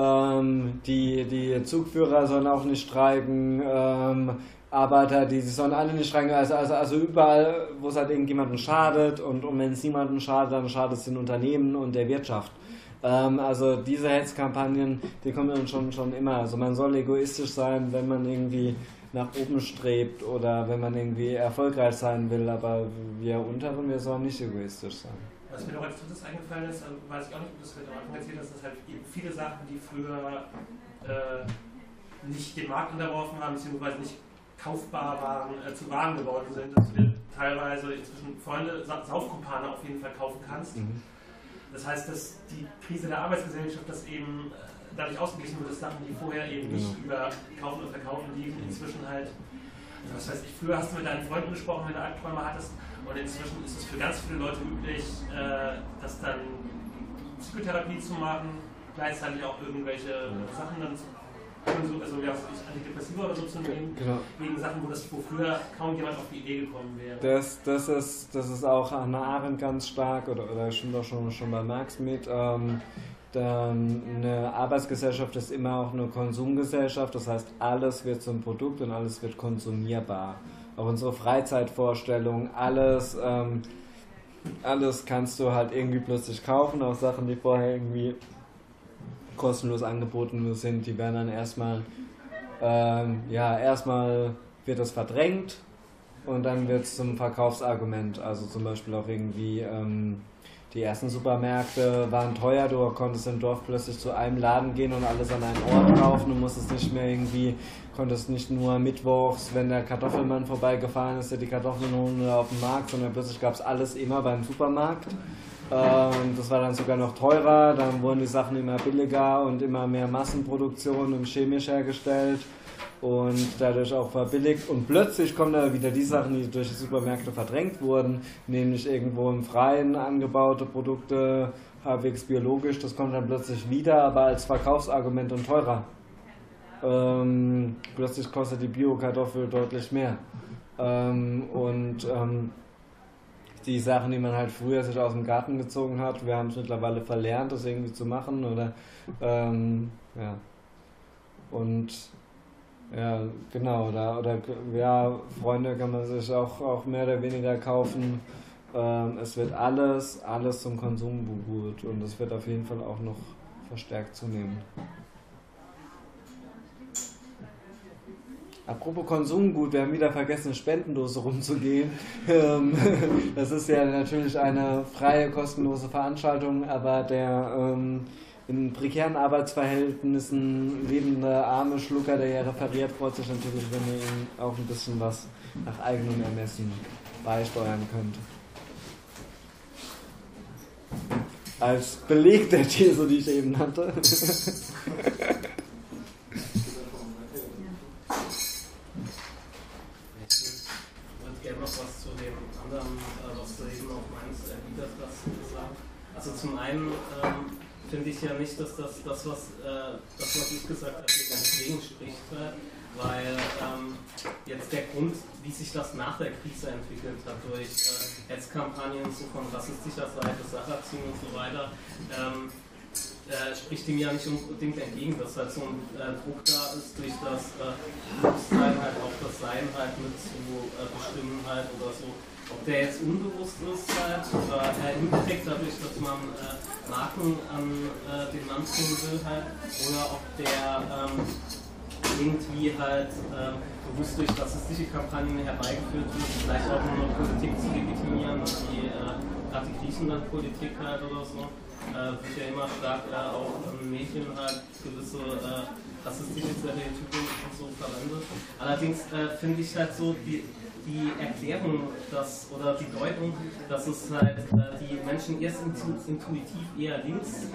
ähm, die, die Zugführer sollen auch nicht streiken, ähm, Arbeiter, die, die sollen alle nicht streiken, also, also, also überall, wo es halt irgendjemandem schadet und, und wenn es niemandem schadet, dann schadet es den Unternehmen und der Wirtschaft. Ähm, also diese Hetzkampagnen, die kommen dann schon, schon immer. Also man soll egoistisch sein, wenn man irgendwie nach oben strebt oder wenn man irgendwie erfolgreich sein will, aber wir Unteren, wir sollen nicht egoistisch sein. Was mir noch als drittes eingefallen ist, also weiß ich auch nicht, ob du das heute am Anfang erzählt hast, dass halt eben viele Sachen, die früher äh, nicht dem Markt unterworfen waren, beziehungsweise nicht kaufbar waren, äh, zu Waren geworden sind, dass du dir teilweise inzwischen Freunde, Sa Saufkumpane auf jeden Fall kaufen kannst. Mhm. Das heißt, dass die Krise der Arbeitsgesellschaft, dass eben äh, dadurch ausgeglichen wird, dass Sachen, die vorher eben nicht über Kaufen und Verkaufen liefen, inzwischen halt, also was weiß ich, früher hast du mit deinen Freunden gesprochen, wenn du Albträume hattest, und inzwischen ist es für ganz viele Leute üblich, äh, das dann Psychotherapie zu machen, gleichzeitig auch irgendwelche Sachen dann zu also ja, Antidepressiva oder so zu nehmen, Genau. wegen Sachen, wo, das, wo früher kaum jemand auf die Idee gekommen wäre. Das, das, ist, das ist auch Hannah Arendt ganz stark, oder, oder stimmt auch schon, schon bei Marx mit. Ähm, dann eine Arbeitsgesellschaft ist immer auch eine Konsumgesellschaft, das heißt, alles wird zum Produkt und alles wird konsumierbar. Auch unsere Freizeitvorstellungen, alles, ähm, alles kannst du halt irgendwie plötzlich kaufen, auch Sachen, die vorher irgendwie kostenlos angeboten sind, die werden dann erstmal, ähm, ja, erstmal wird das verdrängt und dann wird es zum Verkaufsargument. Also zum Beispiel auch irgendwie ähm, die ersten Supermärkte waren teuer, du konntest im Dorf plötzlich zu einem Laden gehen und alles an einen Ort kaufen, du musstest nicht mehr irgendwie, konntest nicht nur mittwochs, wenn der Kartoffelmann vorbeigefahren ist, dir die Kartoffeln holen oder auf dem Markt, sondern plötzlich gab es alles immer beim Supermarkt. Ähm, das war dann sogar noch teurer, dann wurden die Sachen immer billiger und immer mehr Massenproduktion und chemisch hergestellt und dadurch auch verbilligt. Und plötzlich kommen da wieder die Sachen, die durch die Supermärkte verdrängt wurden, nämlich irgendwo im Freien angebaute Produkte, halbwegs biologisch, das kommt dann plötzlich wieder, aber als Verkaufsargument und teurer. Ähm, plötzlich kostet die Bio-Kartoffel deutlich mehr. Ähm, und ähm, die Sachen, die man halt früher sich aus dem Garten gezogen hat, wir haben es mittlerweile verlernt, das irgendwie zu machen, oder ähm, ja. Und ja, genau, oder, oder ja, Freunde kann man sich auch, auch mehr oder weniger kaufen. Ähm, es wird alles, alles zum Konsum beruht und es wird auf jeden Fall auch noch verstärkt zunehmen. Apropos Konsumgut, wir haben wieder vergessen, eine Spendendose rumzugehen. Das ist ja natürlich eine freie, kostenlose Veranstaltung, aber der ähm, in prekären Arbeitsverhältnissen lebende arme Schlucker, der ja referiert, freut sich natürlich, wenn ihr ihm auch ein bisschen was nach eigenem Ermessen beisteuern könnt. Als Beleg der These, die ich eben nannte. Noch was zu dem anderen, äh, was du eben auch meinst, erwidert hast, gesagt. Also zum einen ähm, finde ich ja nicht, dass das, das was, äh, das, was ich gesagt habe, dagegen spricht. weil ähm, jetzt der Grund, wie sich das nach der Krise entwickelt hat, durch äh, Hetzkampagnen so von rassistischer Seite, Sacharziehen und so weiter, ähm, äh, spricht dem ja nicht unbedingt entgegen, dass halt so ein äh, Druck da ist, durch das äh, Bewusstsein halt auch das Sein halt mit zu äh, bestimmen halt oder so. Ob der jetzt unbewusst ist halt oder äh, indirekt dadurch, dass man äh, Marken an äh, den Mann ziehen will halt, oder ob der ähm, irgendwie halt äh, bewusst durch rassistische Kampagnen herbeigeführt wird, vielleicht auch nur noch Politik zu legitimieren, wie äh, gerade die Griechenland-Politik halt oder so, äh, wird ja immer stark äh, auch in Medien halt gewisse äh, rassistische Stereotypen und so verwendet. Allerdings äh, finde ich halt so, die die Erklärung, dass, oder die Deutung, dass es halt äh, die Menschen erst intuitiv eher links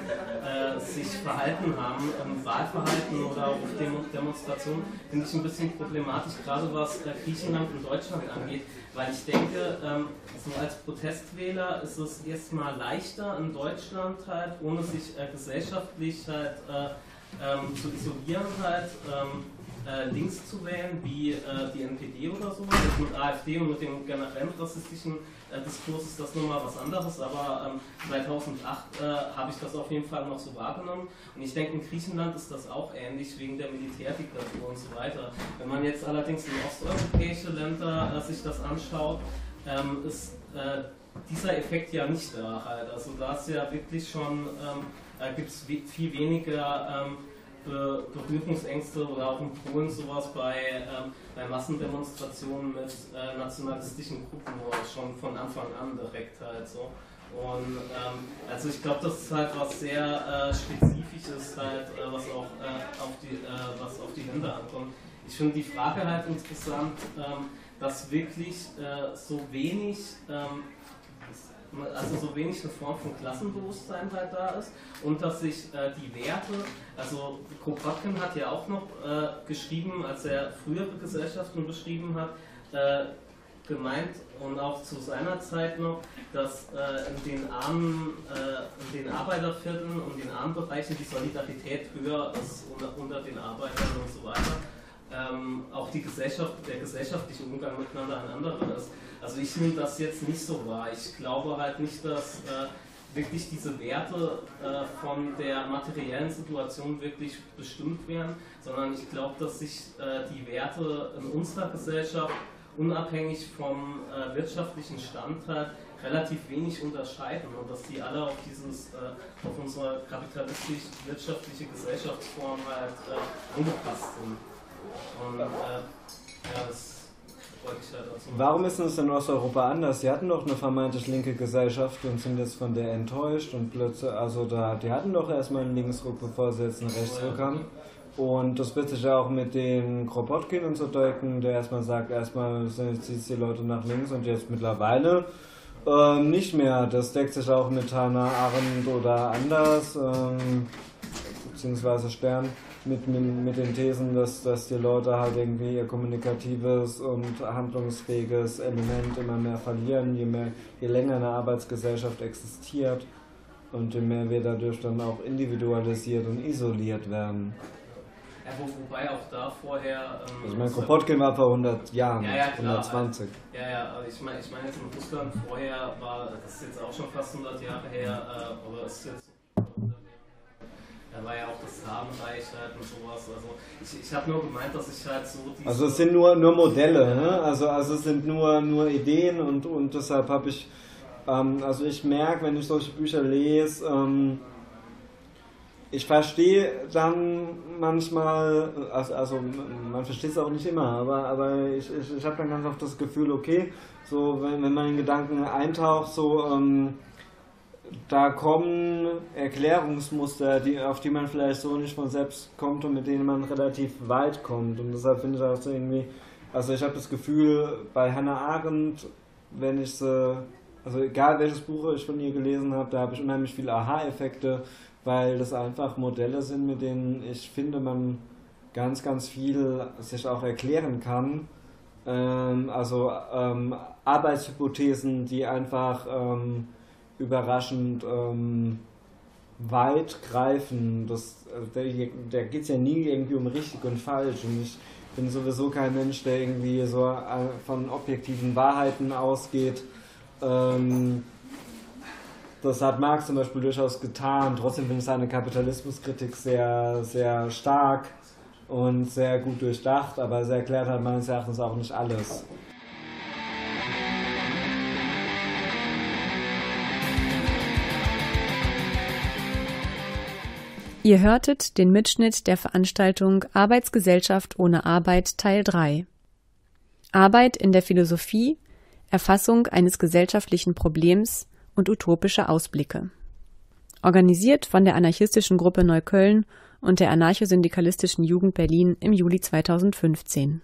äh, äh, sich verhalten haben, im Wahlverhalten oder auf Demo Demonstrationen, finde ich ein bisschen problematisch, gerade was äh, Griechenland und Deutschland angeht, weil ich denke, ähm, so als Protestwähler ist es erstmal leichter in Deutschland halt, ohne sich äh, gesellschaftlich halt äh, ähm, zu isolieren halt, ähm, Äh, links zu wählen, wie äh, die N P D oder so. Also mit AfD und mit dem generellen rassistischen äh, Diskurs ist das nun mal was anderes, aber ähm, zweitausendacht äh, habe ich das auf jeden Fall noch so wahrgenommen. Und ich denke, in Griechenland ist das auch ähnlich wegen der Militärdiktatur und so weiter. Wenn man jetzt allerdings in osteuropäische Länder äh, sich das anschaut, ähm, ist äh, dieser Effekt ja nicht da halt. Also da ist ja wirklich schon, ähm, äh, gibt es we viel weniger ähm, Be Berührungsängste oder auch in Polen sowas bei, ähm, bei Massendemonstrationen mit äh, nationalistischen Gruppen oder schon von Anfang an direkt halt so. Und ähm, also ich glaube, das ist halt was sehr äh, Spezifisches halt, äh, was auch äh, auf die äh, was auf die Länder ankommt. Ich finde die Frage halt interessant, ähm, dass wirklich äh, so wenig ähm, also so wenig eine Form von Klassenbewusstsein halt da ist und dass sich äh, die Werte, also Kropotkin hat ja auch noch äh, geschrieben, als er frühere Gesellschaften beschrieben hat, äh, gemeint und auch zu seiner Zeit noch, dass äh, in den armen, äh, in den Arbeitervierteln und den armen Bereichen die Solidarität höher ist unter, unter den Arbeitern und so weiter. Ähm, auch die Gesellschaft, der gesellschaftliche Umgang miteinander ein anderer ist. Also ich nehme das jetzt nicht so wahr. Ich glaube halt nicht, dass äh, wirklich diese Werte äh, von der materiellen Situation wirklich bestimmt werden, sondern ich glaube, dass sich äh, die Werte in unserer Gesellschaft unabhängig vom äh, wirtschaftlichen Stand halt relativ wenig unterscheiden und dass die alle auf dieses, äh, auf unsere kapitalistisch-wirtschaftliche Gesellschaftsform halt äh, angepasst sind. Und äh, ja, das Warum ist es in Osteuropa anders? Sie hatten doch eine vermeintlich linke Gesellschaft und sind jetzt von der enttäuscht und plötzlich, also da, die hatten doch erstmal einen Linksruck, bevor sie jetzt einen Rechtsruck haben. Und das wird sich ja auch mit den Kropotkin und so deuten, der erstmal sagt, erstmal sind jetzt die Leute nach links und jetzt mittlerweile ähm, nicht mehr. Das deckt sich auch mit Hannah Arendt oder anders, ähm, beziehungsweise Stern. Mit, mit, mit den Thesen, dass, dass die Leute halt irgendwie ihr kommunikatives und handlungsfähiges Element immer mehr verlieren, je, mehr, je länger eine Arbeitsgesellschaft existiert und je mehr wir dadurch dann auch individualisiert und isoliert werden. Ja, wo, wobei auch da vorher... Ähm, also ich meine, Kropotkin war vor hundert Jahren, ja, ja, klar, hundertzwanzig. Ja, ja, aber ich meine ich mein jetzt in Russland vorher war, das ist jetzt auch schon fast hundert Jahre her, äh, aber es ist jetzt... Da war ja auch das Zarenreich halt und sowas. Also ich, ich habe nur gemeint, dass ich halt so diese... Also es sind nur, nur Modelle, ne? Also, also es sind nur, nur Ideen und, und deshalb habe ich, ähm, also ich merke, wenn ich solche Bücher lese, ähm, ich verstehe dann manchmal, also, also man versteht es auch nicht immer, aber, aber ich, ich, ich habe dann ganz oft das Gefühl, okay, so wenn, wenn man in Gedanken eintaucht, so... Ähm, da kommen Erklärungsmuster, die, auf die man vielleicht so nicht von selbst kommt und mit denen man relativ weit kommt. Und deshalb finde ich das irgendwie, also ich habe das Gefühl, bei Hannah Arendt, wenn ich sie, also egal welches Buch ich von ihr gelesen habe, da habe ich unheimlich viele Aha-Effekte, weil das einfach Modelle sind, mit denen ich finde, man ganz, ganz viel sich auch erklären kann. Ähm, also ähm, Arbeitshypothesen, die einfach... Ähm, überraschend ähm, weitgreifend. Das, da da geht es ja nie irgendwie um richtig und falsch. Und ich bin sowieso kein Mensch, der irgendwie so von objektiven Wahrheiten ausgeht. Ähm, das hat Marx zum Beispiel durchaus getan. Trotzdem finde ich seine Kapitalismuskritik sehr, sehr stark und sehr gut durchdacht, aber es erklärt halt meines Erachtens auch nicht alles. Ihr hörtet den Mitschnitt der Veranstaltung Arbeitsgesellschaft ohne Arbeit Teil drei. Arbeit in der Philosophie, Erfassung eines gesellschaftlichen Problems und utopische Ausblicke. Organisiert von der anarchistischen Gruppe Neukölln und der anarchosyndikalistischen Jugend Berlin im Juli zweitausendfünfzehn.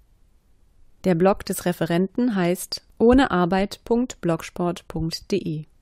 Der Blog des Referenten heißt ohnearbeit punkt blogspot punkt de.